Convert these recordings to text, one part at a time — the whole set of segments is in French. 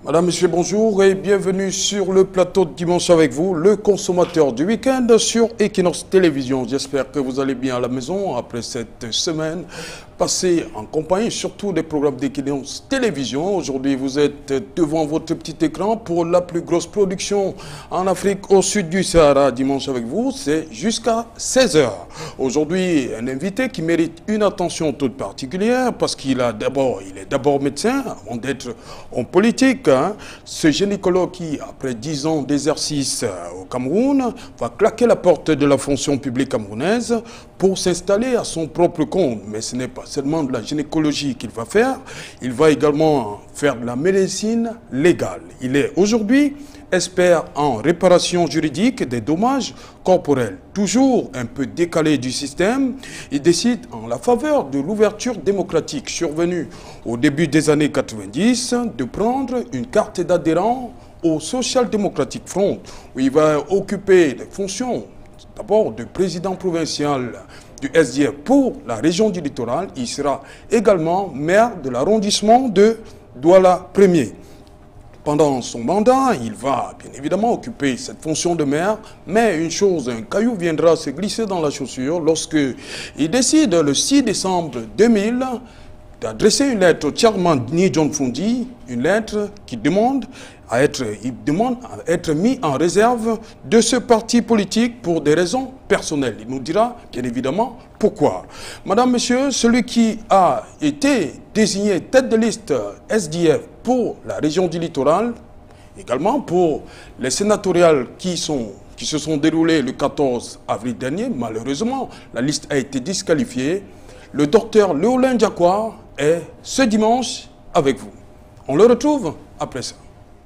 Madame, Monsieur, bonjour et bienvenue sur le plateau de dimanche avec vous, le consommateur du week-end sur Equinox Télévision. J'espère que vous allez bien à la maison après cette semaine passée en compagnie surtout des programmes d'Equinox Télévision. Aujourd'hui, vous êtes devant votre petit écran pour la plus grosse production en Afrique au sud du Sahara. Dimanche avec vous, c'est jusqu'à 16 h. Aujourd'hui, un invité qui mérite une attention toute particulière parce qu'il est d'abord médecin avant d'être homme politique. Ce gynécologue qui, après 10 ans d'exercice au Cameroun, va claquer la porte de la fonction publique camerounaise pour s'installer à son propre compte. Mais ce n'est pas seulement de la gynécologie qu'il va faire, il va également faire de la médecine légale. Il est aujourd'hui expert en réparation juridique des dommages corporels. Toujours un peu décalé du système, il décide en la faveur de l'ouverture démocratique survenue au début des années 90 de prendre une carte d'adhérent au Social Democratic Front, où il va occuper des fonctions d'abord de président provincial du SDF pour la région du littoral. Il sera également maire de l'arrondissement de Douala 1er. Pendant son mandat, il va bien évidemment occuper cette fonction de maire, mais une chose, un caillou viendra se glisser dans la chaussure lorsque il décide le 6 décembre 2000 d'adresser une lettre au chairman Ni John Fundi, une lettre qui demande à être mis en réserve de ce parti politique pour des raisons personnelles. Il nous dira bien évidemment pourquoi. Madame, Monsieur, celui qui a été désigné tête de liste SDF pour la région du littoral, également pour les sénatoriales qui se sont déroulées le 14 avril dernier, malheureusement, la liste a été disqualifiée. Le docteur Léolin Diakwa est ce dimanche avec vous. On le retrouve après ça.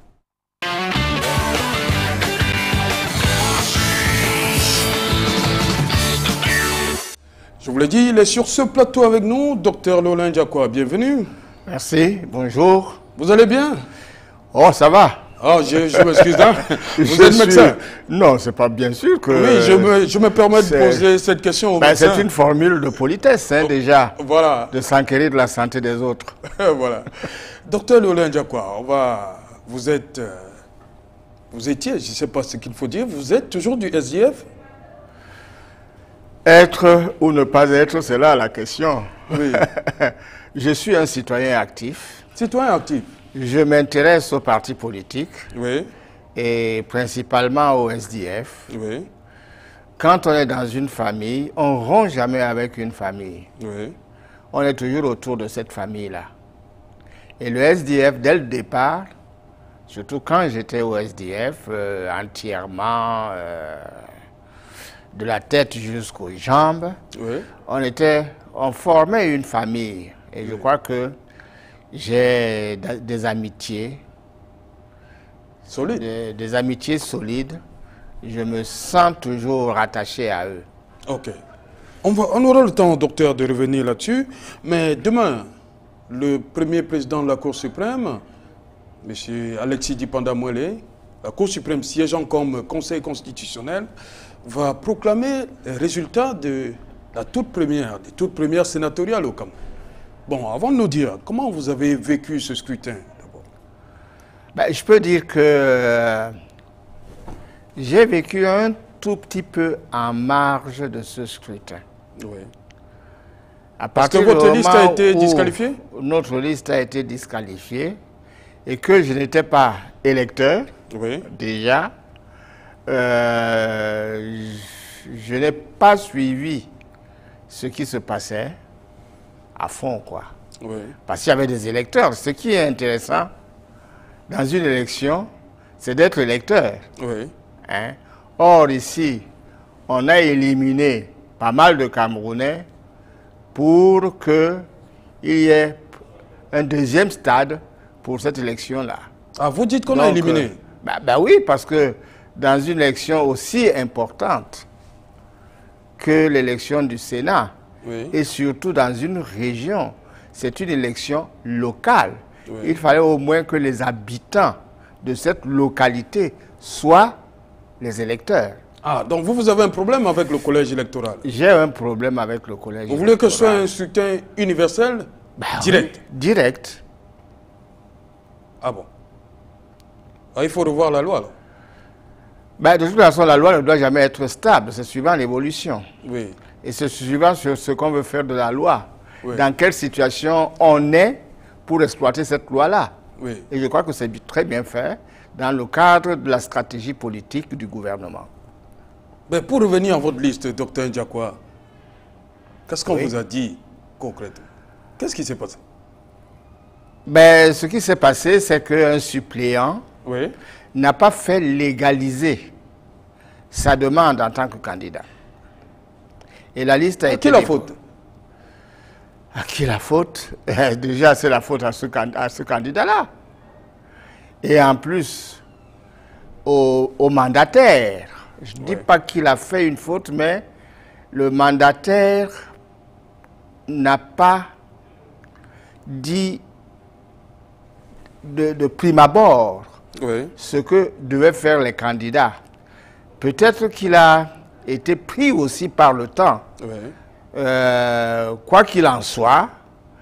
Je vous l'ai dit, il est sur ce plateau avec nous, docteur Léolin Diakwa. Bienvenue. Merci, bonjour. Vous allez bien? Oh, ça va. Ah, je m'excuse, hein. Vous êtes médecin? Non, c'est pas bien sûr que... Oui, je me permets de poser cette question au médecin. C'est une formule de politesse, hein, déjà, voilà, de s'enquérir de la santé des autres. Voilà. Docteur Léolin Diakwa, vous étiez, je ne sais pas ce qu'il faut dire, vous êtes toujours du SDF? Être ou ne pas être, c'est là la question. Oui. Je suis un citoyen actif. Citoyen actif. Je m'intéresse aux partis politiques. Oui. Et principalement au SDF. Oui. Quand on est dans une famille, on ne rompt jamais avec une famille. Oui. On est toujours autour de cette famille-là. Et le SDF, dès le départ, surtout quand j'étais au SDF, entièrement... de la tête jusqu'aux jambes, oui. On formait une famille. Et je crois que j'ai des amitiés solides. Des amitiés solides. Je me sens toujours attaché à eux. Ok. On aura le temps, docteur, de revenir là-dessus. Mais demain, le premier président de la Cour suprême, M. Alexis Dipanda-Moelé, la Cour suprême siégeant comme conseil constitutionnel, va proclamer les résultats de des toutes premières sénatoriales au Cameroun. Bon, avant de nous dire, comment vous avez vécu ce scrutin d'abord? Je peux dire que j'ai vécu un tout petit peu en marge de ce scrutin. Oui. Parce que votre liste a été disqualifiée? Notre liste a été disqualifiée et que je n'étais pas électeur, oui. Déjà. Je n'ai pas suivi ce qui se passait à fond, quoi. Oui. Parce qu'il y avait des électeurs. Ce qui est intéressant dans une élection, c'est d'être électeur. Oui. Hein? Or, ici, on a éliminé pas mal de Camerounais pour qu'il y ait un deuxième stade pour cette élection-là. Ah, vous dites qu'on a éliminé? Oui, parce que dans une élection aussi importante que l'élection du Sénat, oui. Et surtout dans une région, c'est une élection locale. Oui. Il fallait au moins que les habitants de cette localité soient les électeurs. Ah, donc vous avez un problème avec le collège électoral? J'ai un problème avec le collège électoral. Vous voulez que ce soit un scrutin universel? Direct? Oui, direct. Ah bon? Ah, il faut revoir la loi, là. Ben, de toute façon, la loi ne doit jamais être stable, c'est suivant l'évolution. Oui. Et c'est suivant sur ce qu'on veut faire de la loi. Oui. Dans quelle situation on est pour exploiter cette loi-là. Oui. Et je crois que c'est très bien fait dans le cadre de la stratégie politique du gouvernement. Mais pour revenir à votre liste, docteur Ndiakwa, qu'est-ce qu'on Oui. vous a dit concrètement? Qu'est-ce qui s'est passé? Ben, ce qui s'est passé, c'est qu'un suppléant Oui. n'a pas fait légaliser sa demande en tant que candidat. Et la liste a À été... qui la faute? À qui la faute? Déjà, c'est la faute à ce candidat-là. Et en plus, au mandataire. Je ne dis pas qu'il a fait une faute, mais le mandataire n'a pas dit de prime abord Oui. ce que devaient faire les candidats. Peut-être qu'il a été pris aussi par le temps. Oui. Quoi qu'il en soit,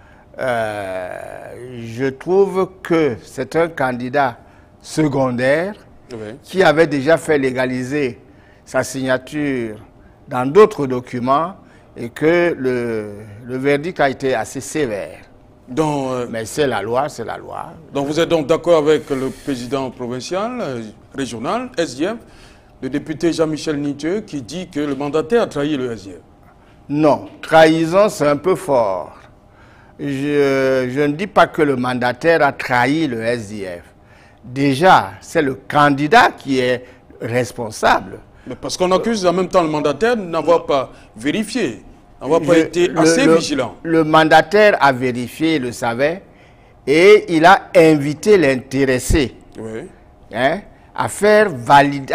je trouve que c'est un candidat secondaire Oui. qui avait déjà fait légaliser sa signature dans d'autres documents et que le verdict a été assez sévère. Donc, Mais c'est la loi, c'est la loi. donc vous êtes donc d'accord avec le président provincial, régional, SDF, le député Jean-Michel Nithieu, qui dit que le mandataire a trahi le SDF? Non, trahison, c'est un peu fort. Je ne dis pas que le mandataire a trahi le SDF. Déjà, c'est le candidat qui est responsable. Mais parce qu'on accuse en même temps le mandataire de n'avoir pas vérifié, n'avoir pas été assez vigilant. Le mandataire a vérifié, il le savait, et il a invité l'intéressé Oui. hein, à faire valider,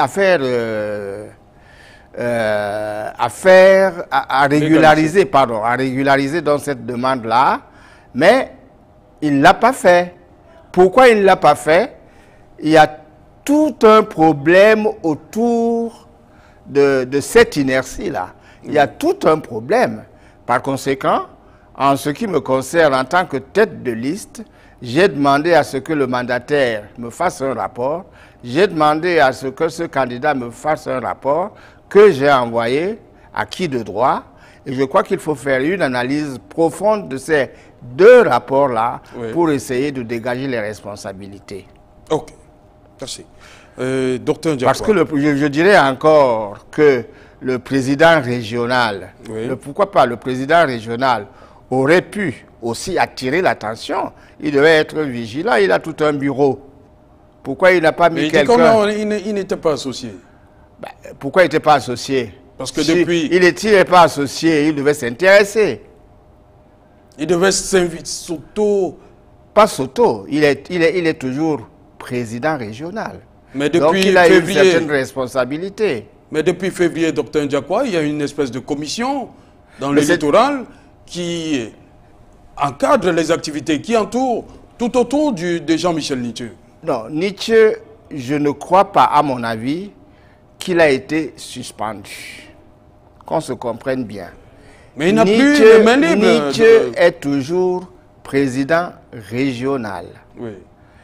à régulariser, pardon, à régulariser dans cette demande-là, mais il ne l'a pas fait. Pourquoi il ne l'a pas fait? Il y a tout un problème autour de cette inertie-là. Il y a tout un problème. Par conséquent, en ce qui me concerne, en tant que tête de liste, j'ai demandé à ce que le mandataire me fasse un rapport. J'ai demandé à ce que ce candidat me fasse un rapport que j'ai envoyé à qui de droit. Et je crois qu'il faut faire une analyse profonde de ces deux rapports-là pour essayer de dégager les responsabilités. Ok. Merci. Docteur Ndiakwa. Parce que je dirais encore que le président régional, pourquoi pas le président régional, aurait pu aussi attirer l'attention. Il devait être vigilant, il a tout un bureau. Pourquoi il n'a pas mis quelqu'un... Il n'était pas associé. Ben, pourquoi il n'était pas associé? Parce que depuis... Il n'était pas associé, il devait s'intéresser. Il devait s'auto... Pas s'auto, il est toujours président régional. Mais depuis donc il a février, une certaine responsabilité. Mais depuis février, docteur Ndiakwa, il y a une espèce de commission dans le littoral qui encadre les activités, qui entoure tout autour de Jean-Michel Nithieu. Non, Nithieu, je ne crois pas, à mon avis, qu'il a été suspendu. Qu'on se comprenne bien. Mais il n'a plus de main libre. Nithieu est toujours président régional. Oui.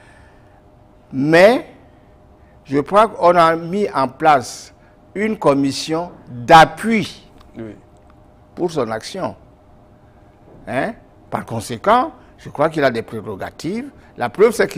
Mais je crois qu'on a mis en place une commission d'appui pour son action. Hein? Par conséquent, je crois qu'il a des prérogatives. La preuve, c'est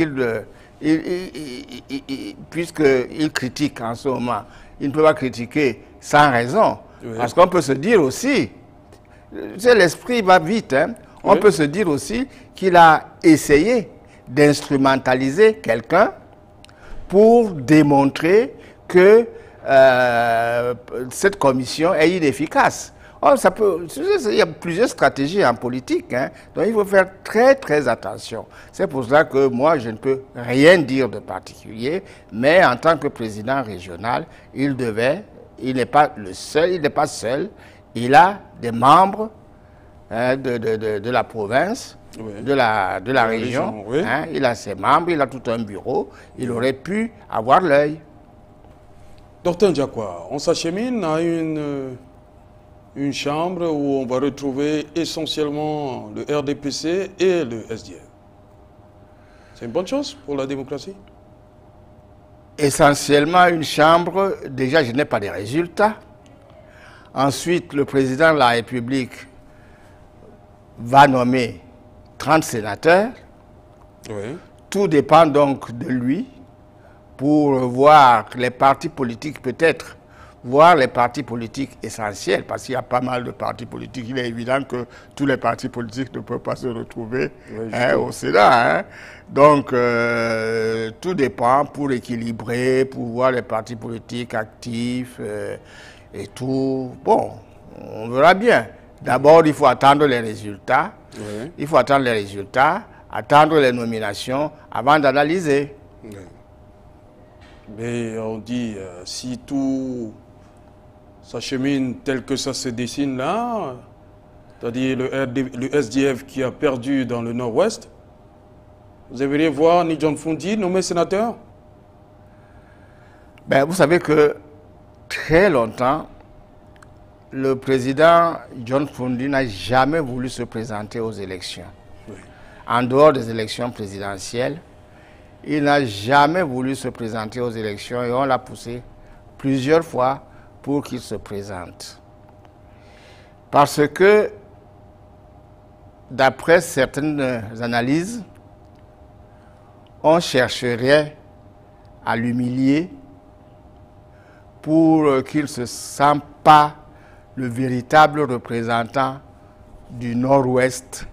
puisqu'il critique en ce moment, il ne peut pas critiquer sans raison. Oui. Parce qu'on peut se dire aussi, l'esprit va vite, hein? On peut se dire aussi qu'il a essayé d'instrumentaliser quelqu'un pour démontrer que cette commission est inefficace. Oh, il y a plusieurs stratégies en politique, hein, donc il faut faire très très attention. C'est pour cela que moi je ne peux rien dire de particulier, mais en tant que président régional, il n'est pas le seul, il n'est pas seul, il a des membres hein, de la province, de la région, hein, il a ses membres, il a tout un bureau, il aurait pu avoir l'œil. Docteur Ndiakwa, on s'achemine à une chambre où on va retrouver essentiellement le RDPC et le SDF. C'est une bonne chose pour la démocratie? essentiellement une chambre, déjà je n'ai pas de résultats. Ensuite, le président de la République va nommer 30 sénateurs. Oui. Tout dépend donc de lui pour voir les partis politiques, peut-être voir les partis politiques essentiels, parce qu'il y a pas mal de partis politiques. Il est évident que tous les partis politiques ne peuvent pas se retrouver au Sénat. Hein. Donc, tout dépend pour équilibrer, pour voir les partis politiques actifs et tout. Bon, on verra bien. D'abord, il faut attendre les résultats. Oui. Il faut attendre les résultats, attendre les nominations avant d'analyser. Oui. Mais on dit, si tout s'achemine tel que ça se dessine là, c'est-à-dire le SDF qui a perdu dans le nord-ouest, vous aimeriez voir Ni John Fundi nommé sénateur? Ben, vous savez que très longtemps, le président John Fundi n'a jamais voulu se présenter aux élections. Oui. En dehors des élections présidentielles, il n'a jamais voulu se présenter aux élections et on l'a poussé plusieurs fois pour qu'il se présente. Parce que, d'après certaines analyses, on chercherait à l'humilier pour qu'il ne se sente pas le véritable représentant du Nord-Ouest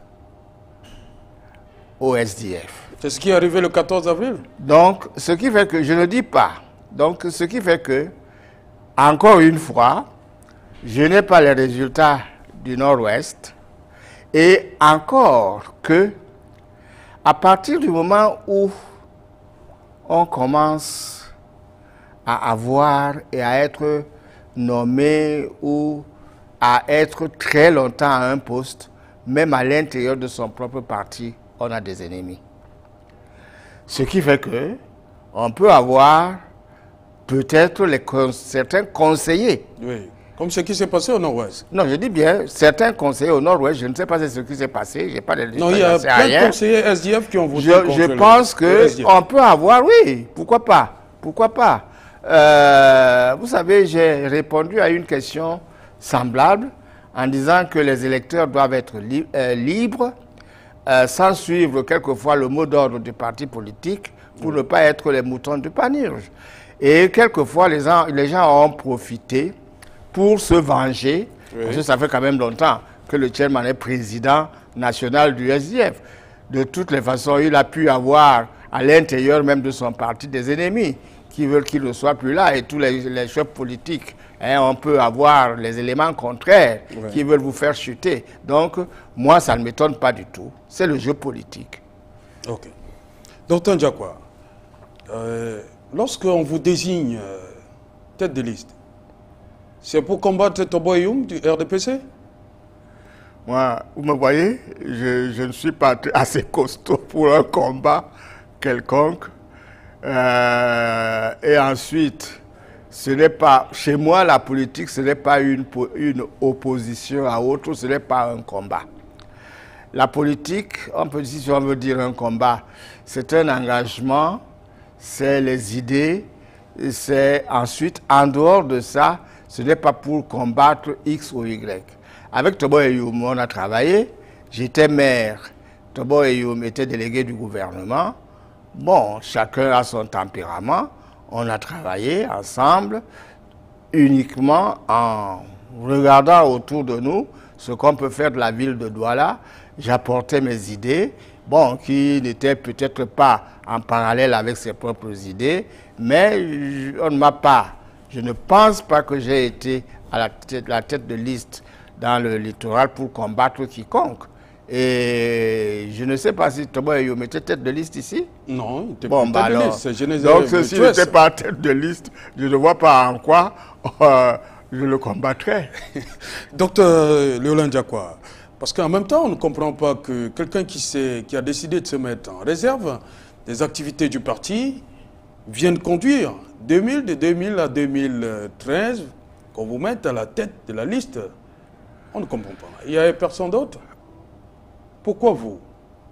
au SDF. C'est ce qui est arrivé le 14 avril. Donc, ce qui fait que, je ne dis pas, donc ce qui fait que, encore une fois, je n'ai pas les résultats du Nord-Ouest et encore que, à partir du moment où on commence à avoir et à être nommé ou à être très longtemps à un poste, même à l'intérieur de son propre parti, on a des ennemis. Ce qui fait que on peut avoir peut-être certains conseillers. Oui, comme ce qui s'est passé au Nord-Ouest. Non, je dis bien, certains conseillers au Nord-Ouest, je ne sais pas ce qui s'est passé, j'ai pas de non, il y a plein de conseillers SDF qui ont voté contre je pense qu'on peut avoir, oui, pourquoi pas, pourquoi pas. Vous savez, j'ai répondu à une question semblable en disant que les électeurs doivent être libres, sans suivre quelquefois le mot d'ordre du parti politique pour ne pas être les moutons du panurge. Et quelquefois, les gens ont profité pour se venger, parce que ça fait quand même longtemps que le chairman est président national du SDF. De toutes les façons, il a pu avoir à l'intérieur même de son parti des ennemis qui veulent qu'il ne soit plus là. Et tous les chefs politiques, on peut avoir les éléments contraires qui veulent vous faire chuter. Donc, moi, ça ne m'étonne pas du tout. C'est le jeu politique. Ok. Docteur Ndiakwa, lorsqu'on vous désigne tête de liste, c'est pour combattre Tobo Youm du RDPC? Moi, vous me voyez, je ne suis pas assez costaud pour un combat quelconque. Et ensuite, ce n'est pas, chez moi, la politique, ce n'est pas une opposition à autre, ce n'est pas un combat. La politique, on peut dire, si on veut dire un combat, c'est un engagement, c'est les idées, c'est ensuite, en dehors de ça, ce n'est pas pour combattre X ou Y. Avec Tobo Eyoum, on a travaillé, j'étais maire, Tobo Eyoum était délégué du gouvernement. Bon, chacun a son tempérament, on a travaillé ensemble, uniquement en regardant autour de nous ce qu'on peut faire de la ville de Douala. J'apportais mes idées, bon, qui n'étaient peut-être pas en parallèle avec ses propres idées, mais on ne m'a pas, je ne pense pas que j'ai été à la tête de liste dans le littoral pour combattre quiconque. Et je ne sais pas si Tobo Eyoum était tête de liste ici. Non, il n'était pas tête de liste. Donc, s'il n'était pas tête de liste, je ne vois pas en quoi je le combattrais. Docteur Léolin Ndiakwa, parce qu'en même temps, on ne comprend pas que quelqu'un qui a décidé de se mettre en réserve des activités du parti vienne conduire de 2000 à 2013, qu'on vous mette à la tête de la liste. On ne comprend pas. Il n'y a personne d'autre. Pourquoi vous?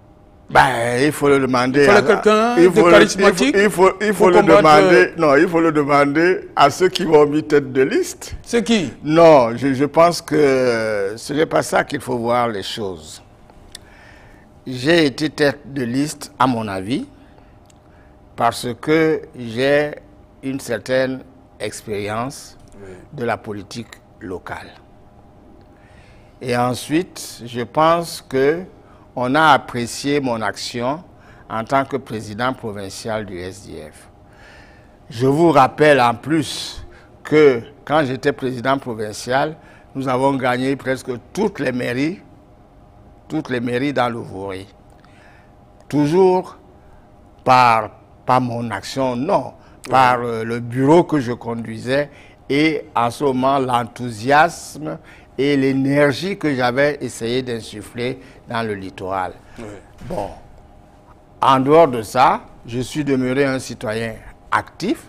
Ben, il faut le demander. Il faut quelqu'un de charismatique. Il faut le demander. Non, il faut le demander à ceux qui vont mis tête de liste. C'est qui? Non, je pense que ce n'est pas ça qu'il faut voir les choses. J'ai été tête de liste, à mon avis, parce que j'ai une certaine expérience de la politique locale. Et ensuite, je pense que on a apprécié mon action en tant que président provincial du SDF. Je vous rappelle en plus que quand j'étais président provincial, nous avons gagné presque toutes les mairies dans le Vouri. Toujours pas mon action, non, par le bureau que je conduisais et en ce moment l'enthousiasme et l'énergie que j'avais essayé d'insuffler dans le littoral. Oui. Bon, en dehors de ça, je suis demeuré un citoyen actif.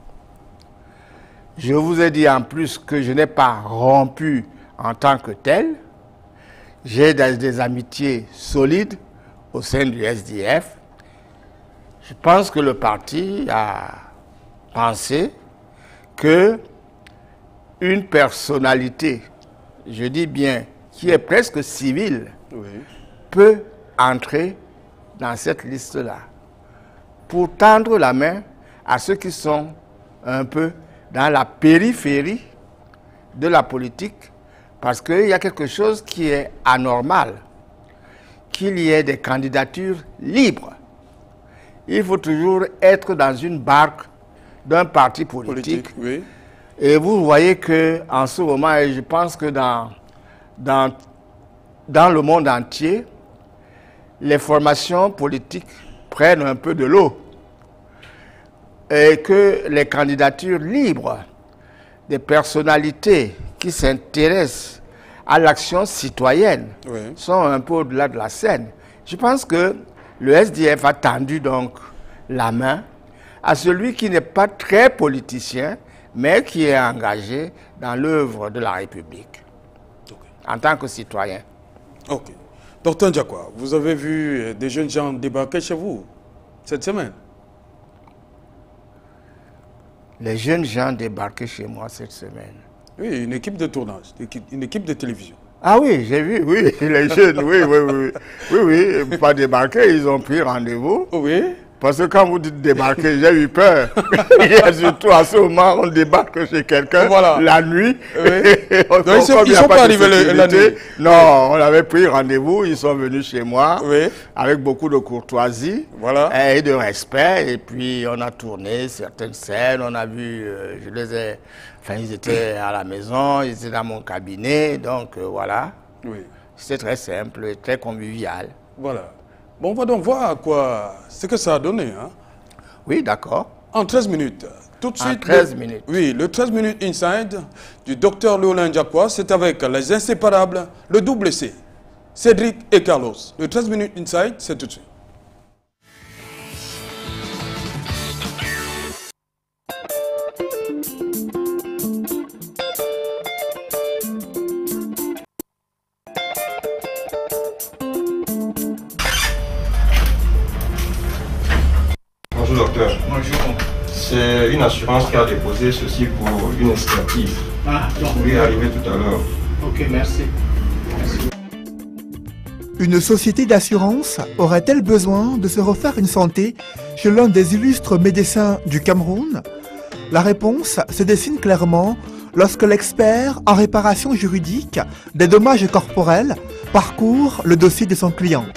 Je vous ai dit en plus que je n'ai pas rompu en tant que tel. J'ai des amitiés solides au sein du SDF. Je pense que le parti a pensé que une personnalité, je dis bien, qui est presque civile, peut entrer dans cette liste-là pour tendre la main à ceux qui sont un peu dans la périphérie de la politique, parce qu'il y a quelque chose qui est anormal, qu'il y ait des candidatures libres. Il faut toujours être dans une barque d'un parti politique. Oui. Et vous voyez qu'en ce moment, et je pense que dans le monde entier, les formations politiques prennent un peu de l'eau. Et que les candidatures libres des personnalités qui s'intéressent à l'action citoyenne sont un peu au-delà de la scène. Je pense que le SDF a tendu donc la main à celui qui n'est pas très politicien, mais qui est engagé dans l'œuvre de la République, en tant que citoyen. Ok. Docteur Ndiakwa, vous avez vu des jeunes gens débarquer chez vous cette semaine? Les jeunes gens débarqués chez moi cette semaine? Oui, une équipe de tournage, une équipe de télévision. Ah oui, j'ai vu, oui, les jeunes, oui, pas débarqués, ils ont pris rendez-vous. Oui. Parce que quand vous dites débarquer, j'ai eu peur. Surtout à ce moment, on débarque chez quelqu'un la nuit. Oui. Donc ils ne sont pas arrivés la nuit. Non, on avait pris rendez-vous, ils sont venus chez moi avec beaucoup de courtoisie et de respect. Et puis on a tourné certaines scènes, on a vu, je les ai, enfin ils étaient à la maison, ils étaient dans mon cabinet, donc voilà. Oui. C'était très simple et très convivial. Voilà. Bon, on va donc voir ce que ça a donné. Hein? Oui, d'accord. En 13 minutes. Tout de suite. En 13 minutes. Oui, le 13 minutes inside du docteur Léolin Ndiakwa, c'est avec les inséparables, le double C, Cédric et Carlos. Le 13 minutes inside, c'est tout de suite. Docteur. Bonjour. C'est une assurance qui a déposé ceci pour une expertise. Ah, donc. Vous pouvez arriver tout à l'heure. Ok, merci. Une société d'assurance aurait-elle besoin de se refaire une santé chez l'un des illustres médecins du Cameroun? La réponse se dessine clairement lorsque l'expert en réparation juridique des dommages corporels parcourt le dossier de son client.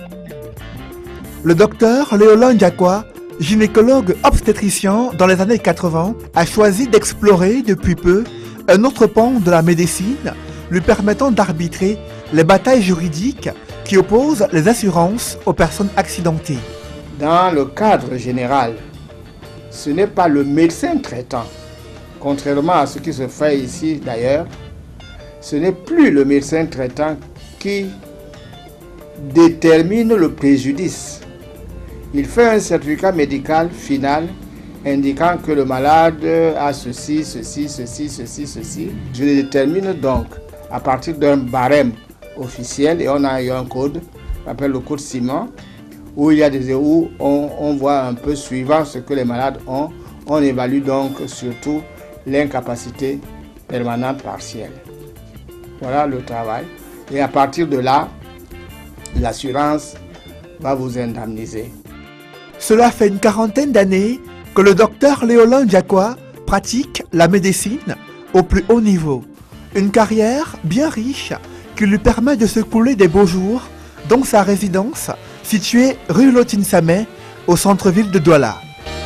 Le docteur Léolin Ndiakwa, gynécologue obstétricien dans les années 80, a choisi d'explorer depuis peu un autre pan de la médecine lui permettant d'arbitrer les batailles juridiques qui opposent les assurances aux personnes accidentées. Dans le cadre général, ce n'est pas le médecin traitant, contrairement à ce qui se fait ici d'ailleurs, ce n'est plus le médecin traitant qui détermine le préjudice. Il fait un certificat médical final indiquant que le malade a ceci, ceci, ceci, ceci, ceci. Je le détermine donc à partir d'un barème officiel et on a eu un code, on appelle le code CIMAN, où il y a où on voit un peu suivant ce que les malades ont, on évalue donc surtout l'incapacité permanente partielle. Voilà le travail. Et à partir de là, l'assurance va vous indemniser. Cela fait une quarantaine d'années que le docteur Léolin Diakoua pratique la médecine au plus haut niveau. Une carrière bien riche qui lui permet de se couler des beaux jours dans sa résidence située rue Lotine Samé au centre-ville de Douala.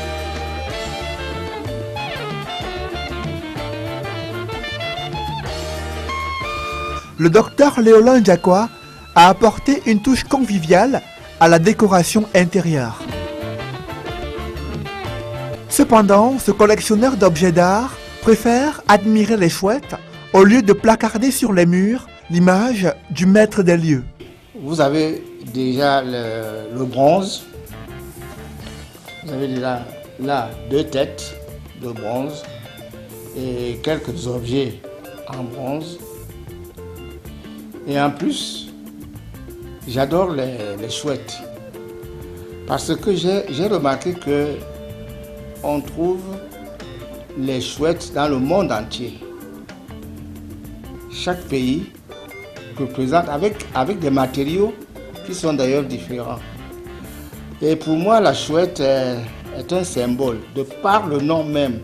Le docteur Léolin Diakoua a apporté une touche conviviale à la décoration intérieure. Cependant, ce collectionneur d'objets d'art préfère admirer les chouettes au lieu de placarder sur les murs l'image du maître des lieux. Vous avez déjà le bronze. Vous avez déjà là 2 têtes de bronze et quelques objets en bronze. Et en plus, j'adore les chouettes. Parce que j'ai remarqué que on trouve les chouettes dans le monde entier. Chaque pays représente avec des matériaux qui sont d'ailleurs différents. Et pour moi, la chouette est un symbole, de par le nom même.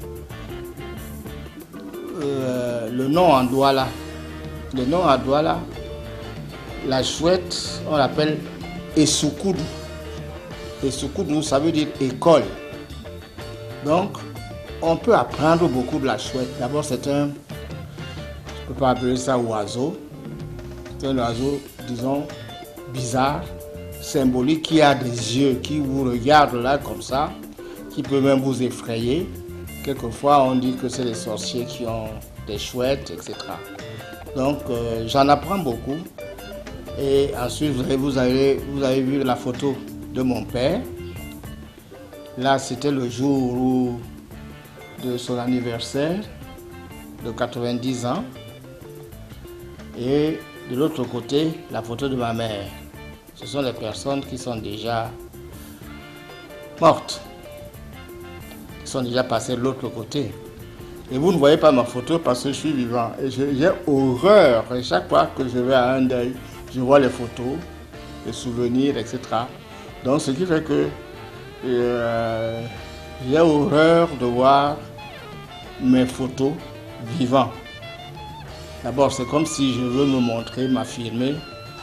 Le nom en Douala. Le nom en Douala, la chouette, on l'appelle Esoukoudou. Esoukoudou, ça veut dire école. Donc, on peut apprendre beaucoup de la chouette. D'abord, c'est un, je ne peux pas appeler ça oiseau. C'est un oiseau, disons, bizarre, symbolique, qui a des yeux, qui vous regarde là comme ça, qui peut même vous effrayer. Quelquefois, on dit que c'est les sorciers qui ont des chouettes, etc. Donc, j'en apprends beaucoup. Et ensuite, vous avez vu la photo de mon père. Là, c'était le jour de son anniversaire de 90 ans. Et de l'autre côté, la photo de ma mère. Ce sont les personnes qui sont déjà mortes, qui sont déjà passées de l'autre côté. Et vous ne voyez pas ma photo parce que je suis vivant. Et j'ai horreur. Et chaque fois que je vais à un deuil, je vois les photos, les souvenirs, etc. Donc, ce qui fait que j'ai horreur de voir mes photos vivants. D'abord, c'est comme si je veux me montrer, m'affirmer,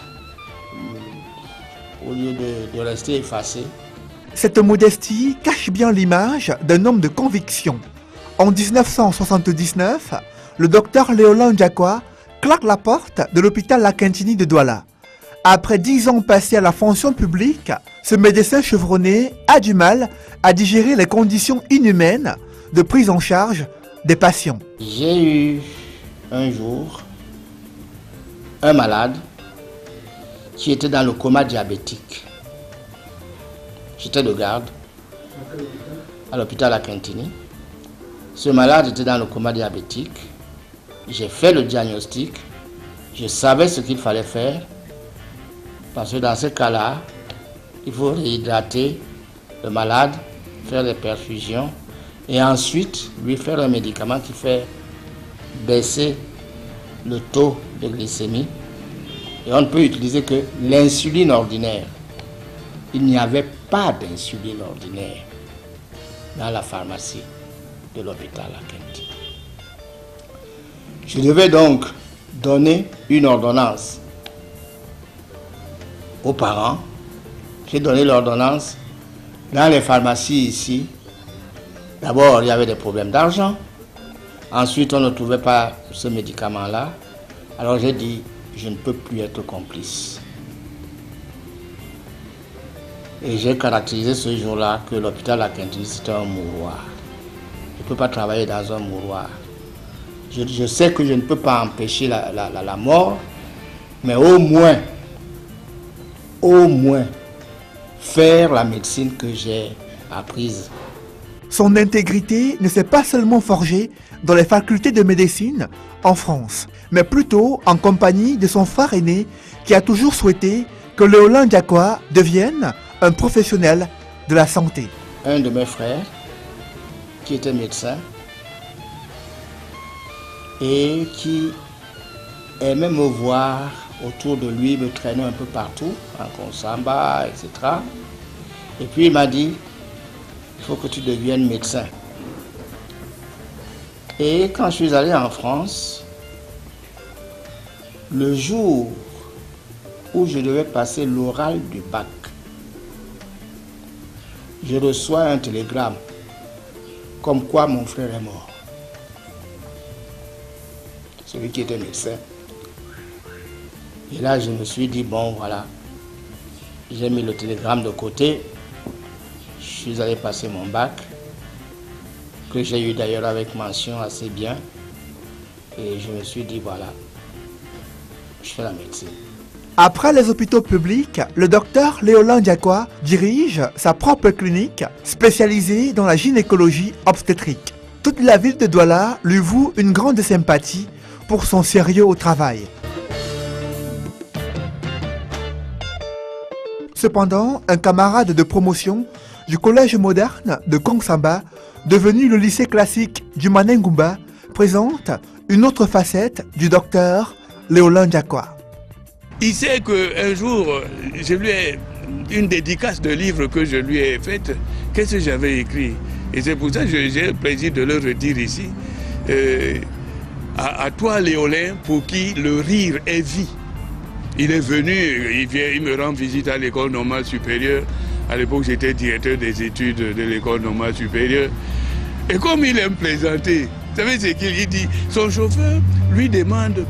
au lieu de rester effacé. Cette modestie cache bien l'image d'un homme de conviction. En 1979, le docteur Léolin Diakoua claque la porte de l'hôpital La Quintini de Douala. Après 10 ans passés à la fonction publique, ce médecin chevronné a du mal à digérer les conditions inhumaines de prise en charge des patients. J'ai eu un jour un malade qui était dans le coma diabétique. J'étais de garde à l'hôpital La Quintini. Ce malade était dans le coma diabétique. J'ai fait le diagnostic. Je savais ce qu'il fallait faire. Parce que dans ce cas-là, il faut réhydrater le malade, faire des perfusions et ensuite lui faire un médicament qui fait baisser le taux de glycémie. Et on ne peut utiliser que l'insuline ordinaire. Il n'y avait pas d'insuline ordinaire dans la pharmacie de l'hôpital La Quintini. Je devais donc donner une ordonnance aux parents. J'ai donné l'ordonnance dans les pharmacies ici. D'abord, il y avait des problèmes d'argent. Ensuite, on ne trouvait pas ce médicament-là. Alors j'ai dit, je ne peux plus être complice. Et j'ai caractérisé ce jour-là que l'hôpital La Quintini, c'était un mouroir. Je ne peux pas travailler dans un mouroir. Je sais que je ne peux pas empêcher la mort, mais au moins, faire la médecine que j'ai apprise. Son intégrité ne s'est pas seulement forgée dans les facultés de médecine en France, mais plutôt en compagnie de son frère aîné qui a toujours souhaité que Léolin Diakoua devienne un professionnel de la santé. Un de mes frères, qui était médecin, et qui aimait me voir autour de lui, me traîner un peu partout, en Konsamba, etc. Et puis il m'a dit, il faut que tu deviennes médecin. Et quand je suis allé en France, le jour où je devais passer l'oral du bac, je reçois un télégramme comme quoi mon frère est mort. Celui qui était médecin. Et là, je me suis dit, bon, voilà. J'ai mis le télégramme de côté. Je suis allé passer mon bac, que j'ai eu d'ailleurs avec mention assez bien. Et je me suis dit, voilà, je fais la médecine. Après les hôpitaux publics, le docteur Léolin Diakwa dirige sa propre clinique spécialisée dans la gynécologie obstétrique. Toute la ville de Douala lui voue une grande sympathie pour son sérieux au travail. Cependant, un camarade de promotion du collège moderne de Kongsamba, devenu le lycée classique du Manengumba, présente une autre facette du docteur Léolin Diakwa. Il sait qu'un jour, je lui ai une dédicace de livre que je lui ai faite. Qu'est-ce que j'avais écrit? Et c'est pour ça que j'ai le plaisir de le redire ici. À toi, Léolin, pour qui le rire est vie. Il est venu, il me rend visite à l'école normale supérieure. À l'époque, j'étais directeur des études de l'école normale supérieure. Et comme il aime plaisanter, vous savez ce qu'il dit? Son chauffeur lui demande,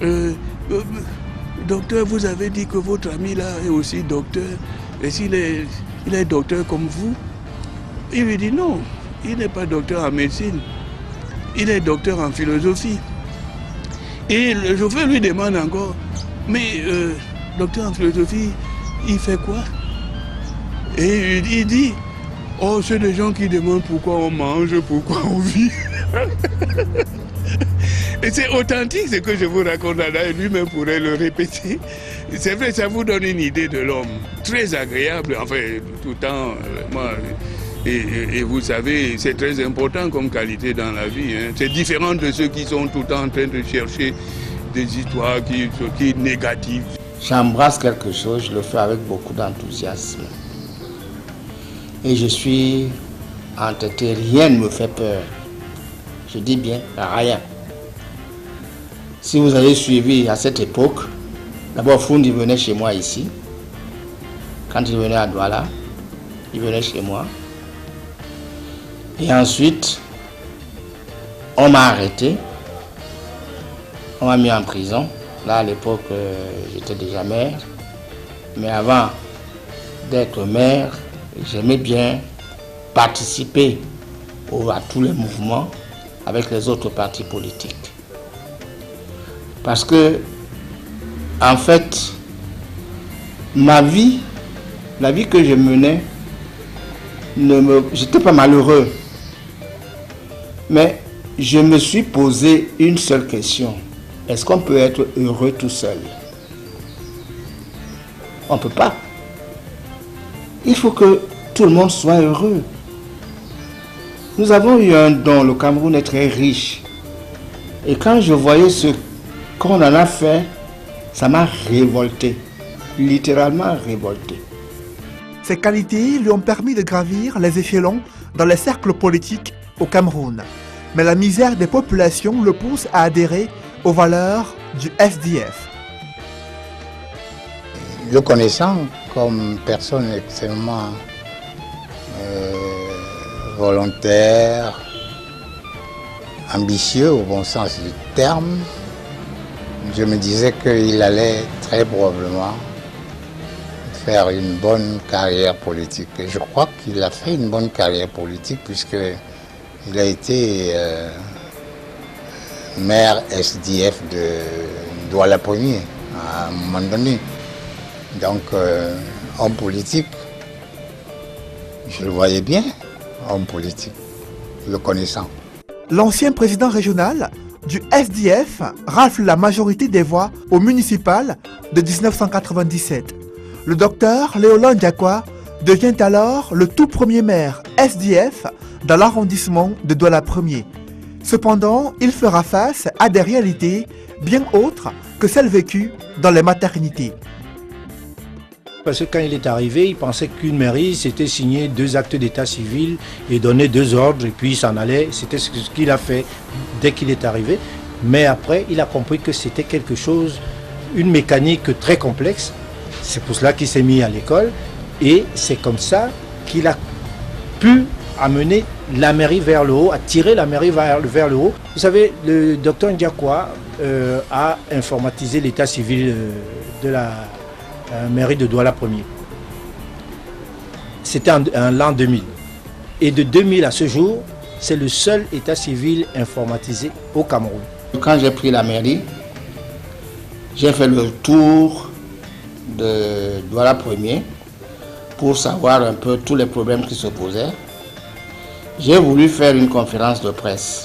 docteur, vous avez dit que votre ami là est aussi docteur. Et s'il est, il est docteur comme vous? Il lui dit non, il n'est pas docteur en médecine. Il est docteur en philosophie. Et le chauffeur lui demande encore, mais docteur en philosophie, il fait quoi? Et il dit, oh, c'est des gens qui demandent pourquoi on mange, pourquoi on vit. Et c'est authentique ce que je vous raconte là, et lui-même pourrait le répéter. C'est vrai, ça vous donne une idée de l'homme. Très agréable, enfin, tout le temps, moi... Et vous savez, c'est très important comme qualité dans la vie. Hein. C'est différent de ceux qui sont tout le temps en train de chercher des histoires qui sont négatives. J'embrasse quelque chose, je le fais avec beaucoup d'enthousiasme. Et je suis entêté, rien ne me fait peur. Je dis bien, rien. Si vous avez suivi à cette époque, d'abord Foundi venait chez moi ici. Quand il venait à Douala, il venait chez moi. Et ensuite, on m'a arrêté, on m'a mis en prison. Là, à l'époque, j'étais déjà maire. Mais avant d'être maire, j'aimais bien participer à tous les mouvements avec les autres partis politiques. Parce que, en fait, ma vie, la vie que je menais, j'étais pas malheureux. Mais je me suis posé une seule question. Est-ce qu'on peut être heureux tout seul? On ne peut pas. Il faut que tout le monde soit heureux. Nous avons eu un don, le Cameroun est très riche. Et quand je voyais ce qu'on en a fait, ça m'a révolté. Littéralement révolté. Ses qualités lui ont permis de gravir les échelons dans les cercles politiques au Cameroun. Mais la misère des populations le pousse à adhérer aux valeurs du SDF. Le connaissant comme personne extrêmement volontaire, ambitieux au bon sens du terme, je me disais qu'il allait très probablement faire une bonne carrière politique. Et je crois qu'il a fait une bonne carrière politique puisqu'il a été maire SDF de Douala-Premier à un moment donné. Donc, homme politique, je le voyais bien, homme politique, le connaissant. L'ancien président régional du SDF rafle la majorité des voix au municipal de 1997. Le docteur Léolin Diakwa devient alors le tout premier maire SDF dans l'arrondissement de Douala 1er. Cependant, il fera face à des réalités bien autres que celles vécues dans les maternités. Parce que quand il est arrivé, il pensait qu'une mairie, c'était signer 2 actes d'état civil et donner 2 ordres et puis il s'en allait. C'était ce qu'il a fait dès qu'il est arrivé. Mais après, il a compris que c'était quelque chose, une mécanique très complexe. C'est pour cela qu'il s'est mis à l'école et c'est comme ça qu'il a pu amener la mairie vers le haut, à tirer la mairie vers le haut. Vous savez, le docteur Ndiakwa a informatisé l'état civil de la mairie de Douala 1er. C'était en l'an 2000. Et de 2000 à ce jour, c'est le seul état civil informatisé au Cameroun. Quand j'ai pris la mairie, j'ai fait le tour de Douala 1er pour savoir un peu tous les problèmes qui se posaient. J'ai voulu faire une conférence de presse.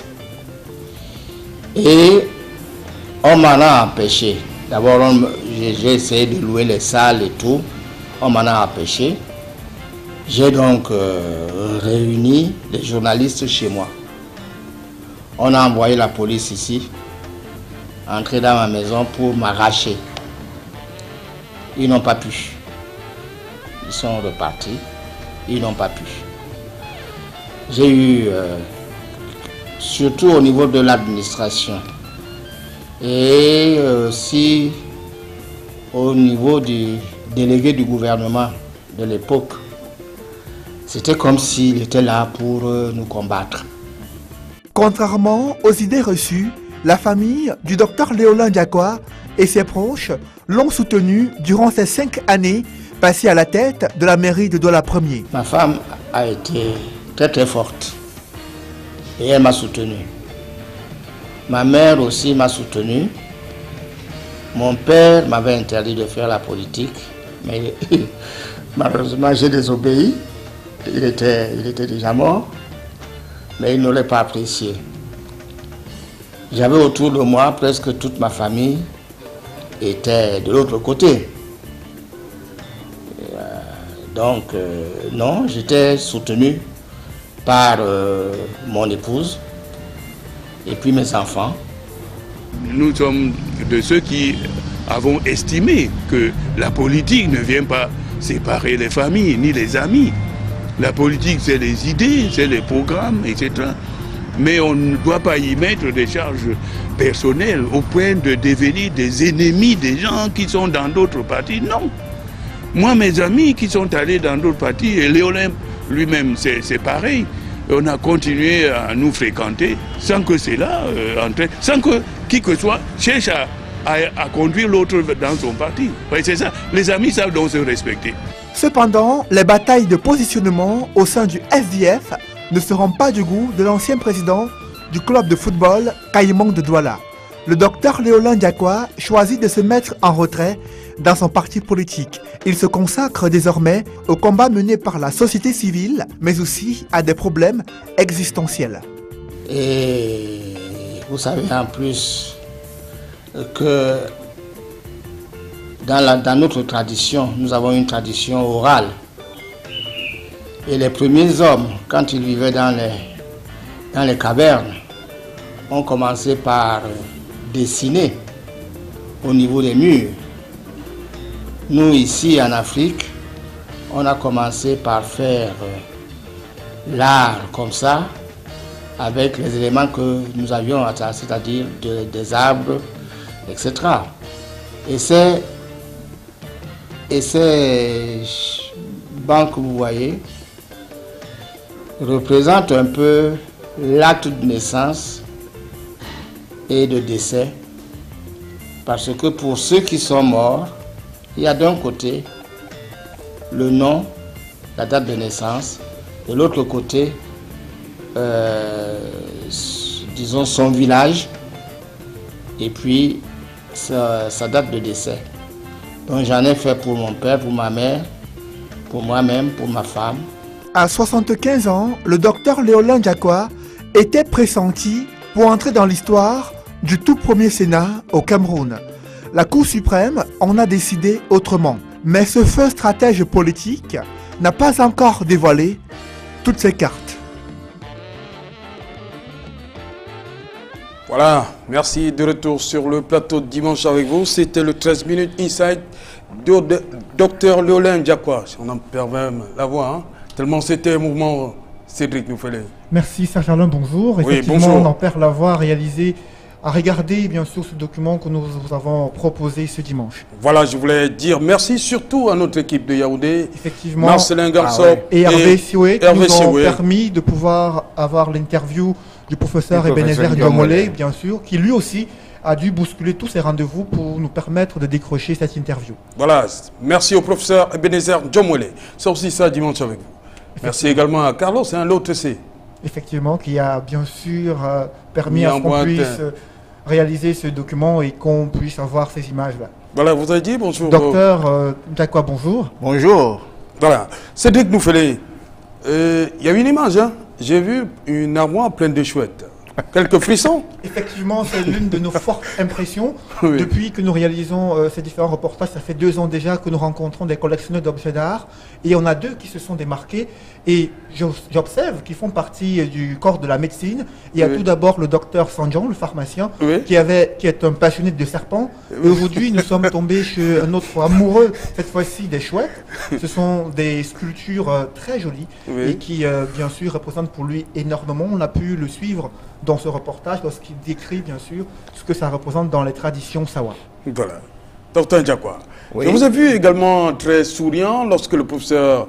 Et on m'en a empêché. D'abord, j'ai essayé de louer les salles et tout. On m'en a empêché. J'ai donc réuni les journalistes chez moi. On a envoyé la police ici, entrer dans ma maison pour m'arracher. Ils n'ont pas pu. Ils sont repartis. Ils n'ont pas pu. J'ai eu, surtout au niveau de l'administration, et aussi au niveau du délégué du gouvernement de l'époque, c'était comme s'il était là pour nous combattre. Contrairement aux idées reçues, la famille du docteur Léolin Ndiakwa et ses proches l'ont soutenu durant ces 5 années passées à la tête de la mairie de Douala 1er. Ma femme a été très très forte et elle m'a soutenu. Ma mère aussi m'a soutenu. Mon père m'avait interdit de faire la politique, mais malheureusement j'ai désobéi. Il était déjà mort, mais il ne l'aurait pas apprécié. J'avais autour de moi presque toute ma famille était de l'autre côté. Donc non, j'étais soutenu par mon épouse et puis mes enfants. Nous sommes de ceux qui avons estimé que la politique ne vient pas séparer les familles ni les amis. La politique, c'est les idées, c'est les programmes, etc. Mais on ne doit pas y mettre des charges personnelles au point de devenir des ennemis des gens qui sont dans d'autres partis. Non. Moi, mes amis qui sont allés dans d'autres partis, et Léolin lui-même, c'est pareil. On a continué à nous fréquenter sans que cela sans que qui que soit cherche à conduire l'autre dans son parti. Ouais, c'est ça. Les amis savent donc se respecter. Cependant, les batailles de positionnement au sein du SDF ne seront pas du goût de l'ancien président du club de football Caïman de Douala. Le docteur Léolin Ndiakwa choisit de se mettre en retrait dans son parti politique. Il se consacre désormais au combat mené par la société civile, mais aussi à des problèmes existentiels. Et vous savez en plus que dans notre tradition, nous avons une tradition orale. Et les premiers hommes, quand ils vivaient dans les cavernes, ont commencé par dessiner au niveau des murs. Nous, ici en Afrique, on a commencé par faire l'art comme ça, avec les éléments que nous avions, c'est-à-dire des arbres, etc. Et ces bancs que vous voyez représentent un peu l'acte de naissance et de décès. Parce que pour ceux qui sont morts, il y a d'un côté le nom, la date de naissance, de l'autre côté, disons son village, et puis sa date de décès. Donc j'en ai fait pour mon père, pour ma mère, pour moi-même, pour ma femme. À 75 ans, le docteur Léolin Ndiakwa était pressenti pour entrer dans l'histoire du tout premier Sénat au Cameroun. La Cour suprême en a décidé autrement. Mais ce feu stratège politique n'a pas encore dévoilé toutes ses cartes. Voilà, merci de retour sur le plateau de dimanche avec vous. C'était le 13 minutes Inside de Dr Léolin Diakwa. On en perd même la voix, hein, tellement c'était un mouvement. Cédric Noufélé. Merci Serge Alain, bonjour. Oui, Effectivement, bonjour. on en perd la voix réalisé à regarder bien sûr ce document que nous vous avons proposé ce dimanche. Voilà, je voulais dire merci surtout à notre équipe de Yaoundé, Effectivement, Marcelin Garçon et Hervé Sioué qui nous ont Sioué. permis de pouvoir avoir l'interview du professeur Du Ebenezer professeur Diomolé, Diomolé. bien sûr, qui lui aussi a dû bousculer tous ses rendez-vous pour nous permettre de décrocher cette interview. Voilà, merci au professeur Ebenezer Diomolé. C'est aussi ça dimanche avec vous. Merci également à Carlos et à l'OTC. Effectivement, qui a bien sûr permis Mis à en ce qu'on boîte. puisse réaliser ce document et qu'on puisse avoir ces images-là. Voilà, vous avez dit bonjour. Docteur Diakwa, bonjour. Bonjour. Voilà, Cédric Noufélé. Il y a une image, hein. J'ai vu une armoire pleine de chouettes. Quelques frissons. Effectivement, c'est l'une de nos fortes impressions. Oui. Depuis que nous réalisons ces différents reportages, ça fait 2 ans déjà que nous rencontrons des collectionneurs d'objets d'art. Et on a 2 qui se sont démarqués. Et j'observe qu'ils font partie du corps de la médecine. Il y a Oui. tout d'abord le docteur Sanjan, le pharmacien, Oui. qui est un passionné de serpents. Et aujourd'hui, nous sommes tombés chez un autre amoureux, cette fois-ci des chouettes. Ce sont des sculptures très jolies Oui. et qui, bien sûr, représentent pour lui énormément. On a pu le suivre dans ce reportage lorsqu'il décrit, bien sûr, ce que ça représente dans les traditions Sawa. Voilà. Docteur Diakwa. Oui. Je vous ai vu également très souriant lorsque le professeur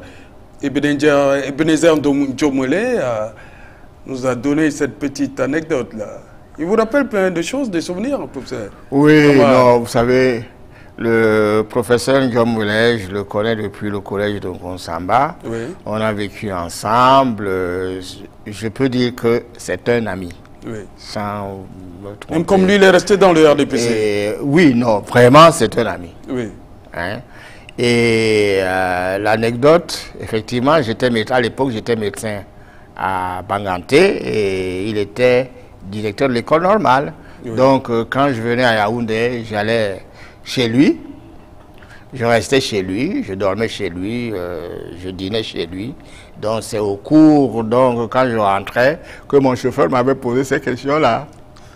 Ebenezer Diomolé nous a donné cette petite anecdote-là. Il vous rappelle plein de choses, des souvenirs, professeur? Oui, Comment- non, vous savez, le professeur Ndiomboulé, je le connais depuis le collège de Konsamba. Oui. On a vécu ensemble. Je peux dire que c'est un ami. Oui. Sans me tromper. Même comme lui, il est resté dans le RDPC. Et, oui, non, vraiment, c'est un ami. Oui. Hein. Et l'anecdote, effectivement, à l'époque, j'étais médecin à Banganté et il était directeur de l'école normale. Oui. Donc, quand je venais à Yaoundé, j'allais chez lui, je restais chez lui, je dormais chez lui, je dînais chez lui. Donc, c'est au cours, donc, quand je rentrais, que mon chauffeur m'avait posé ces questions-là.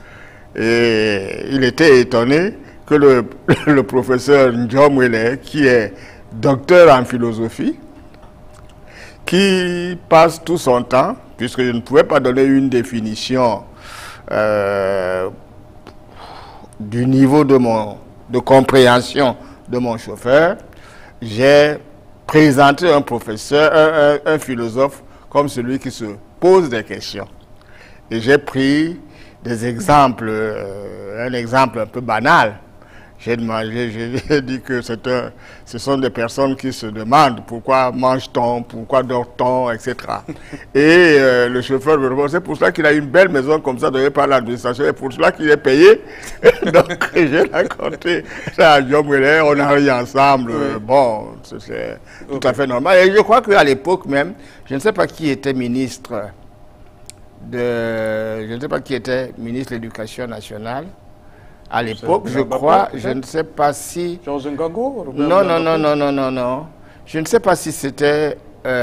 Et il était étonné que le professeur Ndiomwele, qui est docteur en philosophie, qui passe tout son temps, puisque je ne pouvais pas donner une définition du niveau de compréhension de mon chauffeur, j'ai présenté un professeur, un philosophe comme celui qui se pose des questions. Et j'ai pris des exemples, un exemple un peu banal. J'ai dit que ce sont des personnes qui se demandent pourquoi mange-t-on, pourquoi dort-on, etc. Et le chauffeur me répond, c'est pour cela qu'il a une belle maison comme ça donnée par l'administration, et pour cela qu'il est payé. Donc j'ai raconté ça à Diomwele, on a ri ensemble. Bon, c'est tout à fait normal. Et je crois qu'à l'époque même, je ne sais pas qui était ministre de l'Éducation nationale. À l'époque, je crois, je ne sais pas si... Georges Ngago? Non. Je ne sais pas si c'était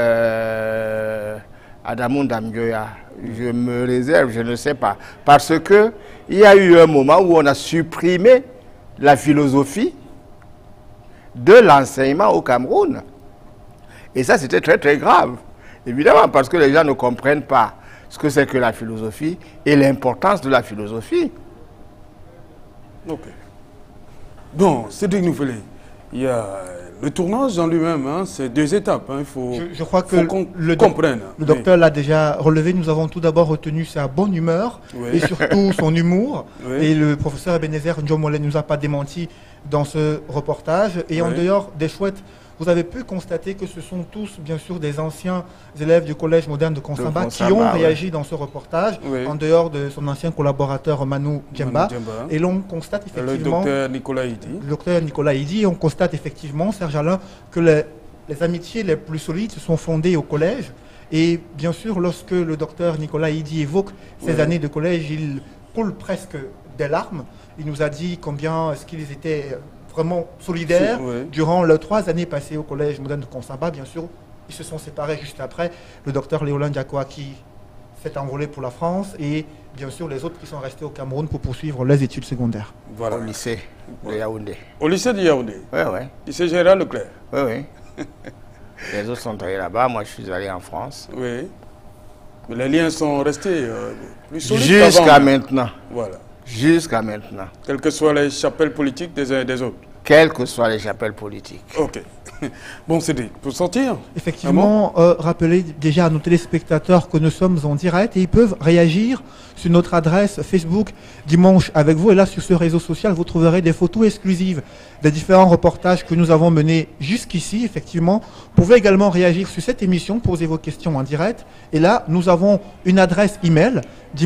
Adamou Ndamgyoya. Je me réserve, je ne sais pas. Parce que il y a eu un moment où on a supprimé la philosophie de l'enseignement au Cameroun. Et ça, c'était très, très grave. Évidemment, parce que les gens ne comprennent pas ce que c'est que la philosophie et l'importance de la philosophie. Ok. Bon, Cédric Noufélé, il y a le tournage en lui-même, hein, c'est 2 étapes. Hein, il faut, Je crois que qu'on le comprenne. docteur l'a déjà relevé. Nous avons tout d'abord retenu sa bonne humeur Oui. et surtout son humour. Oui. Et le professeur Ebenezer Ndiomolé ne nous a pas démenti dans ce reportage. Et en Oui. dehors des chouettes, vous avez pu constater que ce sont tous, bien sûr, des anciens élèves du Collège moderne de Konsamba qui ont Konsamba, réagi dans ce reportage, Oui. en dehors de son ancien collaborateur Manu Djemba. Manu Djemba. Et l'on constate Le effectivement... docteur Nicolas Idi. Le docteur Nicolas Idi, on constate effectivement, Serge Alain, que les amitiés les plus solides se sont fondées au collège. Et bien sûr, lorsque le docteur Nicolas Idi évoque ses Oui. années de collège, il coule presque des larmes. Il nous a dit combien est-ce qu'ils étaient vraiment solidaires Oui. durant leurs 3 années passées au collège moderne de Konsamba, bien sûr, Ils se sont séparés juste après. Le docteur Léolin Diakoa qui s'est envolé pour la France et bien sûr les autres qui sont restés au Cameroun pour poursuivre les études secondaires. Voilà. Au lycée de Yaoundé. Au lycée de Yaoundé? Oui, oui. Lycée Gérard Leclerc? Oui, oui. Les autres sont allés là-bas, moi je suis allé en France. Oui. Mais les liens sont restés plus solides jusqu'à maintenant. Voilà. Jusqu'à maintenant. Quelles que soient les chapelles politiques des uns et des autres. Quelles que soient les chapelles politiques. Ok. Bon, c'est dit. Pour sortir. Effectivement, rappelez déjà à nos téléspectateurs que nous sommes en direct et ils peuvent réagir sur notre adresse Facebook Dimanche avec vous. Et là, sur ce réseau social, vous trouverez des photos exclusives des différents reportages que nous avons menés jusqu'ici. Effectivement, vous pouvez également réagir sur cette émission, poser vos questions en direct. Et là, nous avons une adresse email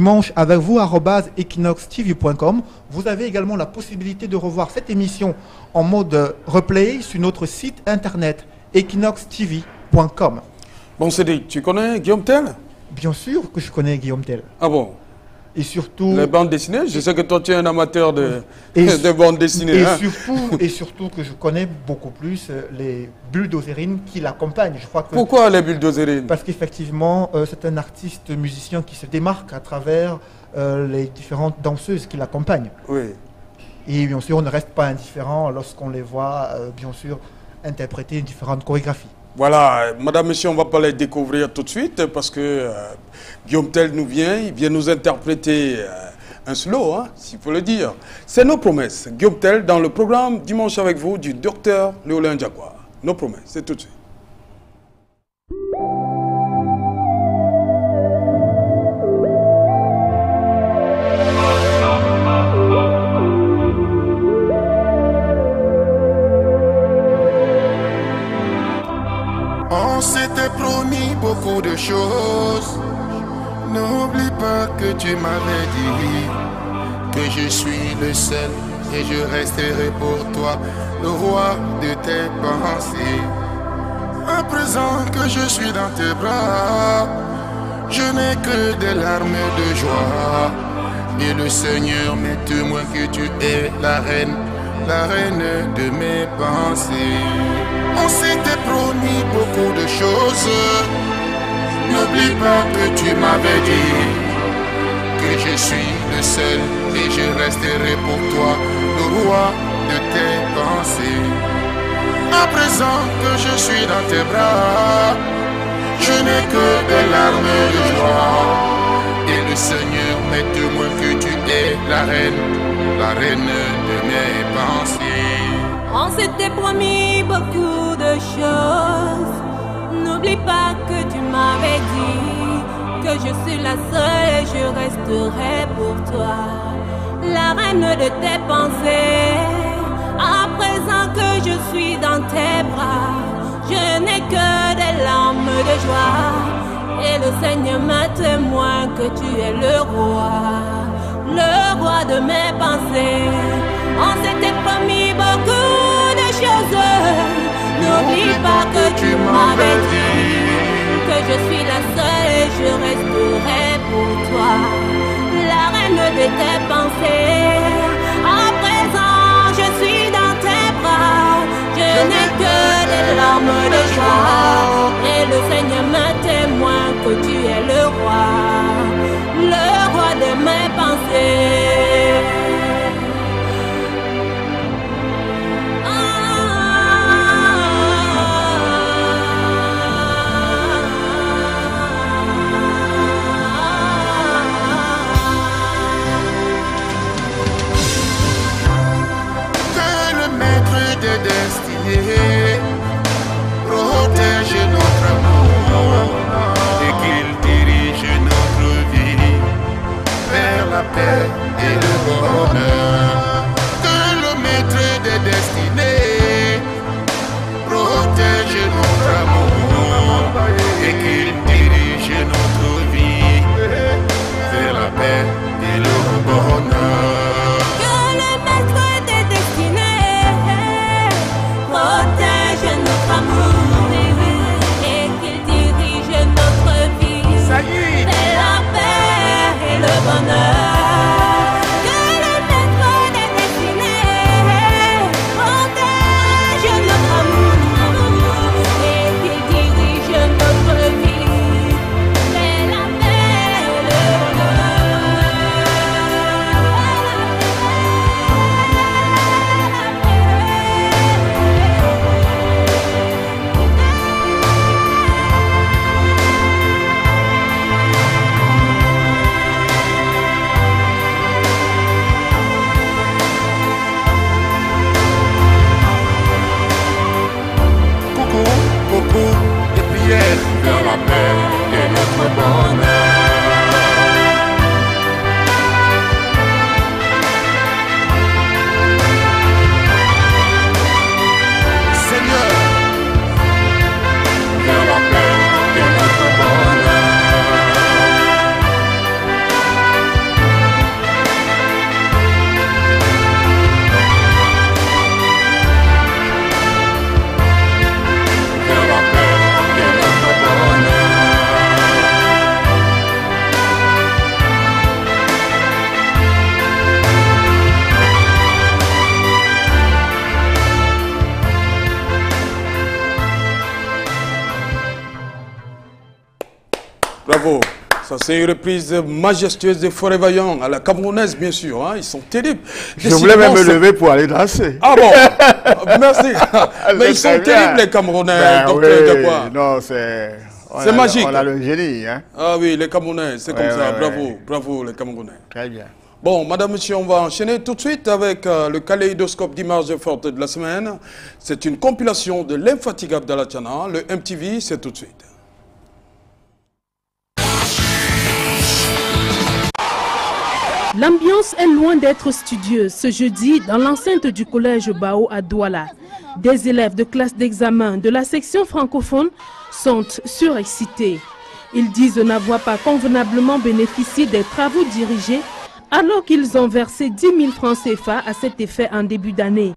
dimancheavecvous@equinoxtv.com. Vous avez également la possibilité de revoir cette émission en mode replay sur notre site internet equinoxtv.com. Bon, c'est dit. Tu connais Guillaume Tell? Bien sûr que je connais Guillaume Tell. Ah bon? Et surtout... Les bandes dessinées? Je sais que toi, tu es un amateur de bandes dessinées. Et surtout que je connais beaucoup plus les bulldozerines qui l'accompagnent. Je crois que pourquoi les bulldozerines? Parce qu'effectivement, c'est un artiste musicien qui se démarque à travers les différentes danseuses qui l'accompagnent. Oui. Et bien sûr, on ne reste pas indifférent lorsqu'on les voit, bien sûr, interpréter différentes chorégraphies. Voilà, madame, monsieur, on ne va pas les découvrir tout de suite parce que Guillaume Tell il vient nous interpréter un slow, hein, s'il faut le dire. C'est Nos Promesses. Guillaume Tell dans le programme Dimanche avec vous du docteur Léolin Diakoa. Nos Promesses, c'est tout de suite. On s'était promis beaucoup de choses. N'oublie pas que tu m'avais dit que je suis le seul et je resterai pour toi le roi de tes pensées. À présent que je suis dans tes bras, je n'ai que des larmes de joie. Et le Seigneur m'est témoin que tu es la reine de mes pensées. On s'était promis beaucoup de choses. N'oublie pas que tu m'avais dit que je suis le seul et je resterai pour toi le roi de tes pensées. À présent que je suis dans tes bras, je n'ai que des larmes de joie. Et le Seigneur m'est témoin que tu es la reine de mes pensées. On s'était promis beaucoup de choses. N'oublie pas que tu m'avais dit que je suis la seule et je resterai pour toi la reine de tes pensées. À présent que je suis dans tes bras, je n'ai que des larmes de joie. Et le Seigneur me témoin que tu es le roi de mes pensées. On s'était promis beaucoup de choses. N'oublie pas que tu m'avais dit que je suis la seule et je resterai pour toi la reine de tes pensées. À présent, je suis dans tes bras, je n'ai que des larmes de joie. Et le Seigneur me témoin que tu es le roi de mes pensées. Protège notre amour et qu'il dirige notre vie vers la paix et le bonheur. Que le maître des destinées protège notre amour et qu'il dirige notre vie vers la paix et le bonheur. C'est la paix et le bonheur. Que Bravo. Ça, c'est une reprise majestueuse de Forever Young, à la camerounaise, bien sûr. Hein. Ils sont terribles. Je voulais même me lever pour aller danser. Ah bon? Merci. Mais ils sont terribles, les Camerounais. Ben Docteur oui, Diakwa. non, c'est... C'est magique. On a le génie. Hein. Ah oui, les Camerounais, c'est comme ça. Bravo, ouais. bravo, les Camerounais. Très bien. Bon, madame, monsieur, on va enchaîner tout de suite avec le kaléidoscope d'images fortes de la semaine. C'est une compilation de l'infatigable Dalatiana. Le MTV, c'est tout de suite. L'ambiance est loin d'être studieuse ce jeudi dans l'enceinte du collège Bao à Douala. Des élèves de classe d'examen de la section francophone sont surexcités. Ils disent n'avoir pas convenablement bénéficié des travaux dirigés alors qu'ils ont versé 10 000 francs CFA à cet effet en début d'année.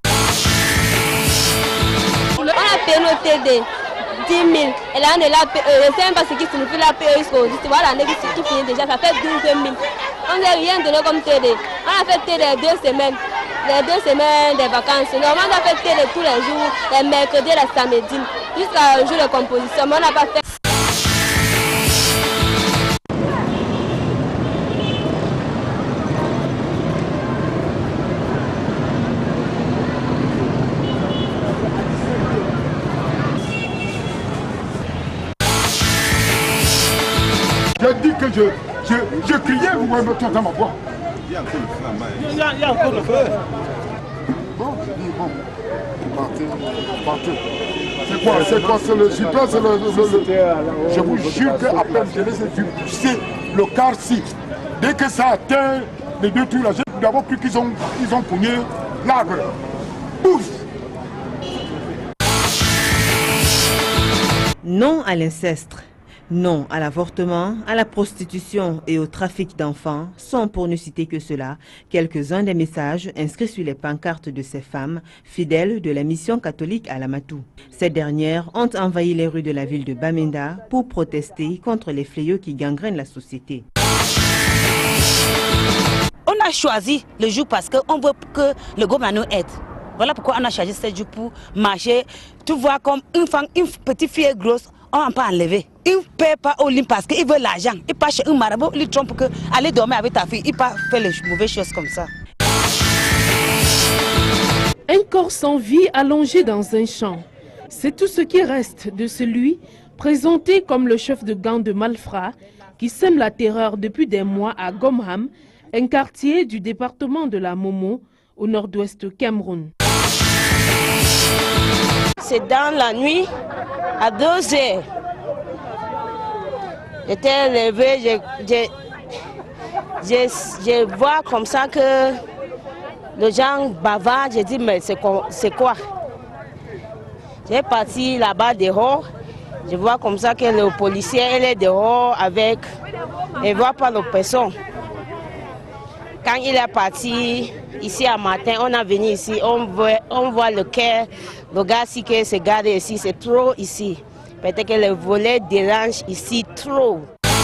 On a payé nos TD 10 000 et là on est là, je ne sais même pas ce qui signifie la paye jusqu'au voilà, l'année qui finit déjà, ça fait 12 000. On n'a rien donné comme TD. On a fait TD les 2 semaines des vacances. Normalement on a fait TD tous les jours, les mercredis, les samedis, jusqu'au jour de composition, mais on n'a pas fait. J'ai dit que je criais, vous voyez dans ma voix. Il y a encore le feu. Bon, partez. C'est quoi, c'est le super, c'est le... Je vous jure qu'à peine je les ai vus pousser le car-ci. Dès que ça atteint les 2 tours, j'ai d'abord cru qu'ils ont pogné l'arbre. Pouf! Non à l'inceste. Non à l'avortement, à la prostitution et au trafic d'enfants sont, pour ne citer que cela, quelques-uns des messages inscrits sur les pancartes de ces femmes fidèles de la mission catholique à Lamatou. Ces dernières ont envahi les rues de la ville de Bamenda pour protester contre les fléaux qui gangrènent la société. On a choisi le jour parce qu'on veut que le gouvernement nous aide. Voilà pourquoi on a choisi ce jour pour marcher. Tu vois comme une femme, une petite fille grosse, on peut enlever. Il ne paie pas au lit parce qu'il veut l'argent. Il passe chez un marabout, il trompe que aller dormir avec ta fille, il pas faire les mauvaises choses comme ça. Un corps sans vie allongé dans un champ. C'est tout ce qui reste de celui présenté comme le chef de gang de Malfra qui sème la terreur depuis des mois à Gomham, un quartier du département de la Momo au nord-ouest du Cameroun. C'est dans la nuit, à 2 heures. J'étais levé, je vois comme ça que les gens bavardent. J'ai dit, mais c'est quoi? J'ai parti là-bas dehors. Je vois comme ça que le policier elle est dehors avec... Il ne voit pas la personne. Quand il est parti ici à matin, on est venu ici, on voit le cœur. Le gars ici qui se garde ici, c'est trop ici. Peut-être que le volet dérange ici trop.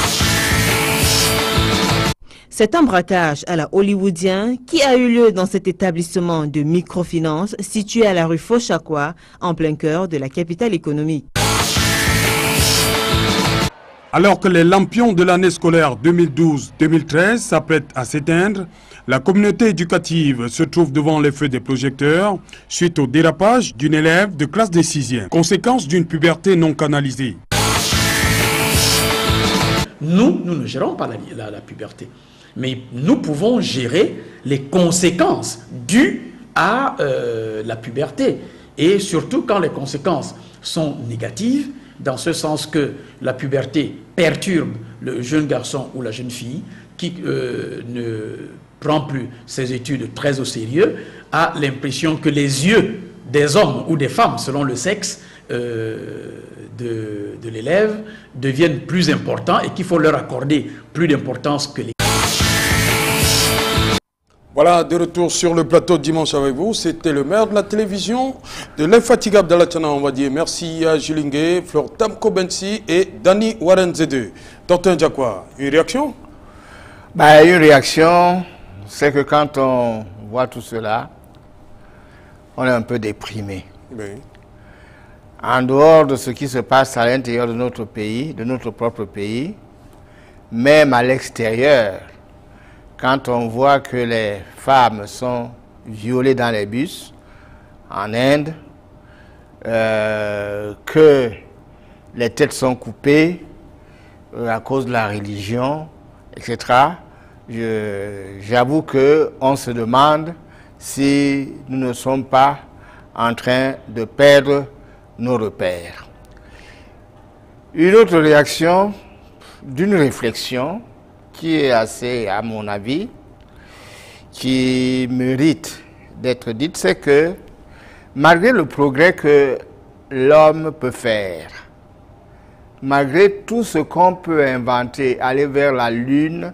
C'est un braquage à la hollywoodien qui a eu lieu dans cet établissement de microfinance situé à la rue Fauchakwa, en plein cœur de la capitale économique. Alors que les lampions de l'année scolaire 2012-2013 s'apprêtent à s'éteindre, la communauté éducative se trouve devant les feux des projecteurs suite au dérapage d'une élève de classe de 6e, conséquence d'une puberté non canalisée. Nous ne gérons pas la puberté, mais nous pouvons gérer les conséquences dues à la puberté, et surtout quand les conséquences sont négatives, dans ce sens que la puberté perturbe le jeune garçon ou la jeune fille qui ne prend plus ses études très au sérieux, a l'impression que les yeux des hommes ou des femmes, selon le sexe de l'élève, deviennent plus importants et qu'il faut leur accorder plus d'importance que les... Voilà, de retour sur le plateau dimanche avec vous. C'était le maire de la télévision, de l'infatigable Dalatiana, on va dire. Merci à Julingue, Fleur Tamko Bensi et Dani Warenzede. Docteur Diakwa, une réaction? Une réaction, c'est que quand on voit tout cela, on est un peu déprimé. Oui. En dehors de ce qui se passe à l'intérieur de notre pays, de notre propre pays, même à l'extérieur, quand on voit que les femmes sont violées dans les bus, en Inde, que les têtes sont coupées à cause de la religion, etc., j'avoue qu'on se demande si nous ne sommes pas en train de perdre nos repères. Une autre réaction d'une réflexion qui est assez, à mon avis, qui mérite d'être dite, c'est que malgré le progrès que l'homme peut faire, malgré tout ce qu'on peut inventer, aller vers la Lune,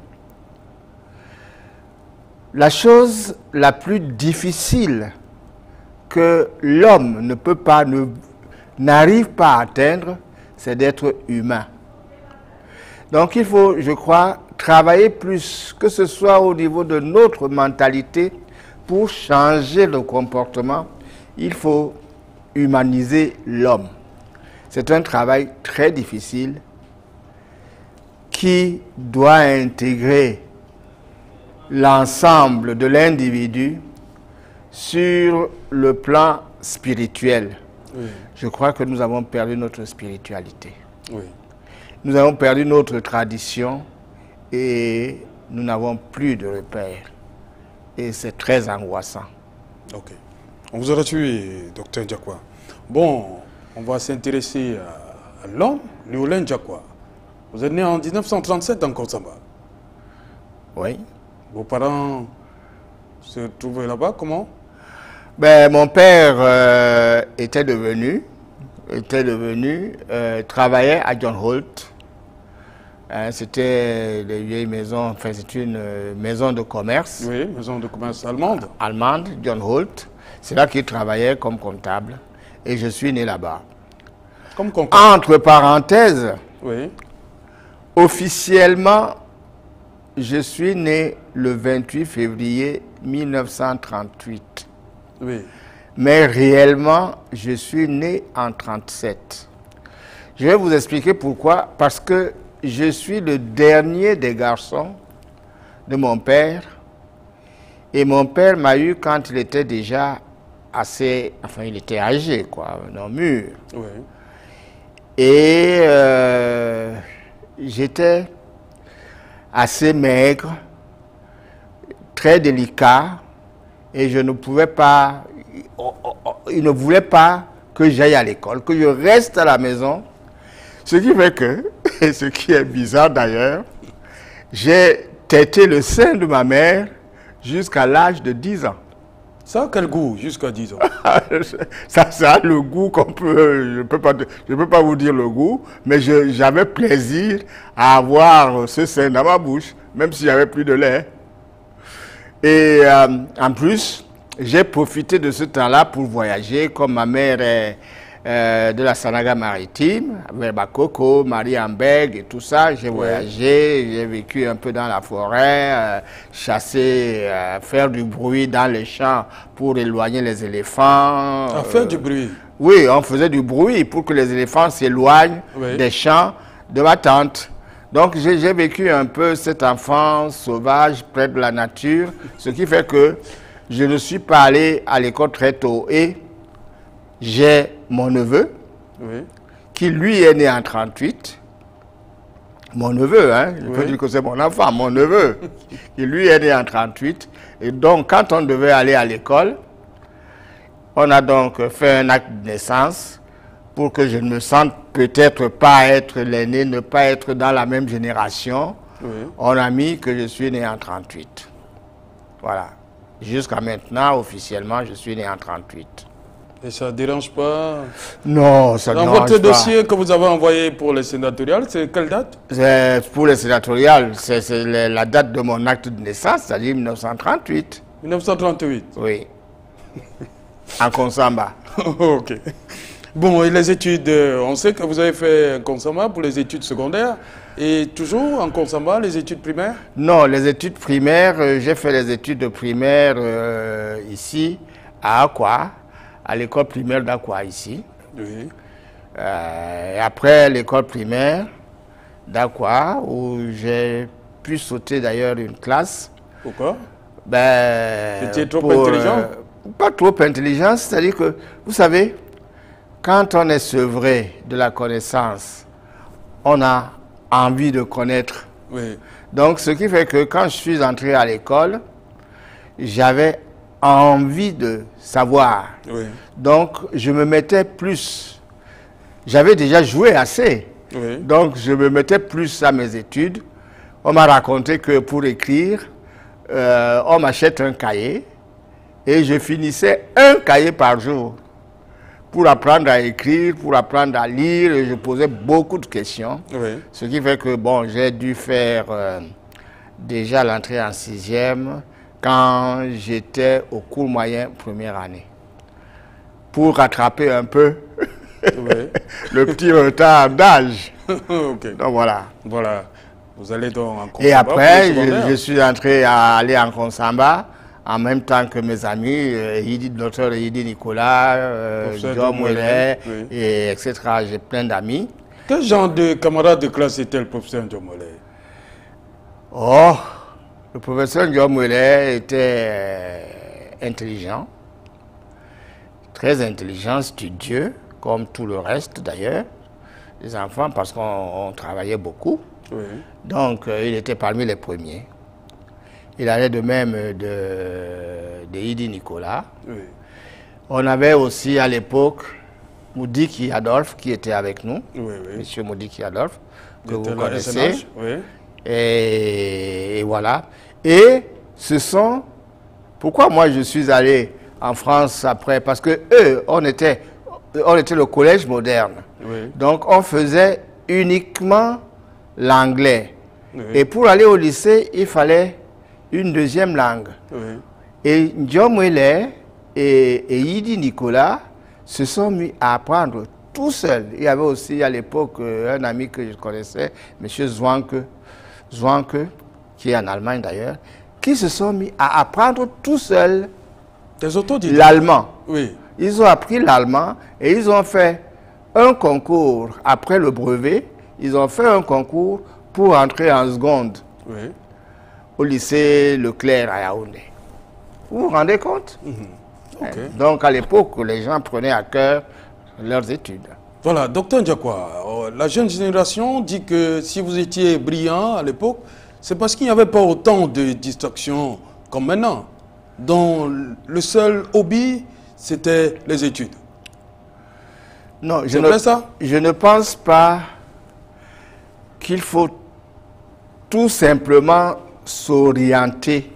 la chose la plus difficile que l'homme ne peut pas, n'arrive pas à atteindre, c'est d'être humain. Donc il faut, je crois, travailler plus, que ce soit au niveau de notre mentalité, pour changer le comportement, il faut humaniser l'homme. C'est un travail très difficile qui doit intégrer l'ensemble de l'individu sur le plan spirituel. Oui. Je crois que nous avons perdu notre spiritualité. Oui. Nous avons perdu notre tradition et nous n'avons plus de repères. Et c'est très angoissant. Ok. On vous a reçu, docteur Ndiakwa. Bon, on va s'intéresser à l'homme, Léolin Ndiakwa. Vous êtes né en 1937 en Konsamba. Oui. Vos parents se trouvaient là-bas, comment? Ben, mon père était devenu travaillait à John Holt. C'était des vieilles maisons, enfin c'est une maison de commerce. Oui, maison de commerce allemande. Allemande, John Holt. C'est là qu'il travaillait comme comptable. Et je suis né là-bas. Comme comptable. Entre parenthèses, oui. Officiellement, je suis né le 28 février 1938. Oui. Mais réellement, je suis né en 1937. Je vais vous expliquer pourquoi. Parce que je suis le dernier des garçons de mon père. Et mon père m'a eu quand il était déjà assez... Enfin, il était âgé, quoi, non mûr. Oui. Et j'étais assez maigre, très délicat. Et je ne pouvais pas... Il ne voulait pas que j'aille à l'école, que je reste à la maison. Ce qui fait que, et ce qui est bizarre d'ailleurs, j'ai tété le sein de ma mère jusqu'à l'âge de 10 ans. Ça a quel goût jusqu'à 10 ans? Ça a le goût qu'on peut... Je ne peux pas vous dire le goût, mais j'avais plaisir à avoir ce sein dans ma bouche, même s'il n'y avait plus de lait. Et en plus, j'ai profité de ce temps-là pour voyager, comme ma mère est de la Sanaga maritime, vers Bakoko, Marie-Ambeg et tout ça. J'ai voyagé, j'ai vécu un peu dans la forêt, chasser, faire du bruit dans les champs pour éloigner les éléphants. Faire du bruit? Oui, on faisait du bruit pour que les éléphants s'éloignent des champs de ma tante. Donc j'ai vécu un peu cette enfance sauvage, près de la nature, ce qui fait que je ne suis pas allé à l'école très tôt. Et j'ai mon neveu, qui lui est né en 1938. Mon neveu, hein, je peux dire que c'est mon enfant, mon neveu, qui lui est né en 1938. Et donc, quand on devait aller à l'école, on a donc fait un acte de naissance pour que je ne me sente peut-être pas être l'aîné, ne pas être dans la même génération. On a mis que je suis né en 1938. Voilà. Jusqu'à maintenant, officiellement, je suis né en 1938. Et ça ne dérange pas? Non, ça ne dérange pas. Dans votre dossier que vous avez envoyé pour les sénatoriales, c'est quelle date? Pour les sénatoriales, c'est la date de mon acte de naissance, c'est-à-dire 1938. 1938? Oui. En Konsamba. Ok. Bon, et les études, on sait que vous avez fait Konsamba pour les études secondaires. Et toujours en Konsamba, les études primaires? Non, les études primaires, j'ai fait les études primaires ici, à Akwa, à l'école primaire d'Akwa ici. Oui. Et après l'école primaire, d'Aqua, où j'ai pu sauter d'ailleurs une classe. Pourquoi? C'était trop intelligent? Pas trop intelligent, c'est-à-dire que, vous savez, quand on est sevré de la connaissance, on a envie de connaître. Oui. Donc, ce qui fait que quand je suis entré à l'école, j'avais envie de savoir. Oui. Donc, je me mettais plus. J'avais déjà joué assez. Oui. Donc, je me mettais plus à mes études. On m'a raconté que pour écrire, on m'achète un cahier et je finissais un cahier par jour pour apprendre à écrire, pour apprendre à lire. Et je posais beaucoup de questions. Oui. Ce qui fait que, bon, j'ai dû faire déjà l'entrée en 6e quand j'étais au cours moyen première année, pour rattraper un peu oui. le petit retard d'âge. Okay. Donc voilà. Voilà. Vous allez donc en Et après, je suis entré à aller en Konsamba, en même temps que mes amis, Dr Yidi Nicolas, John Mouelet, et etc. J'ai plein d'amis. Quel genre de camarade de classe était le professeur John Mouelet? Oh, le professeur John Mouelet était intelligent, très intelligent, studieux, comme tout le reste d'ailleurs, des enfants, parce qu'on travaillait beaucoup. Oui. Donc, il était parmi les premiers. Il allait de même de Yidi Nicolas. Oui. On avait aussi à l'époque Moudiki Adolphe qui était avec nous. Oui, oui. Monsieur Moudiki Adolphe, que vous connaissez. Oui. Et voilà. Et ce sont... Pourquoi moi je suis allé en France après? Parce que eux, on était le collège moderne. Oui. Donc, on faisait uniquement l'anglais. Oui. Et pour aller au lycée, il fallait une deuxième langue. Oui. Et John Mouelet et Yidi Nicolas se sont mis à apprendre tout seuls. Il y avait aussi à l'époque un ami que je connaissais, M. Zwanke, qui est en Allemagne d'ailleurs, qui se sont mis à apprendre tout seuls l'allemand. Oui. Ils ont appris l'allemand et ils ont fait un concours après le brevet. Ils ont fait un concours pour entrer en seconde au lycée Leclerc à Yaoundé. Vous vous rendez compte? Okay. Donc à l'époque, les gens prenaient à cœur leurs études. Voilà, docteur Ndiakwa, la jeune génération dit que si vous étiez brillant à l'époque, c'est parce qu'il n'y avait pas autant de distractions comme maintenant, dont le seul hobby, c'était les études. Non, je ne pense pas qu'il faut tout simplement s'orienter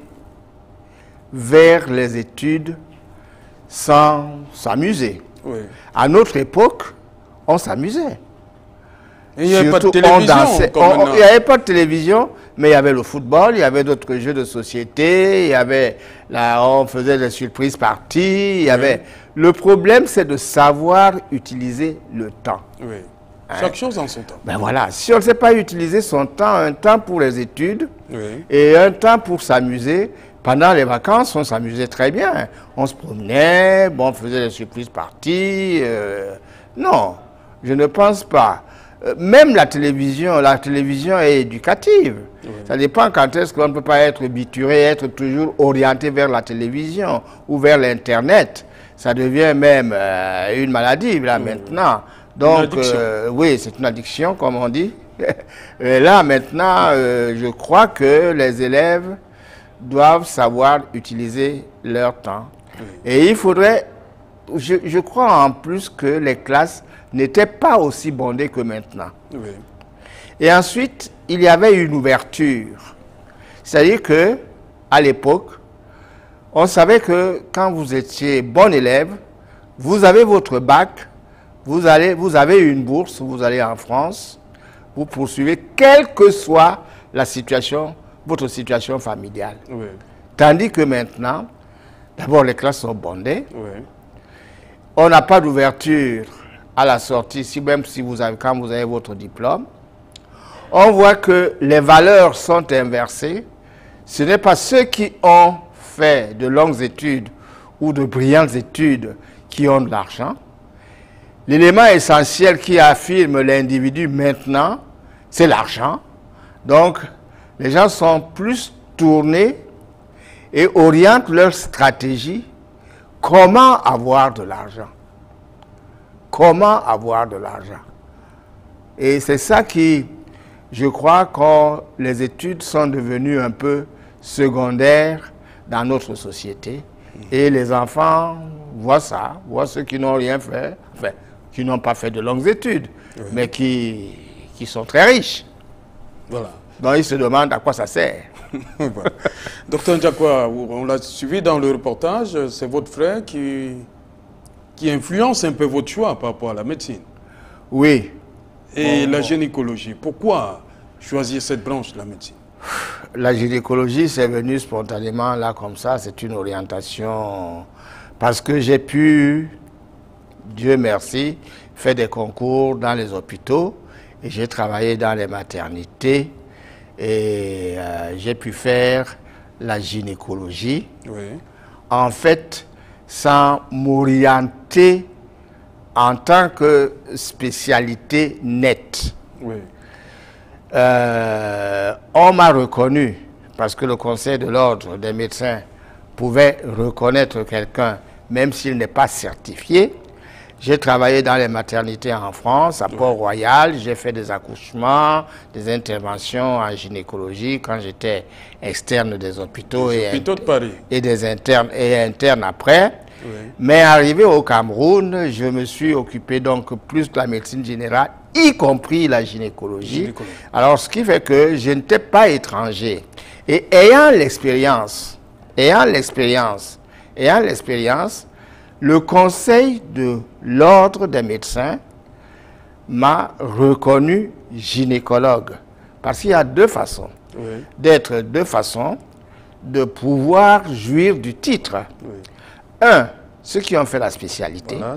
vers les études sans s'amuser. Oui. À notre époque, on s'amusait. Il n'y avait pas de télévision. Il n'y avait pas de télévision, mais il y avait le football, il y avait d'autres jeux de société, il y avait on faisait des surprises parties. Il y avait... Le problème, c'est de savoir utiliser le temps. Oui. Chaque chose en son temps. Ben voilà, si on ne sait pas utiliser son temps, un temps pour les études et un temps pour s'amuser, pendant les vacances, on s'amusait très bien. On se promenait, on faisait des surprises parties. Non, je ne pense pas. Même la télévision est éducative. Oui. Ça dépend quand est-ce qu'on ne peut pas être bituré, être toujours orienté vers la télévision ou vers l'Internet. Ça devient même une maladie là maintenant. Donc, oui, c'est une addiction, comme on dit. Et là, maintenant, je crois que les élèves doivent savoir utiliser leur temps. Oui. Et il faudrait... Je crois en plus que les classes n'étaient pas aussi bondées que maintenant. Oui. Et ensuite, il y avait une ouverture. C'est-à-dire que, à l'époque, on savait que quand vous étiez bon élève, vous avez votre bac, vous avez une bourse, vous allez en France, vous poursuivez, quelle que soit la situation, votre situation familiale. Oui. Tandis que maintenant, d'abord les classes sont bondées, oui. On n'a pas d'ouverture à la sortie, même si quand vous avez votre diplôme. On voit que les valeurs sont inversées. Ce n'est pas ceux qui ont fait de longues études ou de brillantes études qui ont de l'argent. L'élément essentiel qui affirme l'individu maintenant, c'est l'argent. Donc, les gens sont plus tournés et orientent leur stratégie. Comment avoir de l'argent? Comment avoir de l'argent? Et c'est ça qui, je crois, quand les études sont devenues un peu secondaires dans notre société, et les enfants voient ça, voient ceux qui n'ont rien fait, enfin, qui n'ont pas fait de longues études, mais qui sont très riches. Voilà. Donc ils se demandent à quoi ça sert. Voilà. Docteur Ndiakwa, on l'a suivi dans le reportage, c'est votre frère qui influence un peu votre choix par rapport à la médecine. Oui. Et la gynécologie, pourquoi choisir cette branche de la médecine? La gynécologie, c'est venu spontanément, là, comme ça, c'est une orientation, parce que j'ai pu, Dieu merci, faire des concours dans les hôpitaux, et j'ai travaillé dans les maternités, et j'ai pu faire la gynécologie. Oui. En fait, sans m'orienter en tant que spécialité nette. Oui. On m'a reconnu, parce que le Conseil de l'Ordre des médecins pouvait reconnaître quelqu'un, même s'il n'est pas certifié. J'ai travaillé dans les maternités en France, à Port-Royal. J'ai fait des accouchements, des interventions en gynécologie quand j'étais externe des hôpitaux, de Paris. Et des internes et internes après. Oui. Mais arrivé au Cameroun, je me suis occupé donc plus de la médecine générale, y compris la gynécologie. Alors, ce qui fait que je n'étais pas étranger. Et ayant l'expérience, le Conseil de l'Ordre des médecins m'a reconnu gynécologue. Parce qu'il y a deux façons de pouvoir jouir du titre. Oui. Un, ceux qui ont fait la spécialité. Voilà,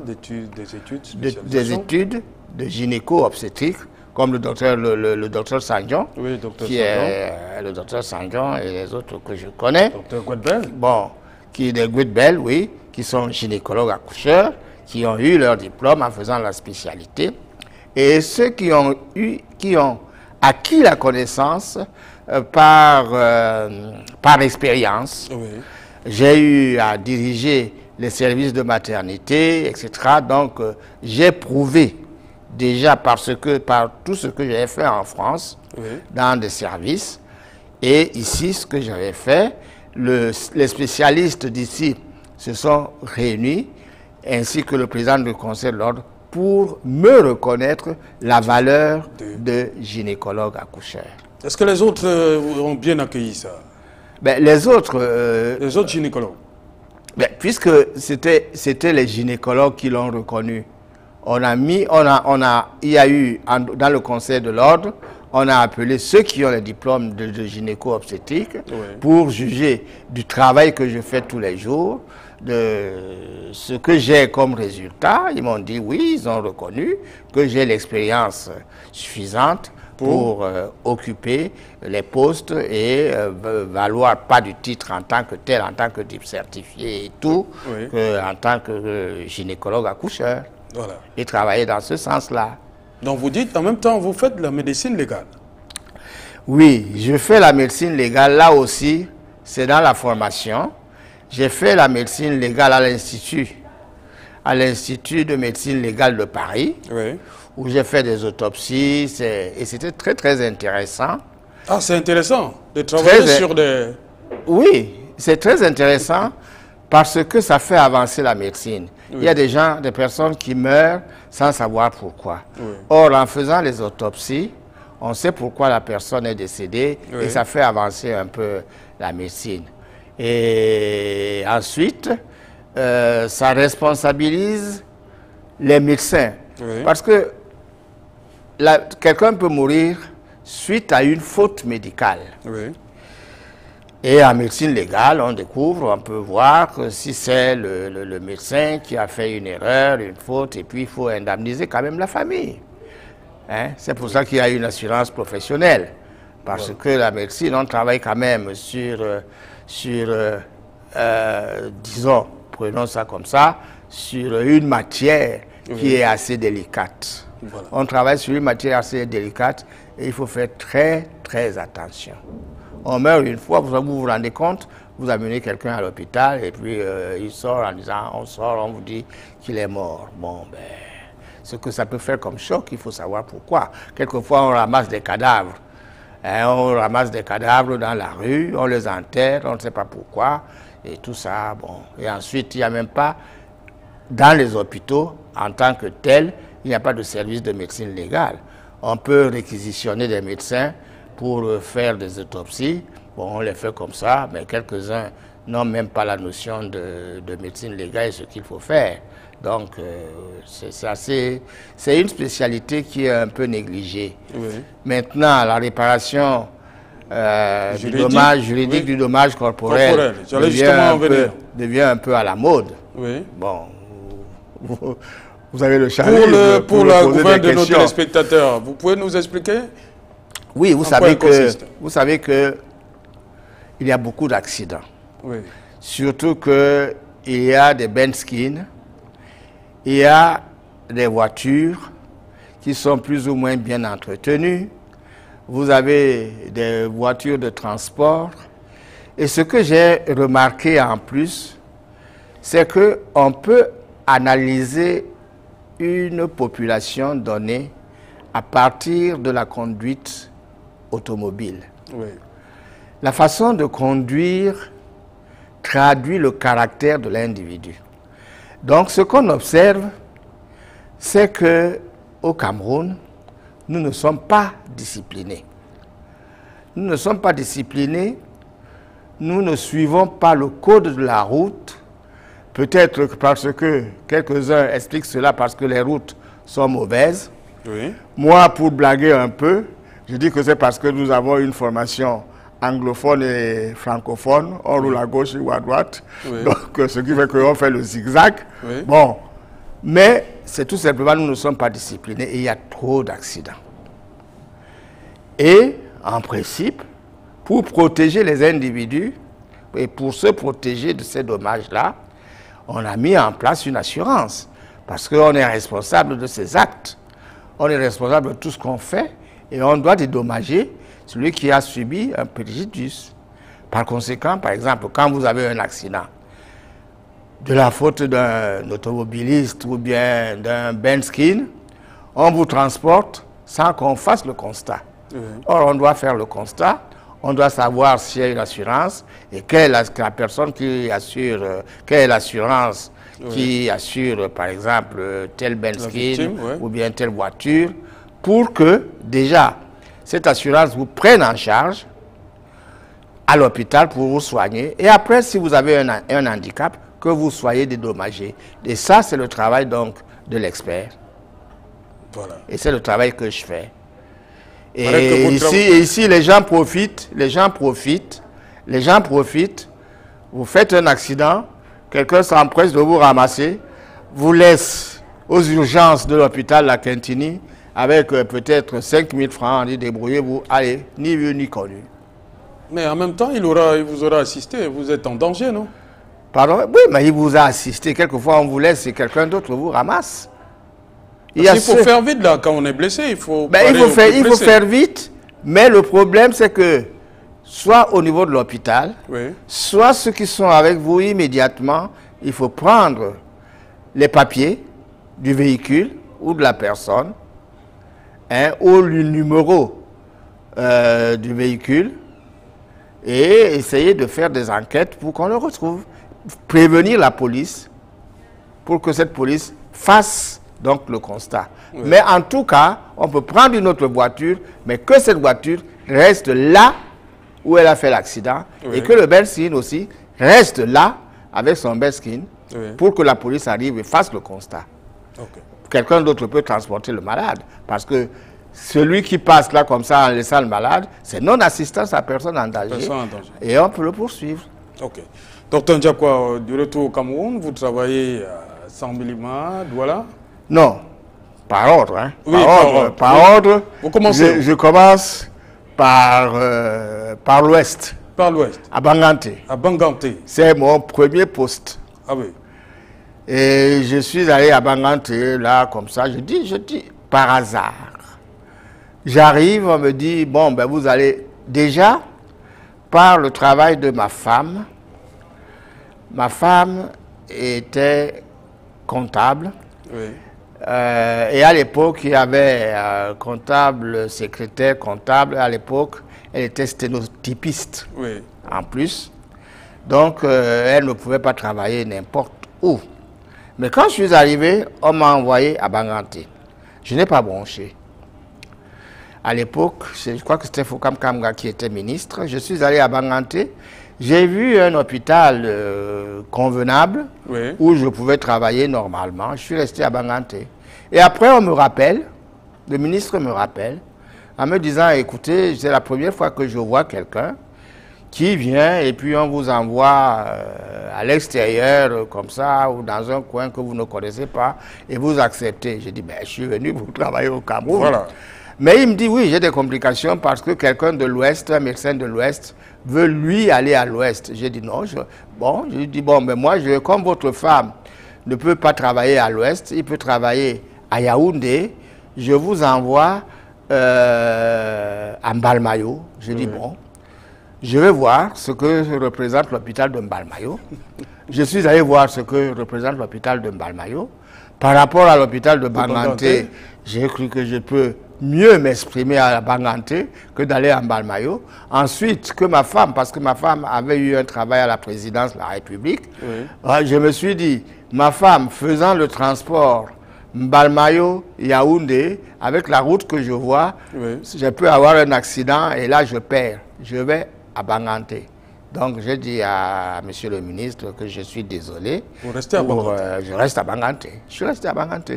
des études de gynéco-obstétrique, comme le docteur Sangyon, oui, docteur qui est le docteur Sangyon et les autres que je connais. Docteur Guedbel. Bon, qui est des Guedbel, oui, qui sont gynécologues accoucheurs, qui ont eu leur diplôme en faisant la spécialité. Et ceux qui ont acquis la connaissance par expérience. Oui. J'ai eu à diriger les services de maternité, etc. Donc, j'ai prouvé déjà par tout ce que j'avais fait en France, dans des services. Et ici, ce que j'avais fait, les spécialistes d'ici se sont réunis, ainsi que le président du Conseil de l'Ordre, pour me reconnaître la valeur de gynécologue accoucheur. Est-ce que les autres ont bien accueilli ça? Ben, les autres gynécologues. Ben, puisque c'était les gynécologues qui l'ont reconnu. Il y a eu dans le Conseil de l'Ordre, on a appelé ceux qui ont les diplômes de gynéco-obstétrique pour juger du travail que je fais tous les jours, de ce que j'ai comme résultat. Ils m'ont dit oui, ils ont reconnu que j'ai l'expérience suffisante pour occuper les postes et valoir pas du titre en tant que tel, en tant que type certifié et tout, en tant que gynécologue accoucheur. Voilà. Et travailler dans ce sens-là. Donc vous dites en même temps, vous faites de la médecine légale? Oui, je fais la médecine légale. Là aussi, c'est dans la formation. J'ai fait la médecine légale à l'Institut de médecine légale de Paris. Oui. Où j'ai fait des autopsies, et c'était très très intéressant. Ah, c'est intéressant de travailler sur des... Oui, c'est très intéressant parce que ça fait avancer la médecine. Oui. Il y a des personnes qui meurent sans savoir pourquoi. Oui. Or, en faisant les autopsies, on sait pourquoi la personne est décédée et ça fait avancer un peu la médecine. Et ensuite, ça responsabilise les médecins. Parce que quelqu'un peut mourir suite à une faute médicale. Et en médecine légale, on découvre, on peut voir que si c'est le médecin qui a fait une erreur, une faute, et puis il faut indemniser quand même la famille. Hein? C'est pour ça qu'il y a une assurance professionnelle. Parce que la médecine, on travaille quand même sur disons, prenons ça comme ça, sur une matière qui est assez délicate. Voilà. On travaille sur une matière assez délicate et il faut faire très, très attention. On meurt une fois, vous vous rendez compte, vous amenez quelqu'un à l'hôpital et puis il sort en disant, on vous dit qu'il est mort. Bon, ben, ce que ça peut faire comme choc, il faut savoir pourquoi. Quelquefois, on ramasse des cadavres. On ramasse des cadavres dans la rue, on les enterre, on ne sait pas pourquoi, et tout ça, bon. Et ensuite, il n'y a même pas, dans les hôpitaux, en tant que tel, il n'y a pas de service de médecine légale. On peut réquisitionner des médecins pour faire des autopsies. Bon, on les fait comme ça, mais quelques-uns n'ont même pas la notion de médecine légale et ce qu'il faut faire. Donc, c'est une spécialité qui est un peu négligée. Oui. Maintenant, la réparation du dommage juridique, du dommage corporel devient un peu à la mode. Oui. Bon, vous avez le challenge pour la gouverne de nos téléspectateurs. Vous pouvez nous expliquer? Oui, vous savez que il y a beaucoup d'accidents. Oui. Surtout qu'il y a des Benzkins, il y a des voitures qui sont plus ou moins bien entretenues. Vous avez des voitures de transport. Et ce que j'ai remarqué en plus, c'est qu'on peut analyser une population donnée à partir de la conduite automobile. Oui. La façon de conduire traduit le caractère de l'individu. Donc, ce qu'on observe, c'est qu'au Cameroun, nous ne sommes pas disciplinés. Nous ne sommes pas disciplinés, nous ne suivons pas le code de la route, peut-être parce que quelques-uns expliquent cela parce que les routes sont mauvaises. Oui. Moi, pour blaguer un peu, je dis que c'est parce que nous avons une formation anglophone et francophone, on roule à gauche ou à droite, oui. Donc ce qui fait qu'on fait le zigzag. Oui. Bon, mais c'est tout simplement nous ne sommes pas disciplinés et il y a trop d'accidents. Et en principe, pour protéger les individus et pour se protéger de ces dommages-là, on a mis en place une assurance parce qu'on est responsable de ces actes. On est responsable de tout ce qu'on fait et on doit dédommager celui qui a subi un préjudice. Par conséquent, par exemple, quand vous avez un accident, de la faute d'un automobiliste ou bien d'un Benzkin, on vous transporte sans qu'on fasse le constat. Or, on doit faire le constat, on doit savoir s'il y a une assurance et quelle est la personne qui assure, quelle est l'assurance qui assure, par exemple, tel Benzkin ou bien telle voiture, pour que, déjà, cette assurance vous prenne en charge à l'hôpital pour vous soigner. Et après, si vous avez un handicap, que vous soyez dédommagé. Et ça, c'est le travail donc de l'expert. Voilà. Et c'est le travail que je fais. Et ici, les gens profitent. Vous faites un accident, quelqu'un s'empresse de vous ramasser, vous laisse aux urgences de l'hôpital La Quintini, avec peut-être 5 000 francs, on dit débrouillez-vous, allez, ni vu ni connu. Mais en même temps, il vous aura assisté, vous êtes en danger, non? Pardon? Oui, mais il vous a assisté, quelquefois on vous laisse et quelqu'un d'autre vous ramasse. Il faut faire vite là, quand on est blessé, il faut faire vite, mais le problème c'est que, soit au niveau de l'hôpital, soit ceux qui sont avec vous immédiatement, il faut prendre les papiers du véhicule ou de la personne, ou le numéro du véhicule et essayer de faire des enquêtes pour qu'on le retrouve. Prévenir la police pour que cette police fasse donc le constat. Oui. Mais en tout cas, on peut prendre une autre voiture, mais que cette voiture reste là où elle a fait l'accident et que le Benzkin aussi reste là avec son Benzkin pour que la police arrive et fasse le constat. Okay. Quelqu'un d'autre peut transporter le malade parce que celui qui passe là comme ça en laissant le malade, c'est non-assistance à personne en danger. Et on peut le poursuivre. Ok. Docteur Ndiakwa, du retour au Cameroun, vous travaillez à Sambilima, Douala? Non, par ordre. Hein. Oui, par ordre. Vous commencez? Je commence par l'ouest. Par l'ouest? À Bangante. À Bangante. C'est mon premier poste. Ah oui. Et je suis allé à Bangante, là, comme ça, je dis, par hasard. J'arrive, on me dit, bon, ben vous allez déjà, par le travail de ma femme était comptable. Oui. Et à l'époque, il y avait comptable, secrétaire comptable. À l'époque, elle était sténotypiste, oui, en plus. Donc, elle ne pouvait pas travailler n'importe où. Mais quand je suis arrivé, on m'a envoyé à Banganté. Je n'ai pas bronché. À l'époque, je crois que c'était Fokam Kamga qui était ministre. Je suis allé à Banganté. J'ai vu un hôpital convenable, oui, où je pouvais travailler normalement. Je suis resté à Banganté. Et après, on me rappelle, le ministre me rappelle, en me disant, écoutez, c'est la première fois que je vois quelqu'un qui vient et puis on vous envoie à l'extérieur comme ça ou dans un coin que vous ne connaissez pas et vous acceptez. J'ai dit, ben, je suis venu pour travailler au Cameroun. Voilà. Mais il me dit, oui, j'ai des complications parce que quelqu'un de l'Ouest, un médecin de l'Ouest, veut lui aller à l'Ouest. J'ai dit, non, j'ai dit, bon, mais moi, comme votre femme ne peut pas travailler à l'Ouest, il peut travailler à Yaoundé, je vous envoie à Mbalmayo. J'ai dit, bon, je vais voir ce que représente l'hôpital de Mbalmayo. Je suis allé voir ce que représente l'hôpital de Mbalmayo. Par rapport à l'hôpital de Banganté, j'ai cru que je peux mieux m'exprimer à Banganté que d'aller à Mbalmayo. Ensuite, que ma femme, parce que ma femme avait eu un travail à la présidence de la République, oui, je me suis dit, ma femme faisant le transport Mbalmayo, Yaoundé, avec la route que je vois, oui, je peux avoir un accident et là je perds. Je vais à Banganté. Donc j'ai dit à monsieur le ministre que je suis désolé. Vous restez à Banganté? Je reste à Banganté. Je suis resté à Banganté.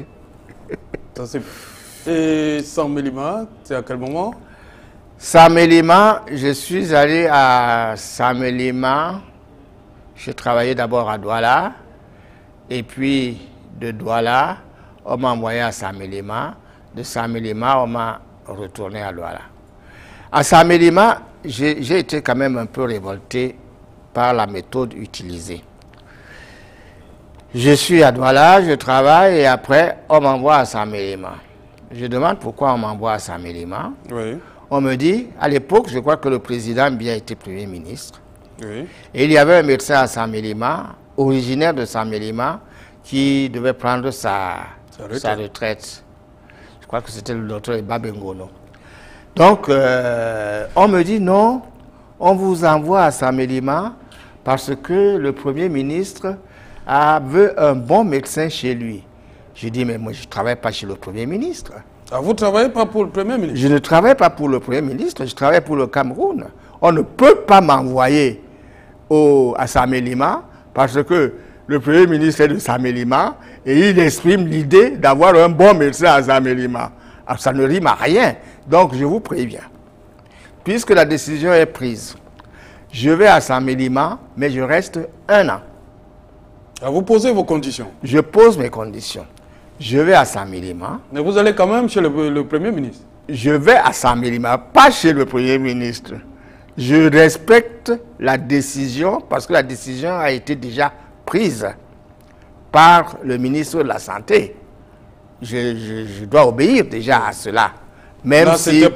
Et Samélima, c'est à quel moment? Samélima, je suis allé à Samélima. J'ai travaillé d'abord à Douala. Et puis de Douala, on m'a envoyé à Samélima. De Samélima, on m'a retourné à Douala. À Samélima, j'ai été quand même un peu révolté par la méthode utilisée. Je suis à Douala, je travaille et après, on m'envoie à Samélima. Je demande pourquoi on m'envoie à Samélima. Oui. On me dit, à l'époque, je crois que le président bien était Premier ministre. Oui. Et il y avait un médecin à Samélima, originaire de Samélima, qui devait prendre sa retraite. Je crois que c'était le docteur Eba Bengono. Donc, on me dit non, on vous envoie à Samélima parce que le Premier ministre veut un bon médecin chez lui. Je dis, mais moi, je ne travaille pas chez le Premier ministre. Ah, vous ne travaillez pas pour le Premier ministre? Je ne travaille pas pour le Premier ministre, je travaille pour le Cameroun. On ne peut pas m'envoyer à Samélima parce que le Premier ministre est de Samélima et il exprime l'idée d'avoir un bon médecin à Samélima. Alors, ça ne rime à rien. Donc, je vous préviens. Puisque la décision est prise, je vais à Samélima, mais je reste 1 an. Ah, vous posez vos conditions? Je pose mes conditions. Je vais à Samélima. Mais vous allez quand même chez le Premier ministre? Je vais à Samélima, pas chez le Premier ministre. Je respecte la décision, parce que la décision a été déjà prise par le ministre de la Santé. Je dois obéir déjà à cela. Même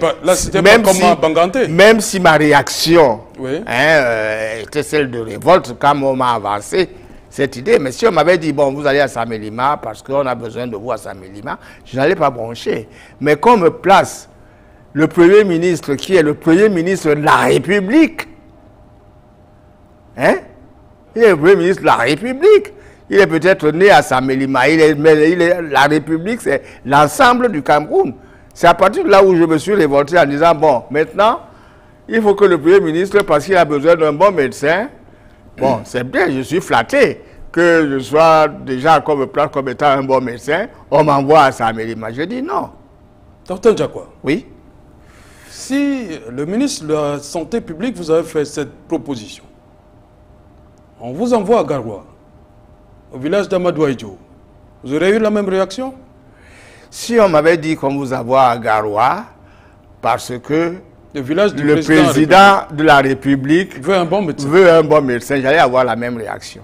même si ma réaction, oui, était celle de révolte quand on m'a avancé cette idée. Mais si on m'avait dit, bon, vous allez à Samélima parce qu'on a besoin de vous à Samélima, je n'allais pas broncher. Mais qu'on me place le Premier ministre qui est le Premier ministre de la République, il est le Premier ministre de la République. Il est peut-être né à Samélima, la République, c'est l'ensemble du Cameroun. C'est à partir de là où je me suis révolté en disant, bon, maintenant, il faut que le Premier ministre, parce qu'il a besoin d'un bon médecin, bon, c'est bien, je suis flatté que je sois déjà comme place comme étant un bon médecin, on m'envoie à Samélima. Je dis non. Docteur Djakwa. Oui. Si le ministre de la Santé publique vous avait fait cette proposition, on vous envoie à Garoua, au village d'Amadouaïdjo, vous aurez eu la même réaction? Si on m'avait dit qu'on vous envoie à Garoua, parce que le président de la République veut un bon médecin, j'allais avoir la même réaction.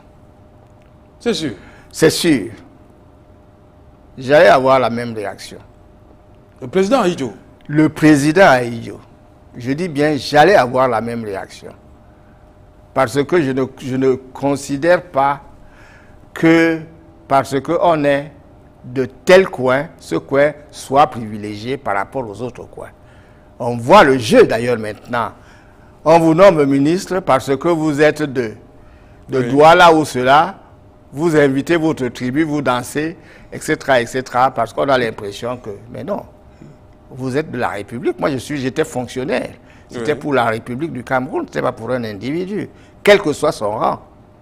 C'est sûr? C'est sûr. J'allais avoir la même réaction. Le président Ahidjo. Le président Ahidjo. Je dis bien, j'allais avoir la même réaction. Parce que je ne considère pas que parce qu'on est de tel coin, ce coin soit privilégié par rapport aux autres coins. On voit le jeu d'ailleurs maintenant. On vous nomme ministre parce que vous êtes de Douala ou cela, vous invitez votre tribu, vous dansez, etc., etc., parce qu'on a l'impression que... Mais non, vous êtes de la République. Moi, j'étais fonctionnaire. C'était pour la République du Cameroun, ce n'était pas pour un individu, quel que soit son rang.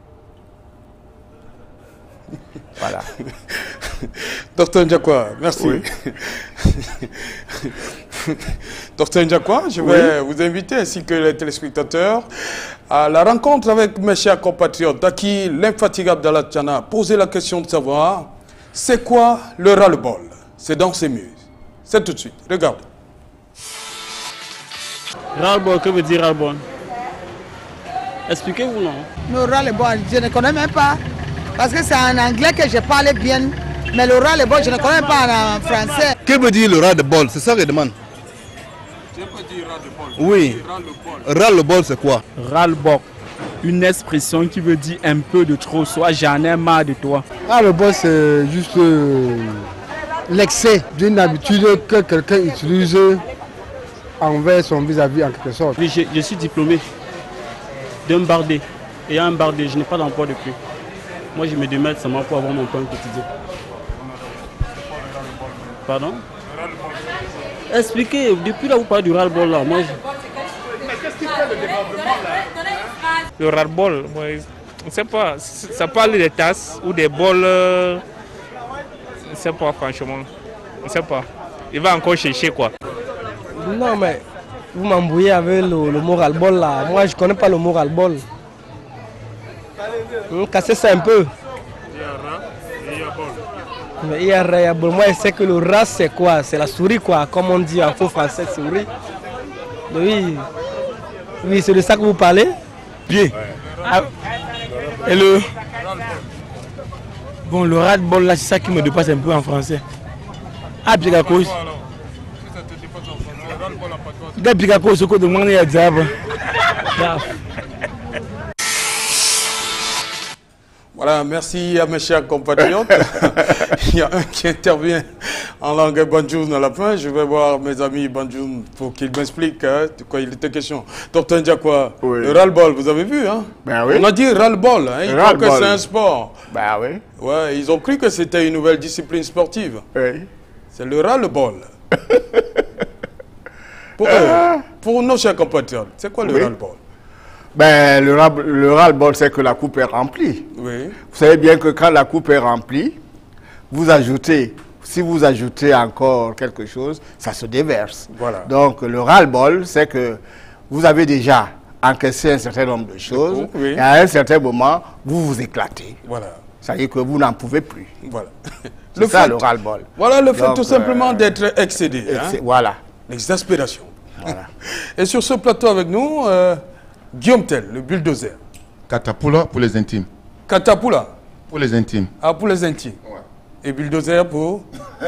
Voilà. Docteur Ndiakwa, merci. Oui. Docteur Ndiakwa, je vais vous inviter, ainsi que les téléspectateurs, à la rencontre avec mes chers compatriotes, à qui l'infatigable Abdallah Tiana a posé la question de savoir c'est quoi le ras-le-bol. C'est dans ses muses. C'est tout de suite. Regarde. Ras-le-bol, que veut dire ras-le-bol? Expliquez-vous, non? Le ras-le-bol, je ne connais même pas. Parce que c'est en anglais que je parlais bien. Mais le ras-le-bol, je ne connais pas en français. Que veut dire le ras-le-bol? C'est ça que je demande. Tu peux dire ras-le-bol? Oui. Ras-le-bol, c'est quoi? Ras-le-bol. Une expression qui veut dire un peu de trop, soit j'en ai marre de toi. Ras-le-bol, c'est juste l'excès d'une habitude que quelqu'un utilise envers son vis-à-vis en quelque sorte. Oui, je suis diplômé d'un bardé. Et un bardé, je n'ai pas d'emploi depuis. Moi, je me démerde seulement pour avoir mon pain quotidien. Pardon? Expliquez, depuis là, vous parlez du ras-le-bol là. Moi, Mais qu'est-ce qui fait le développement là? Le ras-le-bol, on ne sait pas. Ça parle des tasses ou des bols. On ne sait pas, franchement. On ne sait pas. Il va encore chercher quoi. Non, mais vous m'embrouillez avec le mot ras-le-bol là. Moi, je ne connais pas le mot ras-le-bol. Cassez ça un peu. Mais il y a bol. Moi, je sais que le rat, c'est quoi? C'est la souris, quoi. Comme on dit en faux français, souris. Oui, oui, c'est de ça que vous parlez? Bien. Ah. Et le... Bon, le ras-le-bol, là, c'est ça qui me dépasse un peu en français. Ah, bien, à cause. Bien, à cause, ce que demande à diable. Voilà, merci à mes chers compatriotes. Il y a un qui intervient en langue banjoun à la fin. Je vais voir mes amis banjoun pour qu'ils m'expliquent de quoi il était question. Docteur Ndiakwa, le ras-le-bol, vous avez vu, hein? Ben oui. On a dit ras-le-bol, hein? Ils croient que c'est un sport. Ben oui. Ouais, ils ont cru que c'était une nouvelle discipline sportive. Oui. C'est le ras-le-bol. Pour nos chers compatriotes, c'est quoi le ras-le-bol? Ben, le ras-le-bol, c'est que la coupe est remplie. Oui. Vous savez bien que quand la coupe est remplie, vous ajoutez, si vous ajoutez encore quelque chose, ça se déverse. Voilà. Donc, le ras-le-bol, c'est que vous avez déjà encaissé un certain nombre de choses, et à un certain moment, vous vous éclatez. Voilà. Ça veut dire que vous n'en pouvez plus. Voilà. C'est ça, le ras-le-bol. Voilà le fait tout simplement d'être excédé. Voilà. L'exaspération. Voilà. Et sur ce plateau avec nous, Guillaume Tell, le bulldozer. Catapula pour les intimes. Catapula pour les intimes. Ah, pour les intimes. Ouais. Et bulldozer pour...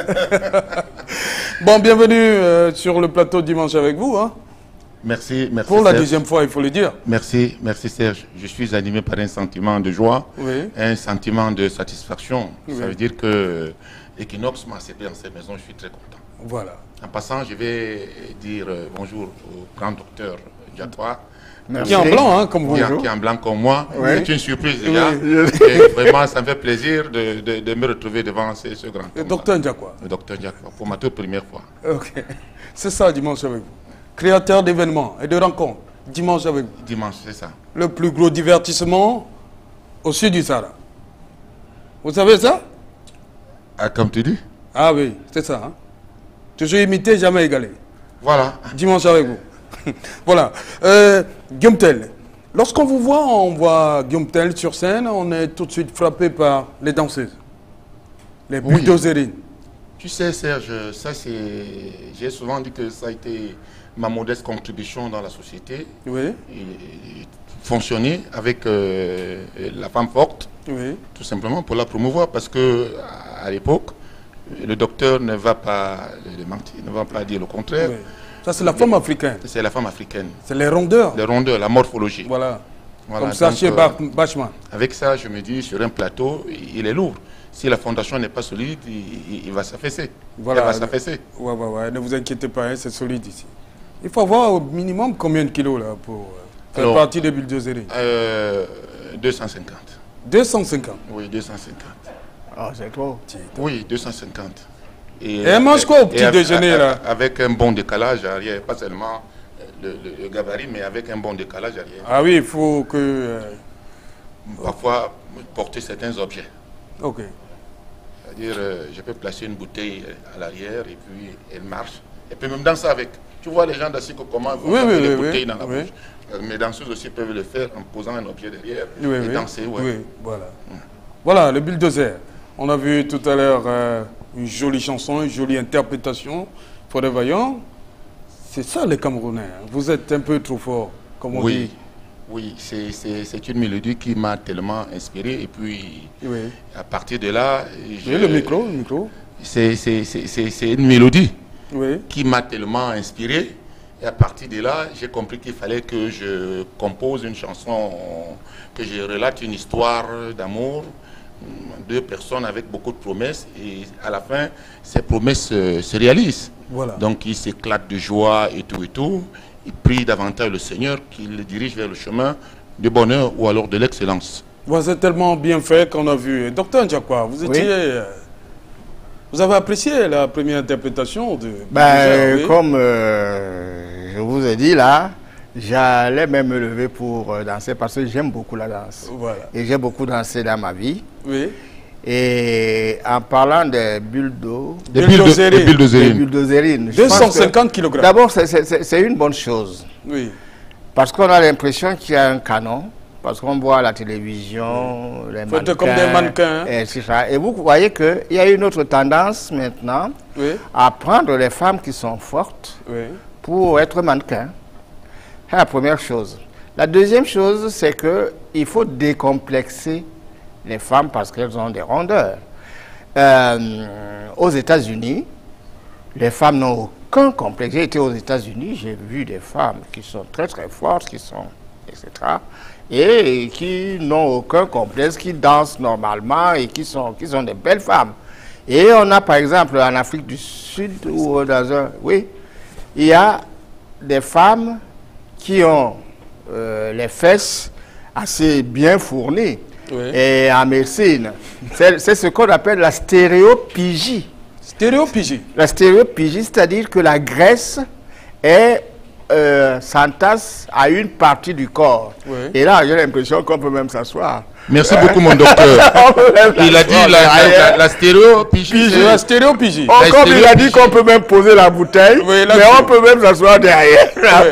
Bon, bienvenue sur le plateau dimanche avec vous. Hein. Merci, merci. Pour la Serge. deuxième fois, il faut le dire. Merci, merci Serge. Je suis animé par un sentiment de joie, un sentiment de satisfaction. Ça veut dire que Equinox m'a accepté dans cette maison, je suis très content. Voilà. En passant, je vais dire bonjour au grand docteur Diatwa. Qui est en blanc, hein, comme vous. Qui est en blanc comme moi. Oui. C'est une surprise déjà. Et vraiment, ça me fait plaisir de me retrouver devant ce grand homme. Le docteur Ndiakwa. Le docteur Ndiakwa, pour ma toute première fois. Ok. C'est ça, dimanche avec vous. Créateur d'événements et de rencontres. Dimanche avec vous. Dimanche, c'est ça. Le plus gros divertissement au sud du Sahara. Vous savez ça? Ah, comme tu dis? Ah oui, c'est ça. Hein? Toujours imité, jamais égalé. Voilà. Dimanche avec vous. Voilà. Guillaume Tell, lorsqu'on vous voit, on voit Guillaume Tell sur scène, on est tout de suite frappé par les danseuses, les bulldozerines. Tu sais, Serge, ça c'est... J'ai souvent dit que ça a été ma modeste contribution dans la société. Oui. Et fonctionner avec la femme forte, tout simplement pour la promouvoir, parce que à l'époque, le docteur ne va pas le mentir, ne va pas dire le contraire. Oui. Ça, c'est la femme africaine. C'est la femme africaine. C'est les rondeurs. Les rondeurs, la morphologie. Voilà. Voilà. Comme ça, Donc, chez Bachmann. Avec ça, je me dis, sur un plateau, il est lourd. Si la fondation n'est pas solide, il va s'affaisser. Voilà. Il va s'affaisser. Ouais. Ne vous inquiétez pas, hein, c'est solide ici. Il faut avoir au minimum combien de kilos là pour faire partie des bulldozers? 250. 250? Oui, 250. Ah, c'est trop. Oui, 250. Et elle mange quoi au petit déjeuner là? Avec un bon décalage arrière, pas seulement le gabarit, mais avec un bon décalage arrière. Ah oui, il faut que... Parfois, porter certains objets. Ok. C'est-à-dire, je peux placer une bouteille à l'arrière et puis elle marche. Et puis même danser avec. Tu vois les gens d'Assiko comment ils vont mettre les bouteilles dans la bouche. Mes danseuses aussi peuvent le faire en posant un objet derrière et danser. Oui, voilà. Voilà, le bulldozer. On a vu tout à l'heure une jolie chanson, une jolie interprétation. Fodé Vaillant, c'est ça les Camerounais. Vous êtes un peu trop fort, comme on dit. Oui, c'est une mélodie qui m'a tellement inspiré. Et puis, à partir de là... le micro. C'est une mélodie qui m'a tellement inspiré. Et à partir de là, j'ai compris qu'il fallait que je compose une chanson, que je relate une histoire d'amour, deux personnes avec beaucoup de promesses. Et à la fin, ces promesses se réalisent. Voilà. Donc, ils s'éclatent de joie et tout. Il prie davantage le Seigneur qui le dirige vers le chemin du bonheur ou alors de l'excellence. Vous êtes tellement bien fait qu'on a vu. Docteur Ndiakwa, vous étiez... Vous avez apprécié la première interprétation de... Comme je vous ai dit là, j'allais même me lever pour danser parce que j'aime beaucoup la danse. Voilà. Et j'ai beaucoup dansé dans ma vie. Oui. Et en parlant des bulldozerines, 250 kg. D'abord, c'est une bonne chose. Oui. Parce qu'on a l'impression qu'il y a un canon. Parce qu'on voit à la télévision, les mannequins, comme des mannequins. Et vous voyez qu'il y a une autre tendance maintenant à prendre les femmes qui sont fortes pour être mannequins. C'est la première chose. La deuxième chose, c'est qu'il faut décomplexer les femmes parce qu'elles ont des rondeurs. Aux États-Unis, les femmes n'ont aucun complexe. J'ai été aux États-Unis, j'ai vu des femmes qui sont très très fortes, qui sont, etc., et qui n'ont aucun complexe, qui dansent normalement et qui sont des belles femmes. Et on a par exemple en Afrique du Sud, ou dans un... Oui, il y a des femmes qui ont les fesses assez bien fournies. Et en médecine, c'est ce qu'on appelle la stéréopigie. Stéréopigie? La stéréopigie, c'est-à-dire que la graisse s'entasse à une partie du corps. Et là, j'ai l'impression qu'on peut même s'asseoir. Merci beaucoup, mon docteur. Il a dit la stéréopigie. La stéréopigie. Comme il a dit qu'on peut même poser la bouteille, mais on peut même s'asseoir derrière.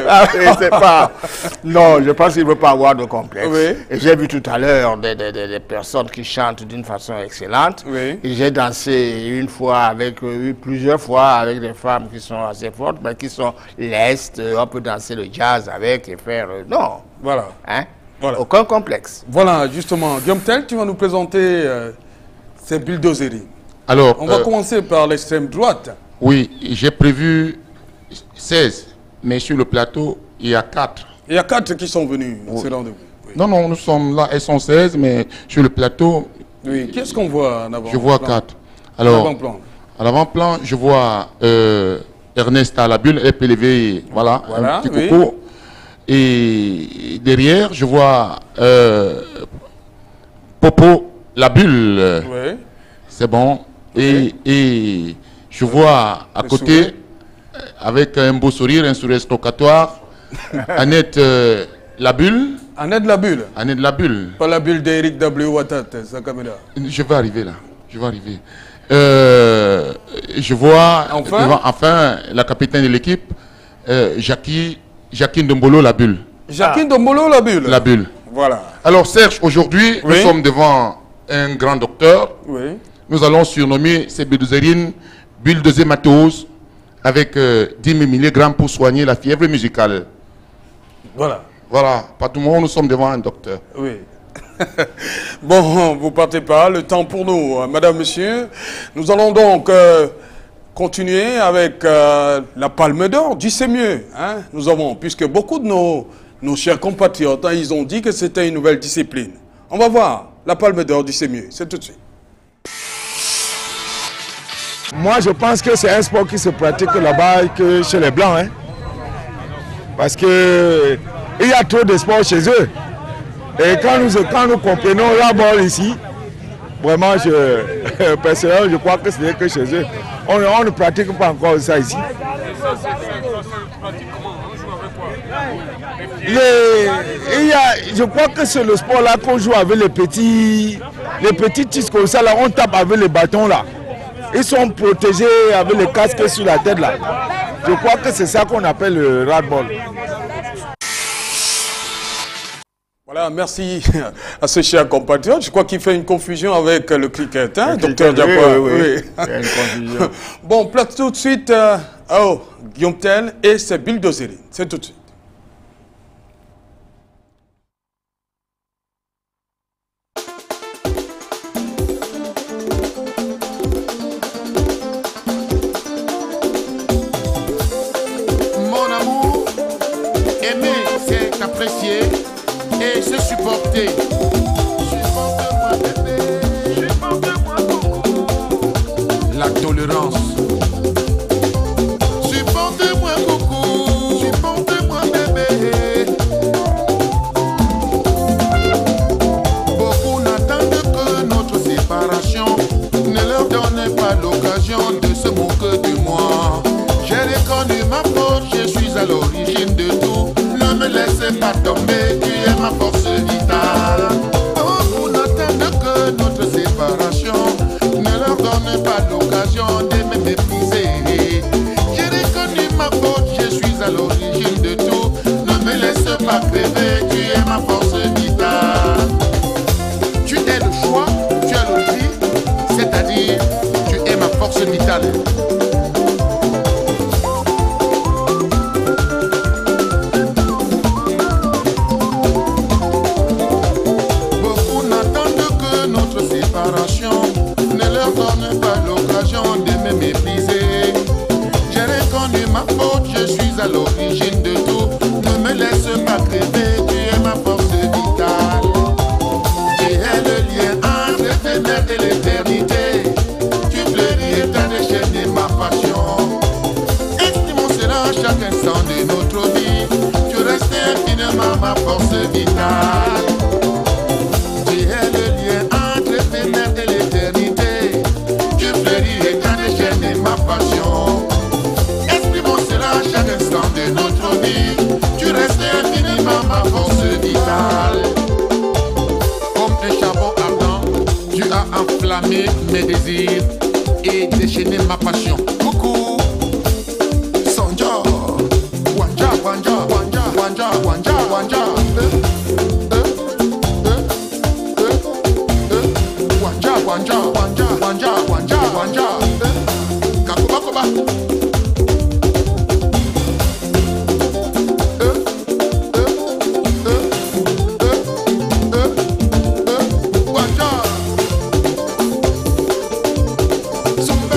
Non, je pense qu'il ne veut pas avoir de complexe. Et j'ai vu tout à l'heure des personnes qui chantent d'une façon excellente. Et j'ai dansé plusieurs fois avec des femmes qui sont assez fortes, mais qui sont lestes. On peut danser le jazz avec et faire... Non. Voilà. Hein? Voilà. Aucun complexe. Voilà, justement. Guillaume Tell, tu vas nous présenter ces bulldozerines. Alors, on va commencer par l'extrême droite. Oui, j'ai prévu 16, mais sur le plateau, il y a 4. Il y a 4 qui sont venus à ce rendez-vous. Non, nous sommes là, elles sont 16, mais sur le plateau... Oui, qu'est-ce qu'on voit en avant? Je vois 4. Alors, à l'avant-plan, je vois Ernest à la bulle, elle peut lever, voilà, un petit coco. Et derrière, je vois Popo, la bulle. C'est bon. Et je vois à côté, avec un beau sourire, un sourire stoccatoire, Annette la bulle. Annette la bulle. Annette la bulle. Pas la bulle d'Eric W. Watat, sa caméra. Je vais arriver là. Je vais arriver. Je vois enfin la capitaine de l'équipe, Jacqueline Dombolo, la bulle. Jacqueline Dombolo, la bulle. La bulle. Voilà. Alors Serge, aujourd'hui, nous sommes devant un grand docteur. Nous allons surnommer ces bulldozerines bulldozer Mathéos avec 10 000 mg pour soigner la fièvre musicale. Voilà. Voilà. Pas tout le monde, nous sommes devant un docteur. Oui. Bon, vous partez pas, le temps pour nous. Madame, monsieur, nous allons donc continuer avec la palme d'or du C'est mieux. Hein? Nous avons, puisque beaucoup de nos chers compatriotes, ils ont dit que c'était une nouvelle discipline. On va voir la palme d'or du C'est mieux. C'est tout de suite. Moi, je pense que c'est un sport qui se pratique là-bas que chez les Blancs. Hein? Parce qu'il y a trop de sports chez eux. Et quand nous comprenons la balle ici, vraiment, personnellement, je crois que ce n'est que chez eux. On ne pratique pas encore ça ici. Je crois que c'est le sport là qu'on joue avec les petits tiges comme ça, là, on tape avec les bâtons là. Ils sont protégés avec les casques sur la tête là. Je crois que c'est ça qu'on appelle le rad-ball. Voilà, merci à ce cher compatriote. Je crois qu'il fait une confusion avec le cricket, hein, docteur Diakwa. Oui. Il y a une confusion. Bon, place tout de suite Guillaume Tell et c'est Bill Dozeri. C'est tout de suite. Mon amour, aimer c'est apprécier et se supporter. Supporte-moi bébé, supporte-moi coucou. La tolérance. Supporte-moi coucou, supporte-moi bébé. Beaucoup n'attendent que notre séparation. Ne leur donnez pas l'occasion de se moquer de moi. J'ai reconnu ma faute, je suis à l'origine de tout. Ne me laissez pas tomber, tu es ma force vitale. Beaucoup n'attendent que notre séparation. Ne leur donnez pas l'occasion de me mépriser. J'ai reconnu ma faute, je suis à l'origine de tout. Ne me laisse pas crever, tu es ma force vitale. Tu es le choix, tu as le prix, c'est-à-dire tu es ma force vitale. Ne leur donne pas l'occasion de me mépriser. J'ai reconnu ma faute, je suis à l'origine de tout. Ne me laisse pas crever, tu es ma force vitale. Tu es le lien entre tes mères et l'éternité. Tu fleuris et t'as déchaîné ma passion. Estimons cela chaque instant de notre vie. Tu restes infiniment ma force vitale. Tu es le lien entre tes mères et l'éternité. Tu fleuris et t'as déchaîné ma passion. Exprimons cela chaque instant de notre vie. Tu restes infiniment ma force vitale. Comme un charbon ardent, tu as enflammé mes désirs et déchaîné ma passion. Coucou, Sonja, Wanja, Wanja, Wanja, Wanja, Wanja, Wanja. Wanja, wanja, wanja, wanja, wanja. Kakuba, kuba. Wanja. Zumbe.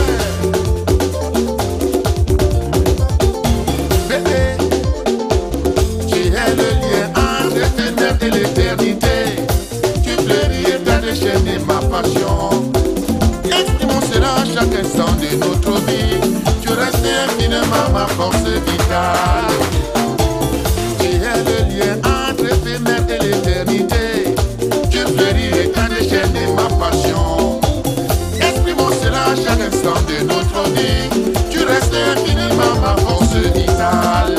Bébé, tu es le lien entre tes mères et l'éternité. Tu fleuris et t'as déchaîné ma passion. Estimons cela chaque instant de notre vie. Tu restes infiniment ma force vitale. Tu es le lien entre tes mères et l'éternité. Tu fleuris et t'as déchaîné ma passion. Exprimons cela chaque instant de notre vie. Tu restes infiniment ma force vitale.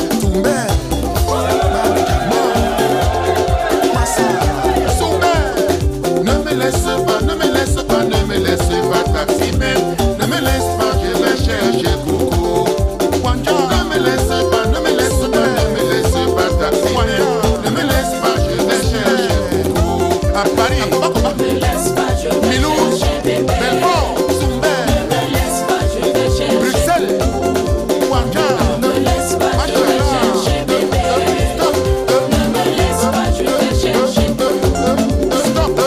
Ne me laisse pas, ne me laisse pas, ne me laisse pas taximan. Ne me laisse pas, je vais chercher beaucoup. Wanja, ne me laisse pas, ne me laisse pas, ne me laisse pas taximan. Ne me laisse pas, je vais chercher beaucoup. À Paris, ne me laisse pas, je vais Mulhouse, Belfort, Zumber, ne me laisse pas, je vais chercher Bruxelles, Wanja, ne me laisse pas, je vais chercher bébé. Ne me laisse pas, je vais chercher. Stop.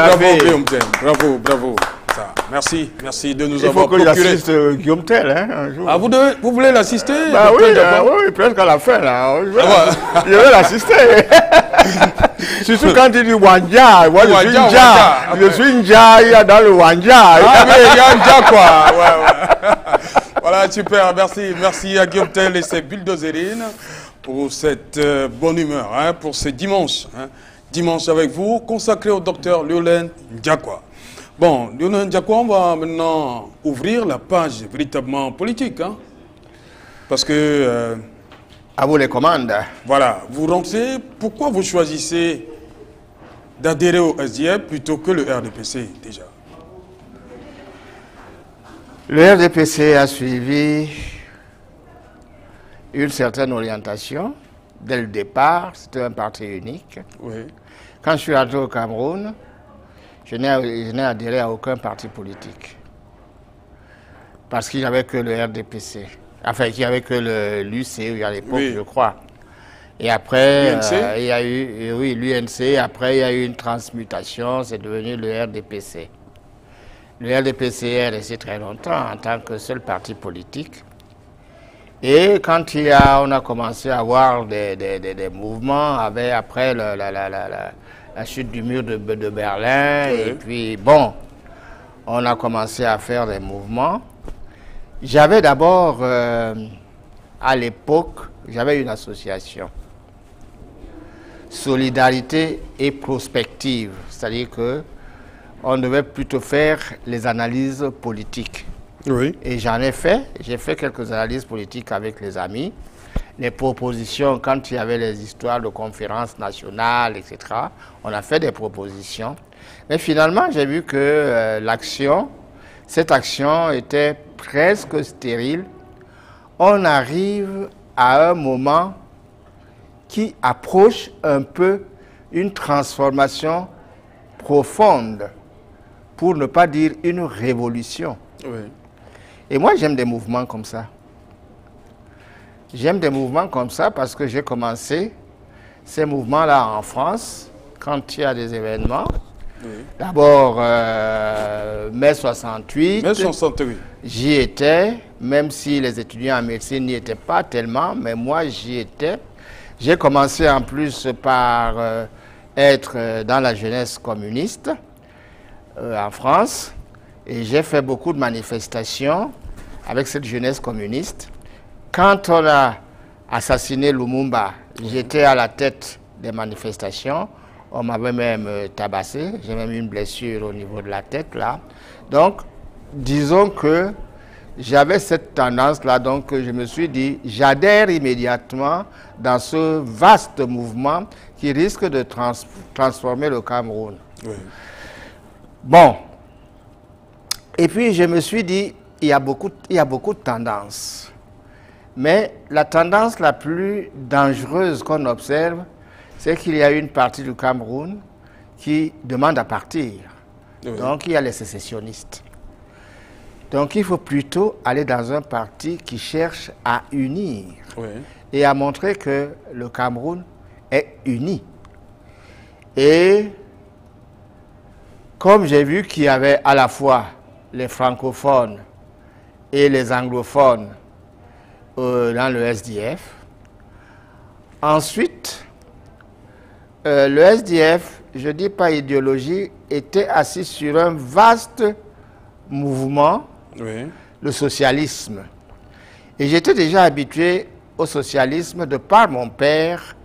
Bravo, Guillaume Tell. Bravo, bravo. Ça. Merci, merci de nous avoir procuré. Il faut que j'assiste Guillaume Tell, hein, un jour. Ah, vous voulez l'assister? Bah oui, oui, presque à la fin, là. Je vais l'assister. Surtout quand il dit Wanja. Moi, je suis Nja, il y a dans le Wanja. Ah, mais il y a Nja, quoi. Ouais. Voilà, super, merci à Guillaume Tell et ses bulldozerines pour cette bonne humeur, hein, pour ce dimanche. Hein. Dimanche avec vous, consacré au docteur Lionel Ndiakwa. Bon, Lionel Ndiakwa, on va maintenant ouvrir la page véritablement politique. Hein, parce que... à vous les commandes. Voilà, vous rentrez, pourquoi vous choisissez d'adhérer au SDF plutôt que le RDPC déjà? Le RDPC a suivi une certaine orientation. Dès le départ, c'était un parti unique. Oui. Quand je suis arrivé au Cameroun, je n'ai adhéré à aucun parti politique. Parce qu'il n'y avait que le RDPC. Enfin, qu'il n'y avait que l'UCE à l'époque, oui, je crois. Et après, il y a eu, oui, l'UNC. Après, il y a eu une transmutation, c'est devenu le RDPC. Le RDPC est resté très longtemps en tant que seul parti politique. Et quand on a commencé à avoir des mouvements, après la chute du mur de Berlin, oui, et puis bon, on a commencé à faire des mouvements. J'avais d'abord, à l'époque, j'avais une association, Solidarité et Prospective, c'est-à-dire qu'on devait plutôt faire les analyses politiques. Oui. Et j'en ai fait, j'ai fait quelques analyses politiques avec les amis, les propositions, quand il y avait les histoires de conférences nationales, etc., on a fait des propositions. Mais finalement, j'ai vu que cette action était presque stérile. On arrive à un moment qui approche un peu une transformation profonde, pour ne pas dire une révolution. Oui. Et moi, j'aime des mouvements comme ça. J'aime des mouvements comme ça parce que j'ai commencé ces mouvements-là en France, quand il y a des événements. Oui. D'abord, mai 68. Mai 68. J'y étais, même si les étudiants en médecine n'y étaient pas tellement, mais moi, j'y étais. J'ai commencé en plus par être dans la jeunesse communiste en France. Et j'ai fait beaucoup de manifestations avec cette jeunesse communiste. Quand on a assassiné Lumumba, j'étais à la tête des manifestations. On m'avait même tabassé. J'ai même eu une blessure au niveau de la tête, là. Donc, disons que j'avais cette tendance-là. Donc, je me suis dit, j'adhère immédiatement dans ce vaste mouvement qui risque de transformer le Cameroun. Oui. Bon. Et puis, je me suis dit, il y a beaucoup de tendances. Mais la tendance la plus dangereuse qu'on observe, c'est qu'il y a une partie du Cameroun qui demande à partir. Oui. Donc, il y a les sécessionnistes. Donc, il faut plutôt aller dans un parti qui cherche à unir, oui, et à montrer que le Cameroun est uni. Et comme j'ai vu qu'il y avait à la fois les francophones et les anglophones dans le SDF. Ensuite, le SDF, je ne dis pas idéologie, était assis sur un vaste mouvement, oui, le socialisme. Et j'étais déjà habitué au socialisme de par mon père,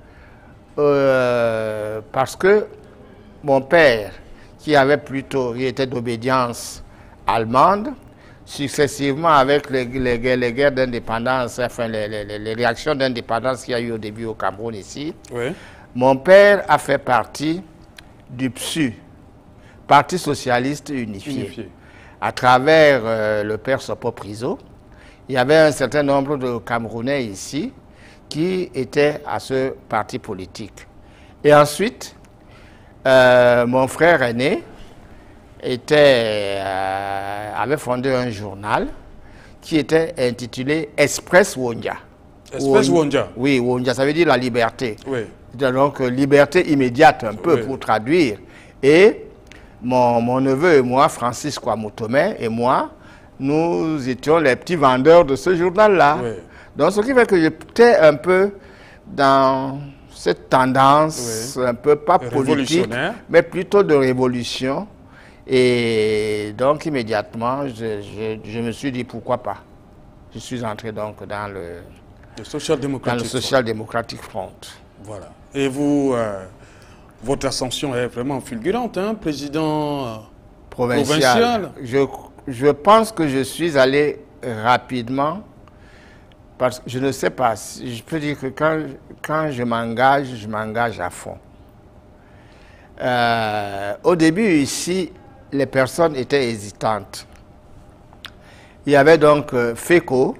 parce que mon père, qui était d'obédience allemande, successivement avec les guerres d'indépendance, enfin les réactions d'indépendance qu'il y a eu au début au Cameroun ici, oui, mon père a fait partie du PSU, Parti Socialiste Unifié. À travers le père Sopo Priso, il y avait un certain nombre de Camerounais ici qui étaient à ce parti politique. Et ensuite, mon frère aîné avait fondé un journal qui était intitulé Express Wonja. Express Wonja. Oui, Wonja, ça veut dire la liberté. Oui. Donc, liberté immédiate un peu, oui, pour traduire. Et mon neveu et moi, Francis Kwamutome et moi, nous étions les petits vendeurs de ce journal-là. Oui. Donc, ce qui fait que j'étais un peu dans cette tendance, un peu pas politique, mais plutôt de révolution. Et donc, immédiatement, je me suis dit, pourquoi pas. Je suis entré donc dans le Social Democratic Front. Voilà. Et vous, votre ascension est vraiment fulgurante, hein, président provincial. Je pense que je suis allé rapidement, parce que je ne sais pas, je peux dire que quand je m'engage à fond. Au début, ici, les personnes étaient hésitantes. Il y avait donc FECO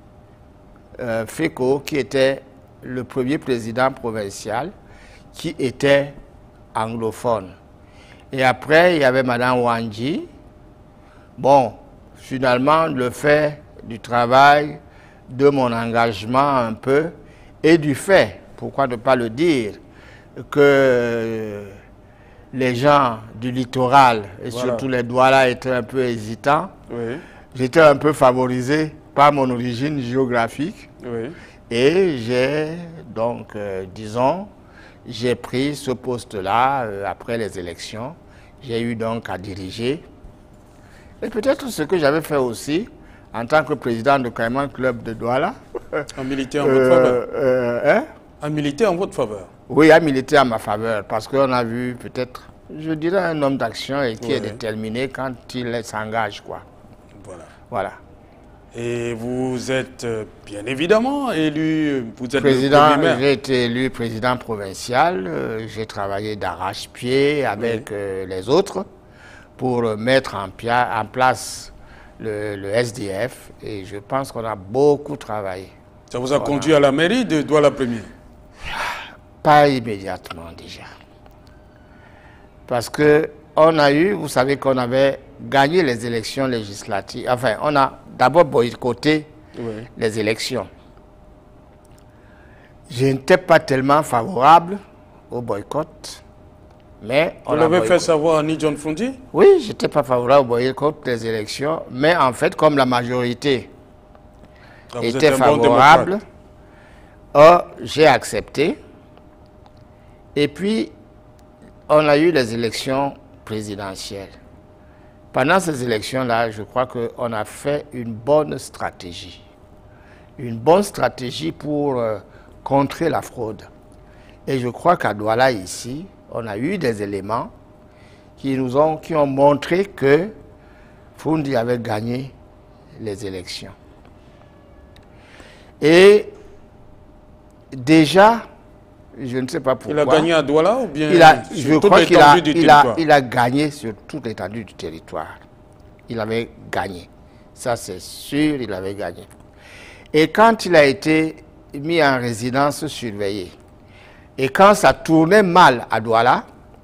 qui était le premier président provincial, qui était anglophone. Et après, il y avait Madame Wanji. Bon, finalement, le fait du travail, de mon engagement un peu, et du fait, pourquoi ne pas le dire, que les gens du littoral, et surtout les Douala, étaient un peu hésitants. Oui. J'étais un peu favorisé par mon origine géographique. Oui. Et j'ai donc, disons, j'ai pris ce poste-là après les élections. J'ai eu donc à diriger. Et peut-être ce que j'avais fait aussi, en tant que président de Cayman Club de Douala. Un militaire en votre faveur. Un militaire en votre faveur. Oui, un militaire en ma faveur, parce qu'on a vu peut-être, je dirais, un homme d'action et qui est déterminé quand il s'engage, quoi. Voilà. Voilà. Et vous êtes bien évidemment élu, vous êtes président, j'ai été élu président provincial, j'ai travaillé d'arrache-pied avec les autres pour mettre en place le SDF, et je pense qu'on a beaucoup travaillé. Ça vous a conduit à la mairie de Douala-Premier? Pas immédiatement déjà. Parce que on a eu, vous savez qu'on avait gagné les élections législatives. Enfin, on a d'abord boycotté les élections. Je n'étais pas tellement favorable au boycott, mais on l'avait fait savoir à Ni John Fundi? Oui, je n'étais pas favorable au boycott des élections, mais en fait, comme la majorité était favorable, j'ai accepté. Et puis, on a eu les élections présidentielles. Pendant ces élections-là, je crois qu'on a fait une bonne stratégie. Une bonne stratégie pour contrer la fraude. Et je crois qu'à Douala, ici, on a eu des éléments qui ont montré que Fundi avait gagné les élections. Et déjà, je ne sais pas pourquoi. Il a gagné à Douala ou bien je crois qu'il a gagné sur toute l'étendue du territoire. Il avait gagné. Ça, c'est sûr, il avait gagné. Et quand il a été mis en résidence surveillée, et quand ça tournait mal à Douala,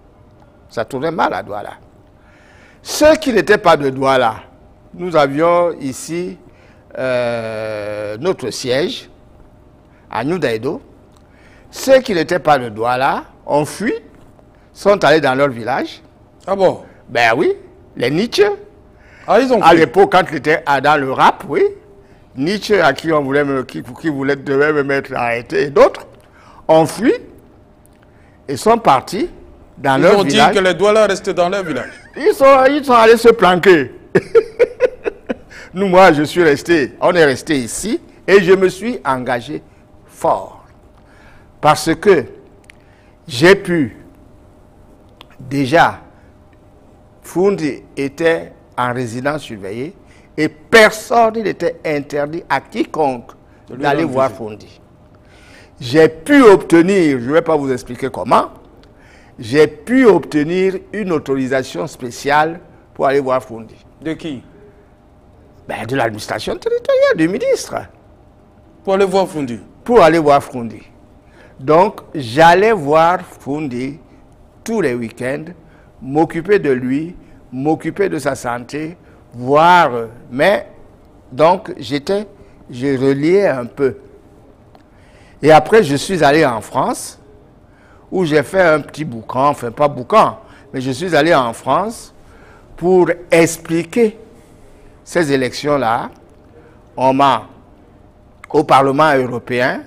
ceux qui n'étaient pas de Douala, nous avions ici notre siège à New Daido. Ceux qui n'étaient pas de Douala ont fui, sont allés dans leur village. Ah bon? Ben oui, les Nietzsche. Ah, ils ont à l'époque, quand j'étais dans le rap, oui. Nietzsche, à qui on voulait devait me mettre arrêté, et d'autres ont fui et sont partis dans leur village. Ils ont dit que les Douala restaient dans leur village. Ils sont allés se planquer. Nous, moi, je suis resté, on est resté ici et je me suis engagé fort. Parce que j'ai pu, déjà, Fundi était en résidence surveillée et personne n'était interdit à quiconque d'aller voir Fundi. J'ai pu obtenir, je ne vais pas vous expliquer comment, j'ai pu obtenir une autorisation spéciale pour aller voir Fundi. De qui? Ben, de l'administration territoriale, du ministre. Pour aller voir Fundi? Pour aller voir Fundi. Donc, j'allais voir Fundi tous les week-ends, m'occuper de lui, m'occuper de sa santé, voir. Mais, donc, je reliais un peu. Et après, je suis allé en France, où j'ai fait un petit boucan, enfin pas boucan, Mais je suis allé en France pour expliquer ces élections-là. On m'a, au Parlement européen,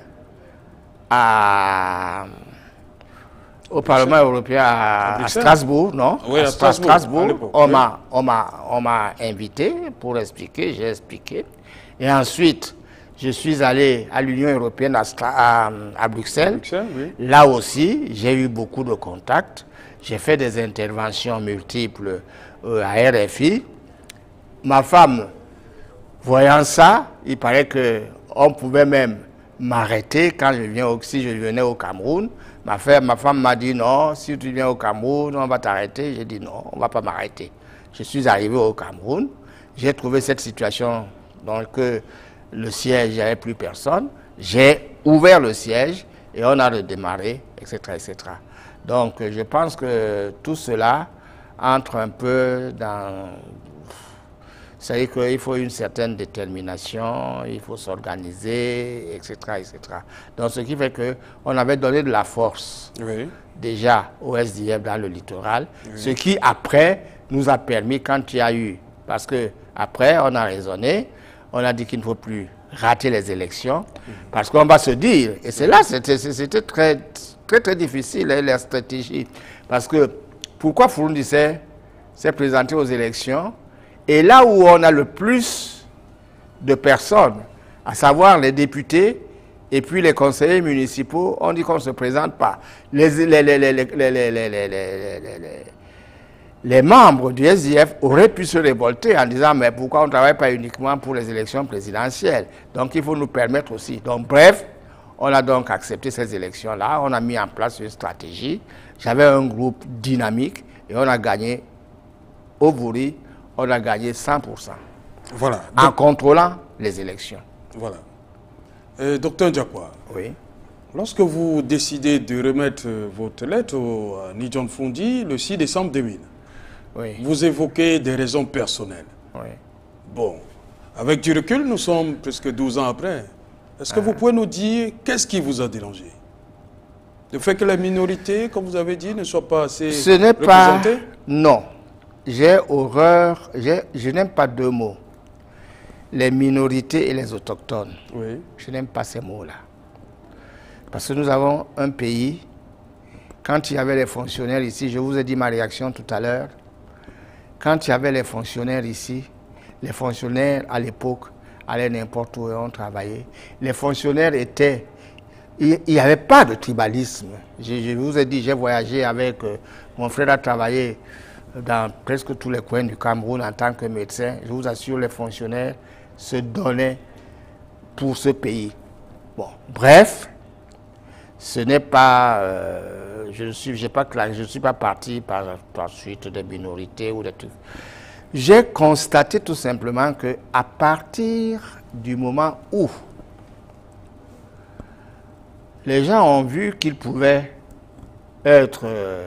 à Strasbourg, non? Oui, à Strasbourg, on m'a invité pour expliquer, j'ai expliqué. Et ensuite, je suis allé à l'Union européenne à Bruxelles. Oui. Là aussi, j'ai eu beaucoup de contacts. J'ai fait des interventions multiples à RFI. Ma femme, voyant ça, il paraît qu'on pouvait même m'arrêter quand si je venais au Cameroun. Ma femme m'a dit non, si tu viens au Cameroun, on va t'arrêter. J'ai dit non, on ne va pas m'arrêter. Je suis arrivé au Cameroun, j'ai trouvé cette situation, donc le siège, il n'y avait plus personne. J'ai ouvert le siège et on a redémarré, etc., etc. Donc je pense que tout cela entre un peu dans... C'est-à-dire qu'il faut une certaine détermination, il faut s'organiser, etc., etc. Donc ce qui fait qu'on avait donné de la force déjà au SDF dans le littoral, ce qui après nous a permis, quand il y a eu, parce que après on a raisonné, on a dit qu'il ne faut plus rater les élections, parce qu'on va se dire, et c'est là, c'était très, très, très difficile, la stratégie, parce que pourquoi Fouroundi s'est présenté aux élections? Et là où on a le plus de personnes, à savoir les députés et puis les conseillers municipaux, on dit qu'on ne se présente pas. Les membres du SDF auraient pu se révolter en disant mais pourquoi on ne travaille pas uniquement pour les élections présidentielles? Donc il faut nous permettre aussi. Donc bref, on a donc accepté ces élections-là, on a mis en place une stratégie. J'avais un groupe dynamique et on a gagné au Bouri. On a gagné 100%. Voilà. En contrôlant les élections. Voilà. Docteur Ndiakwa, oui. Lorsque vous décidez de remettre votre lettre à Nidjon Fondi le 6 décembre 2000, vous évoquez des raisons personnelles. Oui. Bon, avec du recul, nous sommes presque 12 ans après. Est-ce que vous pouvez nous dire qu'est-ce qui vous a dérangé? Le fait que la minorité, comme vous avez dit, ne soit pas assez représentée? Ce n'est pas... Non. J'ai horreur, je n'aime pas deux mots, les minorités et les autochtones. Oui. Je n'aime pas ces mots-là. Parce que nous avons un pays, quand il y avait les fonctionnaires ici, je vous ai dit ma réaction tout à l'heure, quand il y avait les fonctionnaires ici, les fonctionnaires à l'époque allaient n'importe où et on travaillait. Les fonctionnaires étaient... Il n'y avait pas de tribalisme. Je vous ai dit, j'ai voyagé avec... mon frère a travaillé dans presque tous les coins du Cameroun en tant que médecin. Je vous assure, les fonctionnaires se donnaient pour ce pays. Bon, bref, ce n'est pas... je ne suis pas parti par suite des minorités ou des trucs. J'ai constaté tout simplement qu'à partir du moment où les gens ont vu qu'ils pouvaient être...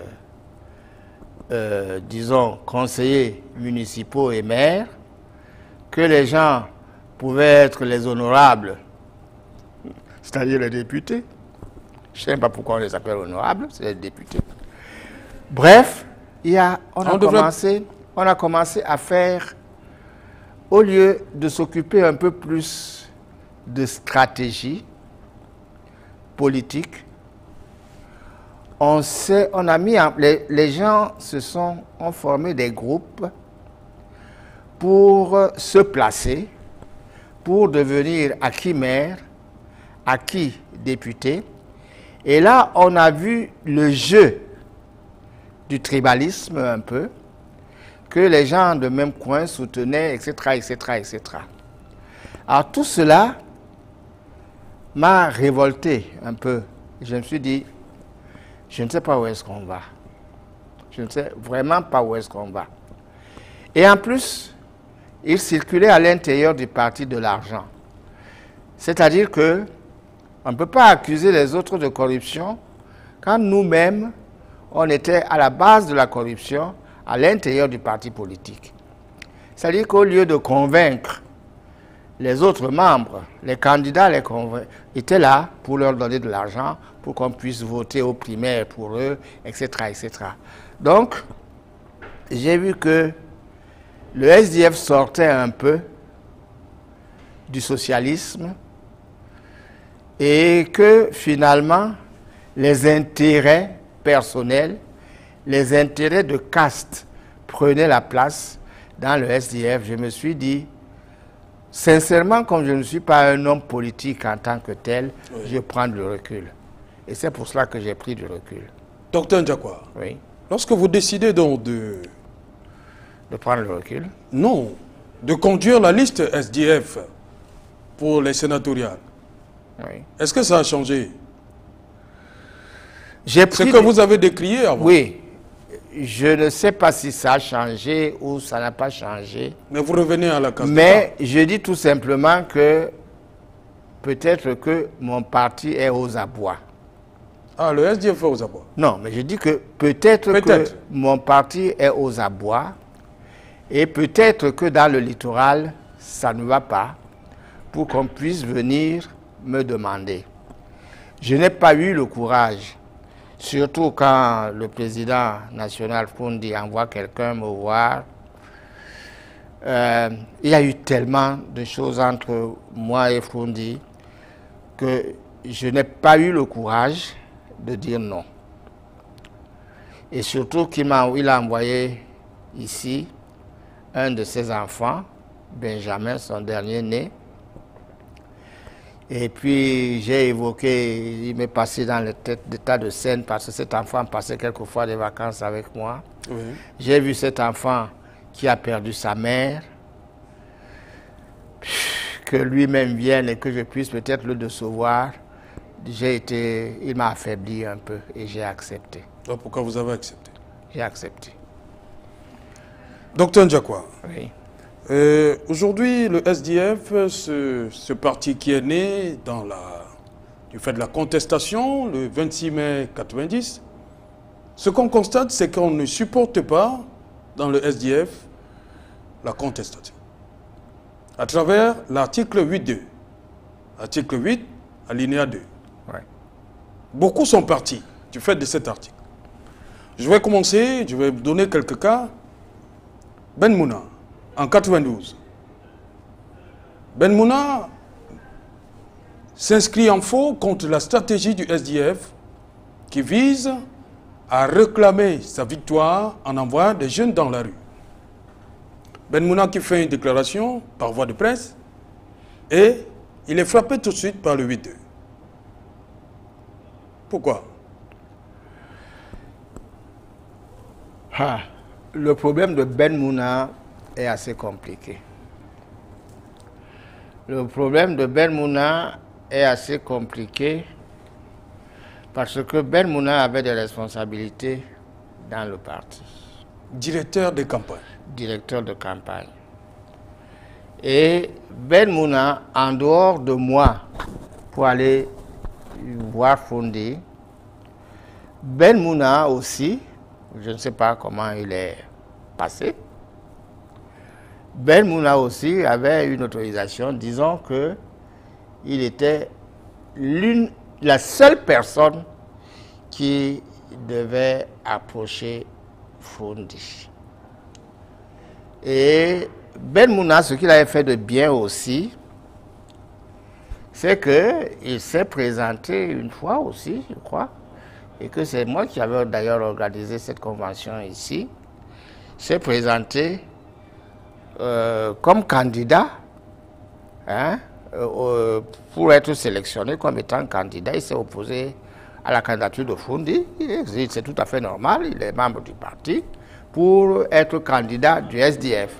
disons, conseillers municipaux et maires, que les gens pouvaient être les honorables, c'est-à-dire les députés. Je ne sais pas pourquoi on les appelle honorables, c'est les députés. Bref, on a commencé à faire, au lieu de s'occuper un peu plus de stratégie politique, les gens ont formé des groupes pour se placer, pour devenir acquis maire, acquis député. Et là, on a vu le jeu du tribalisme un peu, que les gens de même coin soutenaient, etc., etc., etc. Alors tout cela m'a révolté un peu. Je me suis dit, je ne sais pas où est-ce qu'on va. Je ne sais vraiment pas où est-ce qu'on va. Et en plus, il circulait à l'intérieur du parti de l'argent. C'est-à-dire que on ne peut pas accuser les autres de corruption quand nous-mêmes, on était à la base de la corruption à l'intérieur du parti politique. C'est-à-dire qu'au lieu de convaincre les autres membres, les candidats étaient là pour leur donner de l'argent, pour qu'on puisse voter aux primaires pour eux, etc., etc. Donc, j'ai vu que le SDF sortait un peu du socialisme et que finalement les intérêts personnels, les intérêts de caste prenaient la place dans le SDF. Je me suis dit, sincèrement, comme je ne suis pas un homme politique en tant que tel, je prends du recul. Et c'est pour cela que j'ai pris du recul. Docteur Ndiakwa, oui. Lorsque vous décidez donc de prendre le recul? Non, de conduire la liste SDF pour les sénatoriales. Oui. Est-ce que ça a changé? J'ai pris ce que vous avez décrié avant. Oui. Je ne sais pas si ça a changé ou ça n'a pas changé. Mais vous revenez à la case. Mais je dis tout simplement que peut-être que mon parti est aux abois. Ah, le SDF est aux abois? Non, mais je dis que peut-être que mon parti est aux abois et peut-être que dans le littoral, ça ne va pas pour qu'on puisse venir me demander. Je n'ai pas eu le courage, surtout quand le président national Foundi envoie quelqu'un me voir. Il y a eu tellement de choses entre moi et Foundi que je n'ai pas eu le courage de dire non. Et surtout qu'il a envoyé ici un de ses enfants, Benjamin, son dernier-né. Et puis j'ai évoqué, il m'est passé dans le tas de scène parce que cet enfant passait quelquefois des vacances avec moi. Oui. J'ai vu cet enfant qui a perdu sa mère, que lui-même vienne et que je puisse peut-être le décevoir. Il m'a affaibli un peu et j'ai accepté. Alors pourquoi vous avez accepté? J'ai accepté. Docteur Ndiakwa, oui. Aujourd'hui, le SDF, ce parti qui est né du fait de la contestation, le 26 mai 90, ce qu'on constate, c'est qu'on ne supporte pas, dans le SDF, la contestation. À travers l'article 8.2. Article 8, alinéa 2. Ouais. Beaucoup sont partis du fait de cet article. Je vais commencer, je vais vous donner quelques cas. Ben Mouna, en 92. Ben Mouna s'inscrit en faux contre la stratégie du SDF qui vise à réclamer sa victoire en envoyant des jeunes dans la rue. Ben Mouna qui fait une déclaration par voie de presse et il est frappé tout de suite par le 8.2. Pourquoi? Le problème de Ben Mouna est assez compliqué. Le problème de Ben Mouna est assez compliqué parce que Ben Mouna avait des responsabilités dans le parti. Directeur de campagne. Directeur de campagne. Et Ben Mouna, en dehors de moi, pour aller voir Foundi, Ben Mouna aussi, je ne sais pas comment il est passé, Ben Mouna aussi avait une autorisation, disons que il était la seule personne qui devait approcher Foundi. Et Ben Mouna, ce qu'il avait fait de bien aussi, c'est qu'il s'est présenté une fois aussi, je crois, et que c'est moi qui avais d'ailleurs organisé cette convention ici, s'est présenté comme candidat, hein, pour être sélectionné comme étant candidat. Il s'est opposé à la candidature de Foundi, c'est tout à fait normal, il est membre du parti, pour être candidat du SDF.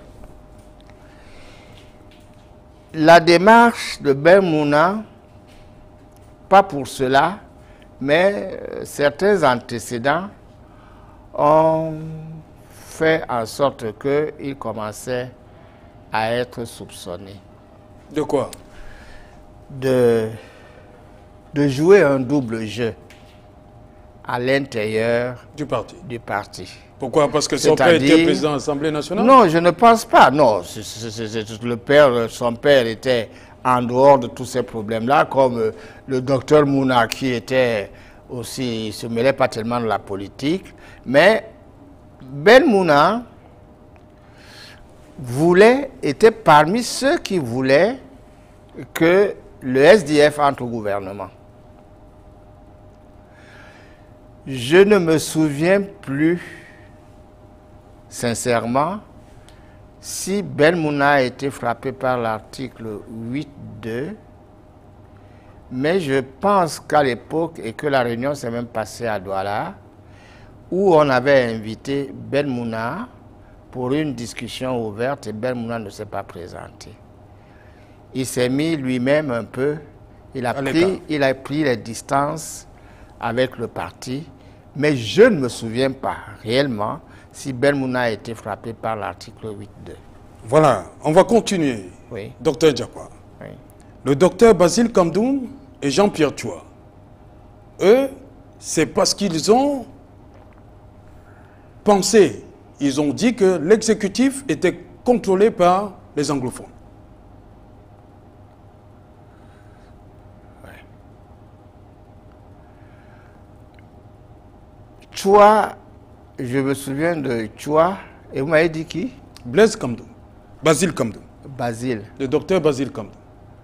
La démarche de Ben Mouna, pas pour cela, mais certains antécédents ont fait en sorte qu'il commençait à être soupçonné. De quoi? De jouer un double jeu à l'intérieur du parti. Pourquoi? Parce que son père était président de l'Assemblée nationale? Non, je ne pense pas. Non, son père était en dehors de tous ces problèmes-là, comme le docteur Mouna qui était aussi, il ne se mêlait pas tellement de la politique. Mais Ben Mouna était parmi ceux qui voulaient que le SDF entre au gouvernement. Je ne me souviens plus, sincèrement, si Ben Mouna a été frappé par l'article 8.2, mais je pense qu'à l'époque, et que la réunion s'est même passée à Douala, où on avait invité Ben Mouna pour une discussion ouverte, et Ben Mouna ne s'est pas présenté. Il s'est mis lui-même un peu, il a pris les distances avec le parti, mais je ne me souviens pas réellement si Ben Mouna a été frappé par l'article 8.2. Voilà, on va continuer. Oui. Docteur Diakwa. Oui. Le docteur Basile Kamdoum et Jean-Pierre Chua, eux, c'est parce qu'ils ont pensé, ils ont dit que l'exécutif était contrôlé par les anglophones. Chua, je me souviens de Chua, et vous m'avez dit qui? Blaise Kamdoum. Basile Kamdoum. Basile. Le docteur Basile Kamdoum.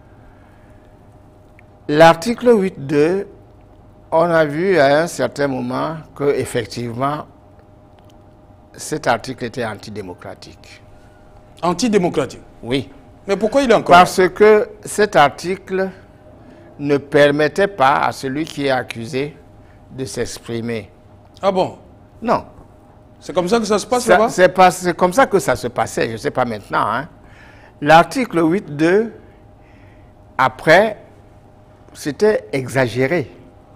L'article 8.2, on a vu à un certain moment que effectivement cet article était antidémocratique. Antidémocratique? Oui. Mais pourquoi il est encore? Parce que cet article ne permettait pas à celui qui est accusé de s'exprimer. Ah bon? Non. C'est comme ça que ça se passe là-bas? C'est comme ça que ça se passait, je ne sais pas maintenant. Hein. L'article 8.2, après, c'était exagéré.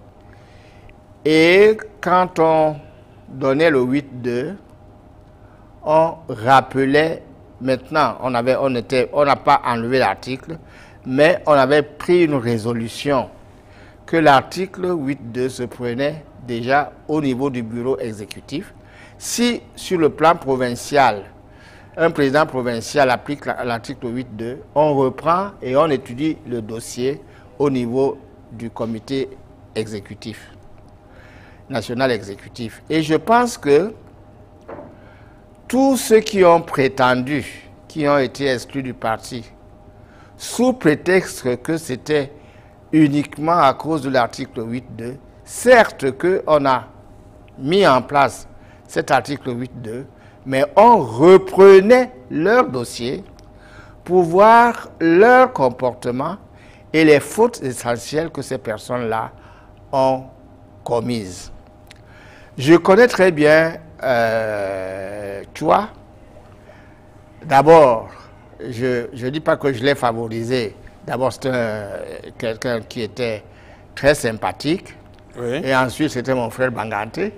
Et quand on donnait le 8.2, on rappelait, maintenant, on n'a pas enlevé l'article, mais on avait pris une résolution que l'article 8.2 se prenait déjà au niveau du bureau exécutif. Si, sur le plan provincial, un président provincial applique l'article 8.2, on reprend et on étudie le dossier au niveau du comité exécutif, national exécutif. Et je pense que tous ceux qui ont prétendu, qui ont été exclus du parti, sous prétexte que c'était uniquement à cause de l'article 8.2, certes qu'on a mis en place cet article 8.2, mais on reprenait leur dossier pour voir leur comportement et les fautes essentielles que ces personnes-là ont commises. Je connais très bien Chua. D'abord, je ne dis pas que je l'ai favorisé. D'abord, c'était quelqu'un qui était très sympathique. Oui. Et ensuite, c'était mon frère Banganté.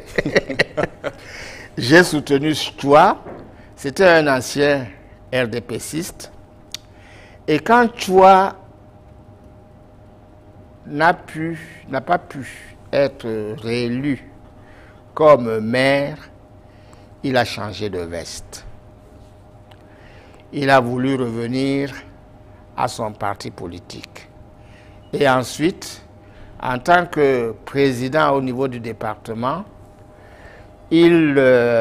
J'ai soutenu Chua. C'était un ancien RDPciste. Et quand Chua n'a pas pu être réélu comme maire, il a changé de veste. Il a voulu revenir à son parti politique. Et ensuite, en tant que président au niveau du département, les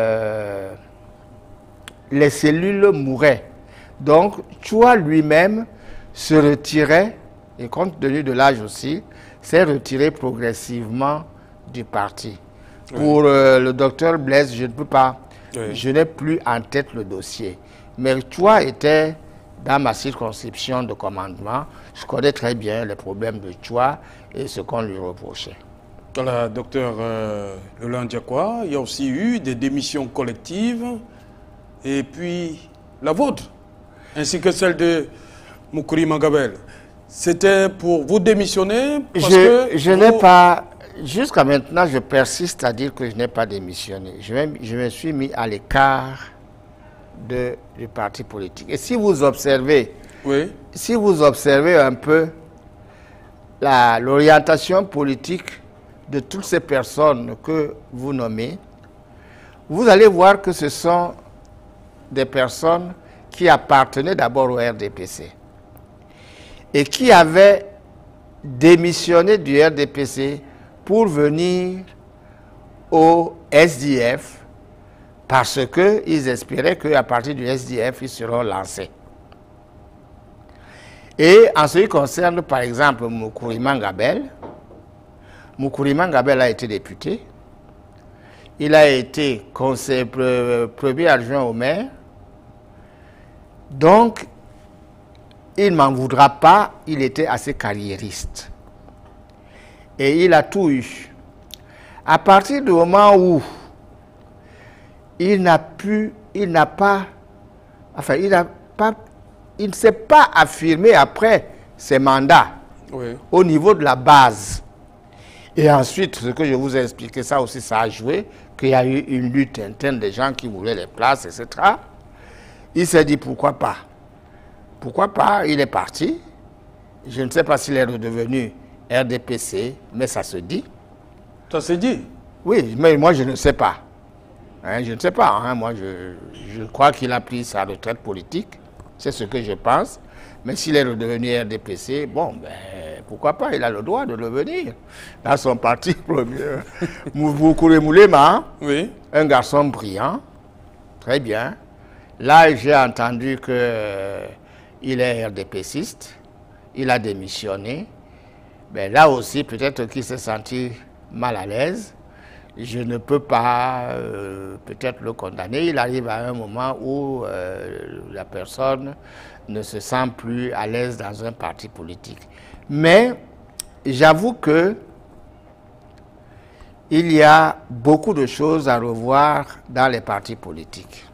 cellules mouraient. Donc, Chua lui-même se retirait, et compte tenu de l'âge aussi, s'est retiré progressivement du parti. Oui. Pour le docteur Blaise, je ne peux pas, oui. Je n'ai plus en tête le dossier. Mais Chua était dans ma circonscription de commandement. Je connais très bien les problèmes de Chua et ce qu'on lui reprochait. Voilà, docteur Leland Diakwa, il y a aussi eu des démissions collectives et puis la vôtre, ainsi que celle de Moukouri Mangabel. C'était pour vous démissionner parce que je n'ai pas, jusqu'à maintenant, je persiste à dire que je n'ai pas démissionné. Je me suis mis à l'écart du parti politique. Et si vous observez, oui. Si vous observez un peu l'orientation politique de toutes ces personnes que vous nommez, vous allez voir que ce sont des personnes qui appartenaient d'abord au RDPC et qui avaient démissionné du RDPC pour venir au SDF parce qu'ils espéraient qu'à partir du SDF, ils seront lancés. Et en ce qui concerne, par exemple, Moukouri Mangabel a été député. Il a été premier adjoint au maire. Donc, il ne m'en voudra pas, il était assez carriériste. Et il a tout eu. À partir du moment où il ne s'est pas affirmé après ses mandats au niveau de la base. Et ensuite, ce que je vous ai expliqué, ça aussi, ça a joué, qu'il y a eu une lutte interne des gens qui voulaient les places, etc. Il s'est dit, pourquoi pas? Pourquoi pas? Il est parti. Je ne sais pas s'il est redevenu RDPC, mais ça se dit. Ça se dit? Oui, mais moi, je ne sais pas. Hein, je ne sais pas. Hein, moi, je crois qu'il a pris sa retraite politique. C'est ce que je pense. Mais s'il est redevenu RDPC, bon, ben, pourquoi pas, il a le droit de revenir dans son parti premier. Moukouri Moulema, oui. Un garçon brillant, très bien. Là, j'ai entendu qu'il est RDPciste, il a démissionné. Mais là aussi, peut-être qu'il s'est senti mal à l'aise. Je ne peux pas peut-être le condamner. Il arrive à un moment où la personne ne se sent plus à l'aise dans un parti politique. Mais j'avoue que il y a beaucoup de choses à revoir dans les partis politiques.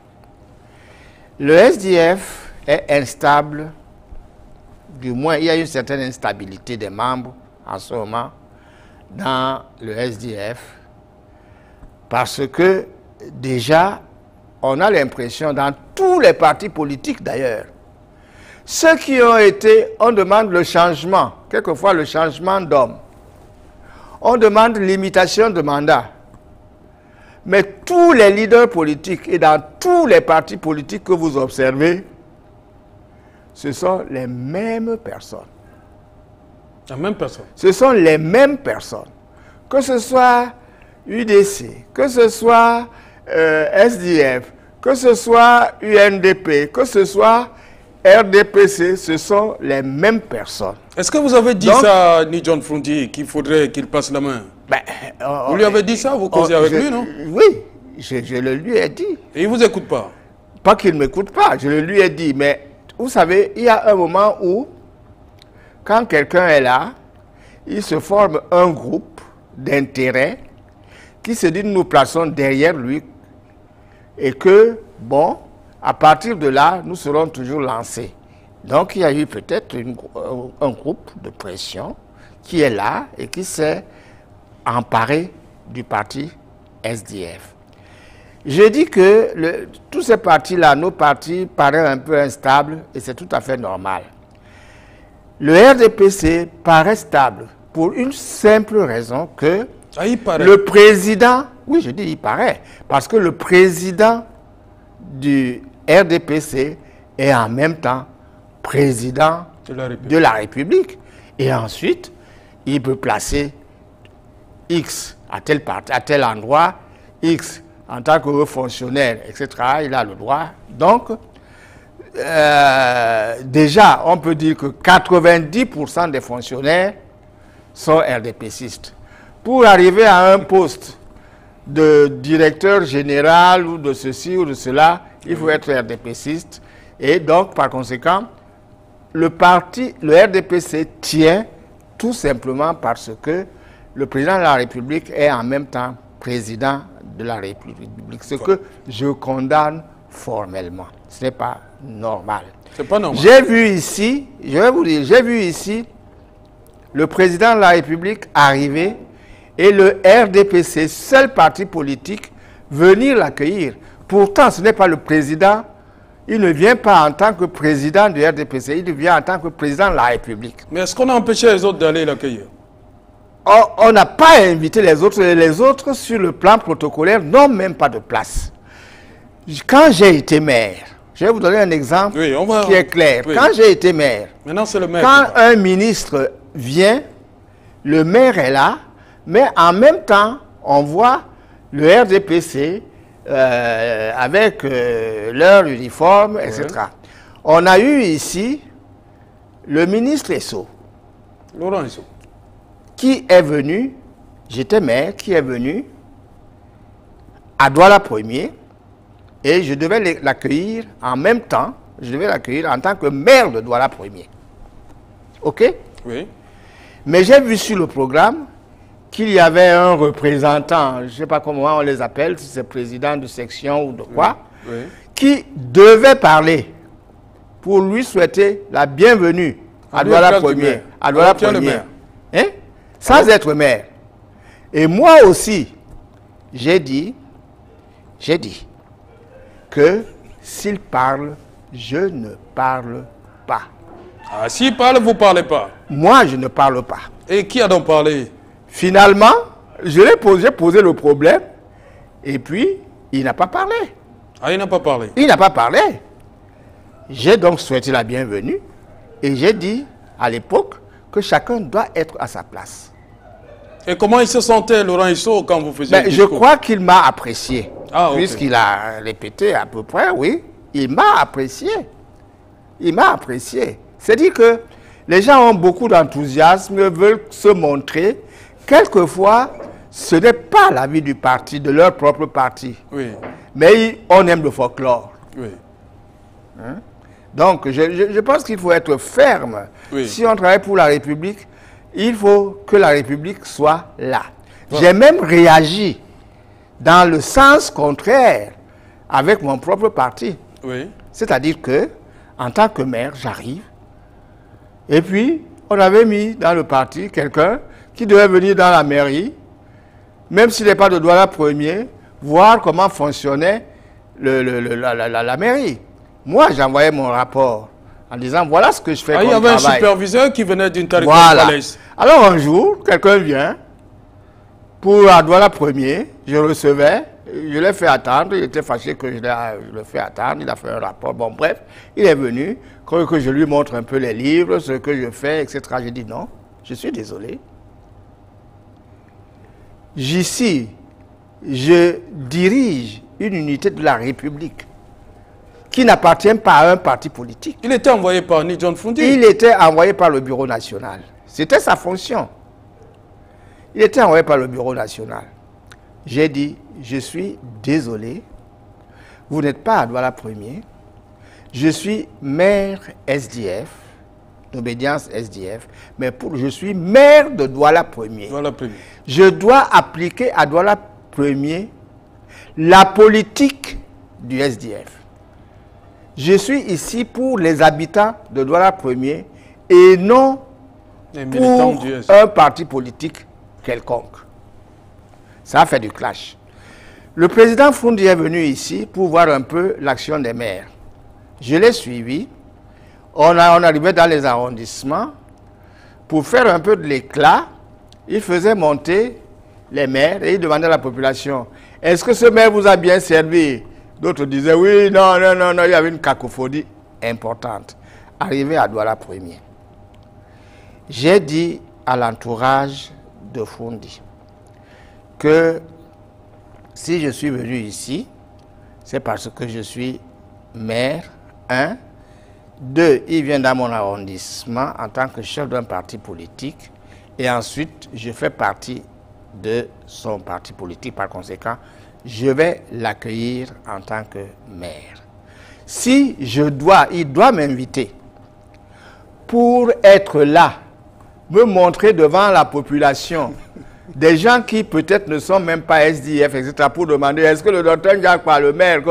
Le SDF est instable, du moins il y a une certaine instabilité des membres en ce moment dans le SDF, parce que déjà, on a l'impression, dans tous les partis politiques d'ailleurs, ceux qui ont été, on demande le changement, quelquefois le changement d'homme. On demande l'imitation de mandat. Mais tous les leaders politiques et dans tous les partis politiques que vous observez, ce sont les mêmes personnes. La même personne. Ce sont les mêmes personnes. Que ce soit UDC, que ce soit SDF, que ce soit UNDP, que ce soit RDPC, ce sont les mêmes personnes. Est-ce que vous avez dit ça à Ni John Frontier, qu'il faudrait qu'il passe la main? Vous lui avez dit ça, vous causez avec lui, non? Oui, je le lui ai dit. Et il ne vous écoute pas? Pas qu'il ne m'écoute pas, je le lui ai dit. Mais vous savez, il y a un moment où, quand quelqu'un est là, il se forme un groupe d'intérêts qui se dit nous plaçons derrière lui et que, bon, à partir de là, nous serons toujours lancés. Donc, il y a eu peut-être un groupe de pression qui est là et qui s'est emparé du parti SDF. Je dis que tous ces partis-là, nos partis, paraissent un peu instables et c'est tout à fait normal. Le RDPC paraît stable pour une simple raison que le président, oui je dis il paraît, parce que le président du RDPC est en même temps président de la République. Et ensuite, il peut placer X à tel endroit, X en tant que fonctionnaire, etc. Il a le droit. Donc, déjà, on peut dire que 90% des fonctionnaires sont RDPcistes. Pour arriver à un poste de directeur général ou de ceci ou de cela, il faut être RDPciste. Et donc, par conséquent, le RDPC tient tout simplement parce que le président de la République est en même temps président de la République. Ce que je condamne formellement. Ce n'est pas normal. C'est pas normal. J'ai vu ici, je vais vous dire, j'ai vu ici le président de la République arriver et le RDPC, seul parti politique, venir l'accueillir. Pourtant, ce n'est pas le président. Il ne vient pas en tant que président du RDPC, il vient en tant que président de la République. Mais est-ce qu'on a empêché les autres d'aller l'accueillir? On n'a pas invité les autres. Les autres, sur le plan protocolaire, n'ont même pas de place. Quand j'ai été maire, je vais vous donner un exemple qui est clair. Oui. Quand j'ai été maire, maintenant c'est le maire. Quand un ministre vient, le maire est là, mais en même temps, on voit le RDPC, avec leur uniforme, etc. On a eu ici le ministre Esso. Laurent Esso. Qui est venu, j'étais maire, qui est venu à Douala 1er et je devais l'accueillir en même temps, je devais l'accueillir en tant que maire de Douala 1er. OK? Oui. Mais j'ai vu sur le programme qu'il y avait un représentant, je ne sais pas comment on les appelle, si c'est président de section ou de quoi, qui devait parler pour lui souhaiter la bienvenue à Douala 1er. À Douala 1er. Hein? Sans être maire. Et moi aussi, j'ai dit que s'il parle, je ne parle pas. Ah, s'il parle, vous ne parlez pas? Moi, je ne parle pas. Et qui a donc parlé? Finalement, j'ai posé le problème et puis il n'a pas parlé. Ah, il n'a pas parlé? Il n'a pas parlé. J'ai donc souhaité la bienvenue et j'ai dit à l'époque que chacun doit être à sa place. Et comment il se sentait, Laurent Esso, quand vous faisiez le Je discours? crois qu'il m'a apprécié. Ah, puisqu'il a répété à peu près, oui. Il m'a apprécié. Il m'a apprécié. C'est-à-dire que les gens ont beaucoup d'enthousiasme, veulent se montrer. Quelquefois, ce n'est pas l'avis du parti, de leur propre parti. Oui. Mais on aime le folklore. Oui. Hein? Donc, je pense qu'il faut être ferme. Oui. Si on travaille pour la République, il faut que la République soit là. J'ai même réagi dans le sens contraire avec mon propre parti. Oui. C'est-à-dire que, en tant que maire, j'arrive. Et puis, on avait mis dans le parti quelqu'un qui devait venir dans la mairie, même s'il n'est pas de Douala 1er, voir comment fonctionnait la mairie. Moi, j'envoyais mon rapport en disant, voilà ce que je fais comme travail. Il y avait un superviseur qui venait d'une telle place. Alors un jour, quelqu'un vient pour à Douala 1er, je recevais, je l'ai fait attendre, il était fâché que je le fais attendre, il a fait un rapport, bon bref, il est venu, que je lui montre un peu les livres, ce que je fais, etc. J'ai dit non, je suis désolé. Ici, je dirige une unité de la République qui n'appartient pas à un parti politique. Il était envoyé par ni John Fundi? Il était envoyé par le Bureau national. C'était sa fonction. Il était envoyé par le Bureau national. J'ai dit, je suis désolé, vous n'êtes pas à Douala 1er, je suis maire SDF, d'obédience SDF, mais je suis maire de Douala 1er. Je dois appliquer à Douala 1er la politique du SDF. Je suis ici pour les habitants de Douala 1er et non pour un parti politique quelconque. Ça a fait du clash. Le président Fundi est venu ici pour voir un peu l'action des maires. Je l'ai suivi. On arrivait dans les arrondissements. Pour faire un peu de l'éclat, il faisait monter les maires et il demandait à la population, est-ce que ce maire vous a bien servi? D'autres disaient, oui, non, il y avait une cacophonie importante. Arrivé à Douala 1er, j'ai dit à l'entourage de Fundi que si je suis venu ici, c'est parce que je suis maire, 1. 2, il vient dans mon arrondissement en tant que chef d'un parti politique. Et ensuite, je fais partie de son parti politique. Par conséquent, je vais l'accueillir en tant que maire. Si il doit m'inviter pour être là, me montrer devant la population des gens qui peut-être ne sont même pas SDF, etc., pour demander est-ce que le docteur Jacques, par le maire,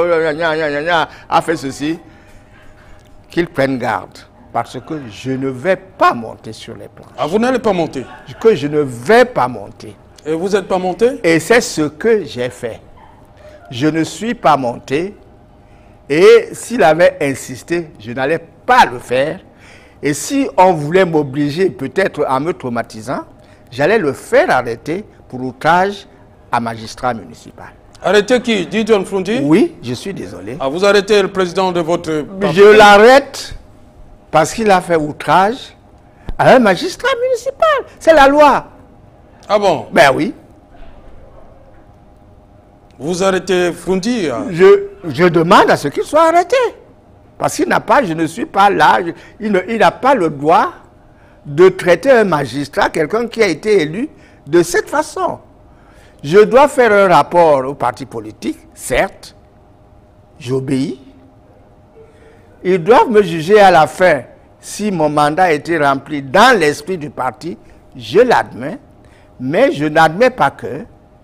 a fait ceci, qu'ils prennent garde. Parce que je ne vais pas monter sur les plans. Ah, vous n'allez pas monter? Que je ne vais pas monter. Et vous n'êtes pas monté? Et c'est ce que j'ai fait. Je ne suis pas monté. Et s'il avait insisté, je n'allais pas le faire. Et si on voulait m'obliger, peut-être en me traumatisant, j'allais le faire arrêter pour outrage à magistrat municipal. Arrêter qui? Dit John Fundi? Oui, je suis désolé. Ah, vous arrêtez le président de votre parti? Je l'arrête parce qu'il a fait outrage à un magistrat municipal. C'est la loi. Ah bon? Ben oui. Vous arrêtez Froundi? Je demande à ce qu'il soit arrêté. Parce qu'il n'a pas, je ne suis pas là, il n'a pas le droit de traiter un magistrat, quelqu'un qui a été élu, de cette façon. Je dois faire un rapport au parti politique, certes, j'obéis. Ils doivent me juger à la fin si mon mandat a été rempli dans l'esprit du parti, je l'admets, mais je n'admets pas que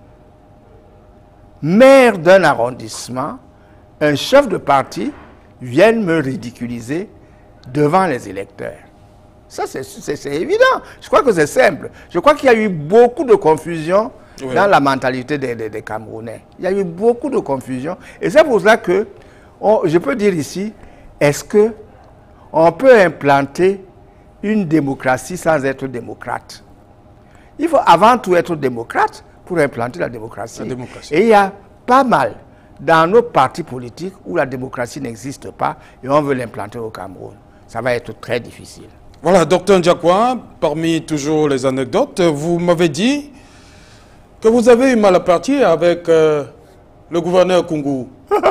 maire d'un arrondissement, un chef de parti vienne me ridiculiser devant les électeurs. Ça, c'est évident. Je crois que c'est simple. Je crois qu'il y a eu beaucoup de confusion dans la mentalité des Camerounais. Il y a eu beaucoup de confusion. Et c'est pour cela que, je peux dire ici, est-ce qu'on peut implanter une démocratie sans être démocrate? Il faut avant tout être démocrate pour implanter la démocratie. Et il y a pas mal dans nos partis politiques où la démocratie n'existe pas et on veut l'implanter au Cameroun. Ça va être très difficile. Voilà, docteur Ndiakwa, parmi toujours les anecdotes, vous m'avez dit que vous avez eu mal à partir avec le gouverneur Koungou.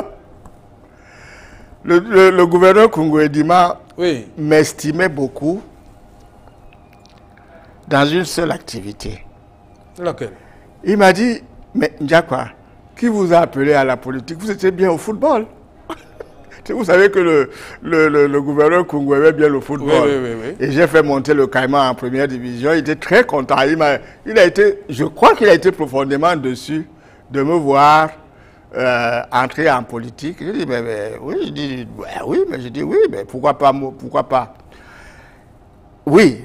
Le gouverneur Koungou Edima m'estimait beaucoup dans une seule activité. Laquelle? Il m'a dit, mais Ndiakwa, qui vous a appelé à la politique? Vous étiez bien au football. Vous savez que le gouverneur Koungou aimait bien le football. Oui. Et j'ai fait monter le Caïman en première division. Il était très content. Je crois qu'il a été profondément déçu de me voir entrer en politique. Je dis, mais pourquoi pas? Oui,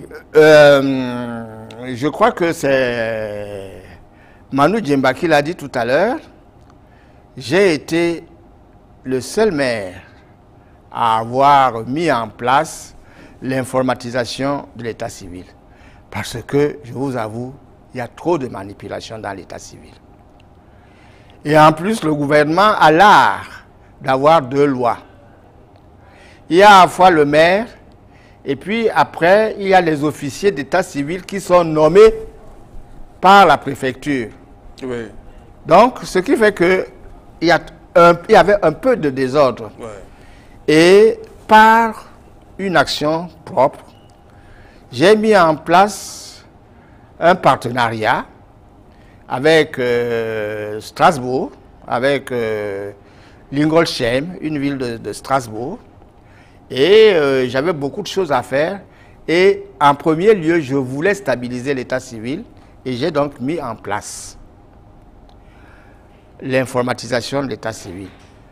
je crois que c'est Manu Djemba qui l'a dit tout à l'heure. J'ai été le seul maire à avoir mis en place l'informatisation de l'état civil. Parce que, je vous avoue, il y a trop de manipulation dans l'état civil. Et en plus, le gouvernement a l'art d'avoir deux lois. Il y a à la fois le maire, et puis après, il y a les officiers d'état civil qui sont nommés par la préfecture. Oui. Donc, ce qui fait que il y avait un peu de désordre. Et par une action propre, j'ai mis en place un partenariat avec Strasbourg, avec Lingolsheim, une ville de Strasbourg. Et j'avais beaucoup de choses à faire. Et en premier lieu, je voulais stabiliser l'état civil. Et j'ai donc mis en place l'informatisation de l'état civil.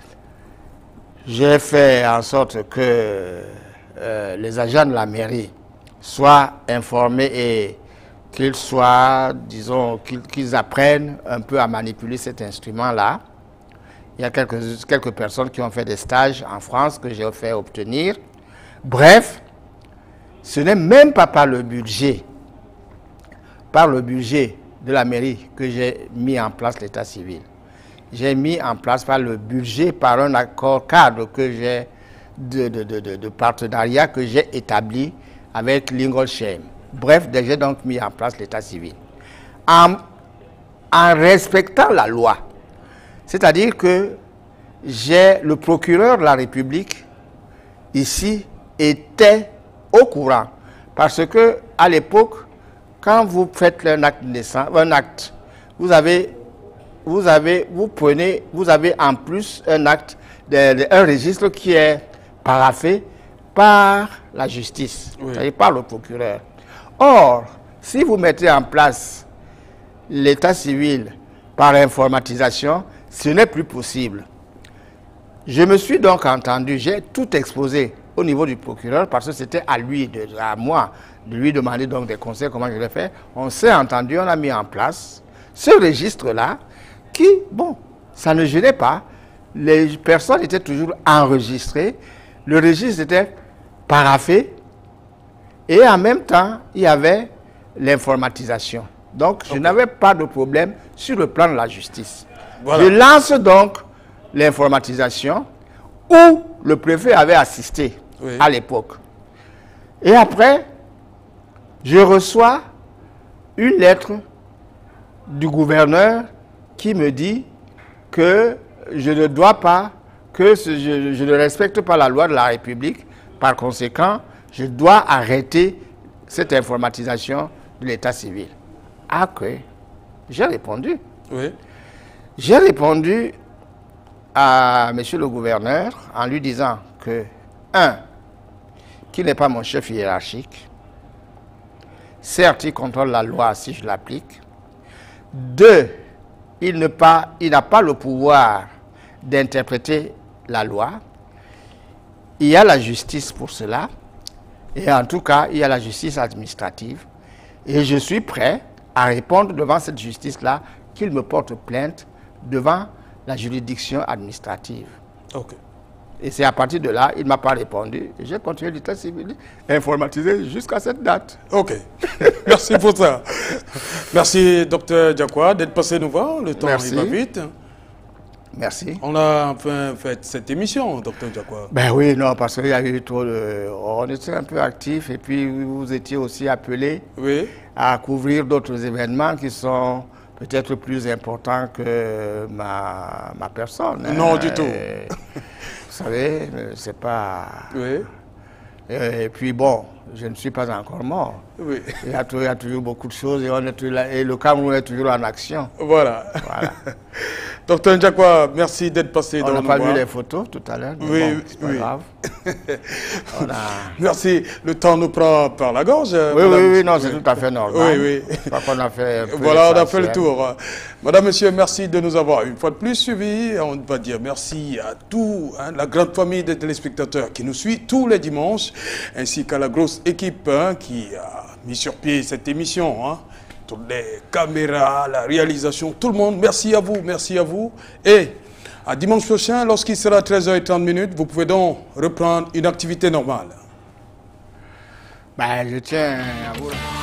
J'ai fait en sorte que les agents de la mairie soient informés et qu'ils soient, disons, qu'ils apprennent un peu à manipuler cet instrument-là. Il y a quelques personnes qui ont fait des stages en France que j'ai fait obtenir. Bref, ce n'est même pas par le budget de la mairie que j'ai mis en place l'état civil. J'ai mis en place par le budget, par un accord cadre que j'ai de partenariat que j'ai établi avec Lingolsheim. Bref, j'ai donc mis en place l'état civil. En respectant la loi. C'est-à-dire que le procureur de la République, ici, était au courant. Parce que à l'époque, quand vous faites un acte de naissance, vous avez en plus un acte, un registre qui est paraphé par la justice, c'est-à-dire par le procureur. Or, si vous mettez en place l'état civil par informatisation, ce n'est plus possible. Je me suis donc entendu, j'ai tout exposé au niveau du procureur parce que c'était à lui, à moi, de lui demander donc des conseils, comment je l'ai fait. On s'est entendu, on a mis en place ce registre-là qui, bon, ça ne gênait pas. Les personnes étaient toujours enregistrées. Le registre était paraphé et en même temps, il y avait l'informatisation. Donc, je n'avais pas de problème sur le plan de la justice. Voilà. Je lance donc l'informatisation où le préfet avait assisté à l'époque. Et après, je reçois une lettre du gouverneur qui me dit que je ne dois pas, que je ne respecte pas la loi de la République. Par conséquent, je dois arrêter cette informatisation de l'état civil. Ah que j'ai répondu. Oui. J'ai répondu à monsieur le gouverneur en lui disant que, 1, qu'il n'est pas mon chef hiérarchique. Certes, il contrôle la loi si je l'applique. 2, il n'a pas le pouvoir d'interpréter la loi. Il y a la justice pour cela. Et en tout cas, il y a la justice administrative. Et je suis prêt à répondre devant cette justice-là qu'il me porte plainte devant la juridiction administrative. Ok. Et c'est à partir de là, il ne m'a pas répondu. J'ai continué l'état civil informatisé jusqu'à cette date. Ok. Merci pour ça. Merci, Dr Diakwa, d'être passé nous voir. Le temps il va vite. Merci. On a enfin fait cette émission, Dr Diakwa. Ben oui, non, parce qu'il y a eu trop de... On était un peu actifs et puis vous étiez aussi appelé à couvrir d'autres événements qui sont peut-être plus importants que ma personne. Non, du tout. Vous savez, c'est pas... Oui. Et puis bon, je ne suis pas encore mort. Oui. Il y a toujours beaucoup de choses et le Cameroun est toujours en action. Voilà. Dr Diakwa, merci d'être passé dans le On n'a pas vu les photos tout à l'heure. Oui, bon, c'est pas grave. Merci. Le temps nous prend par la gorge. Oui, non, c'est tout à fait normal. Oui. Je crois qu'on a fait voilà, on a fait le tour. Madame, Monsieur, merci de nous avoir une fois de plus suivis. On va dire merci à tout, la grande famille de téléspectateurs qui nous suit tous les dimanches, ainsi qu'à la grosse équipe qui a mis sur pied cette émission. Toutes les caméras, la réalisation, tout le monde, merci à vous. Et à dimanche prochain, lorsqu'il sera 13h30, vous pouvez donc reprendre une activité normale. Ben, je tiens à vous...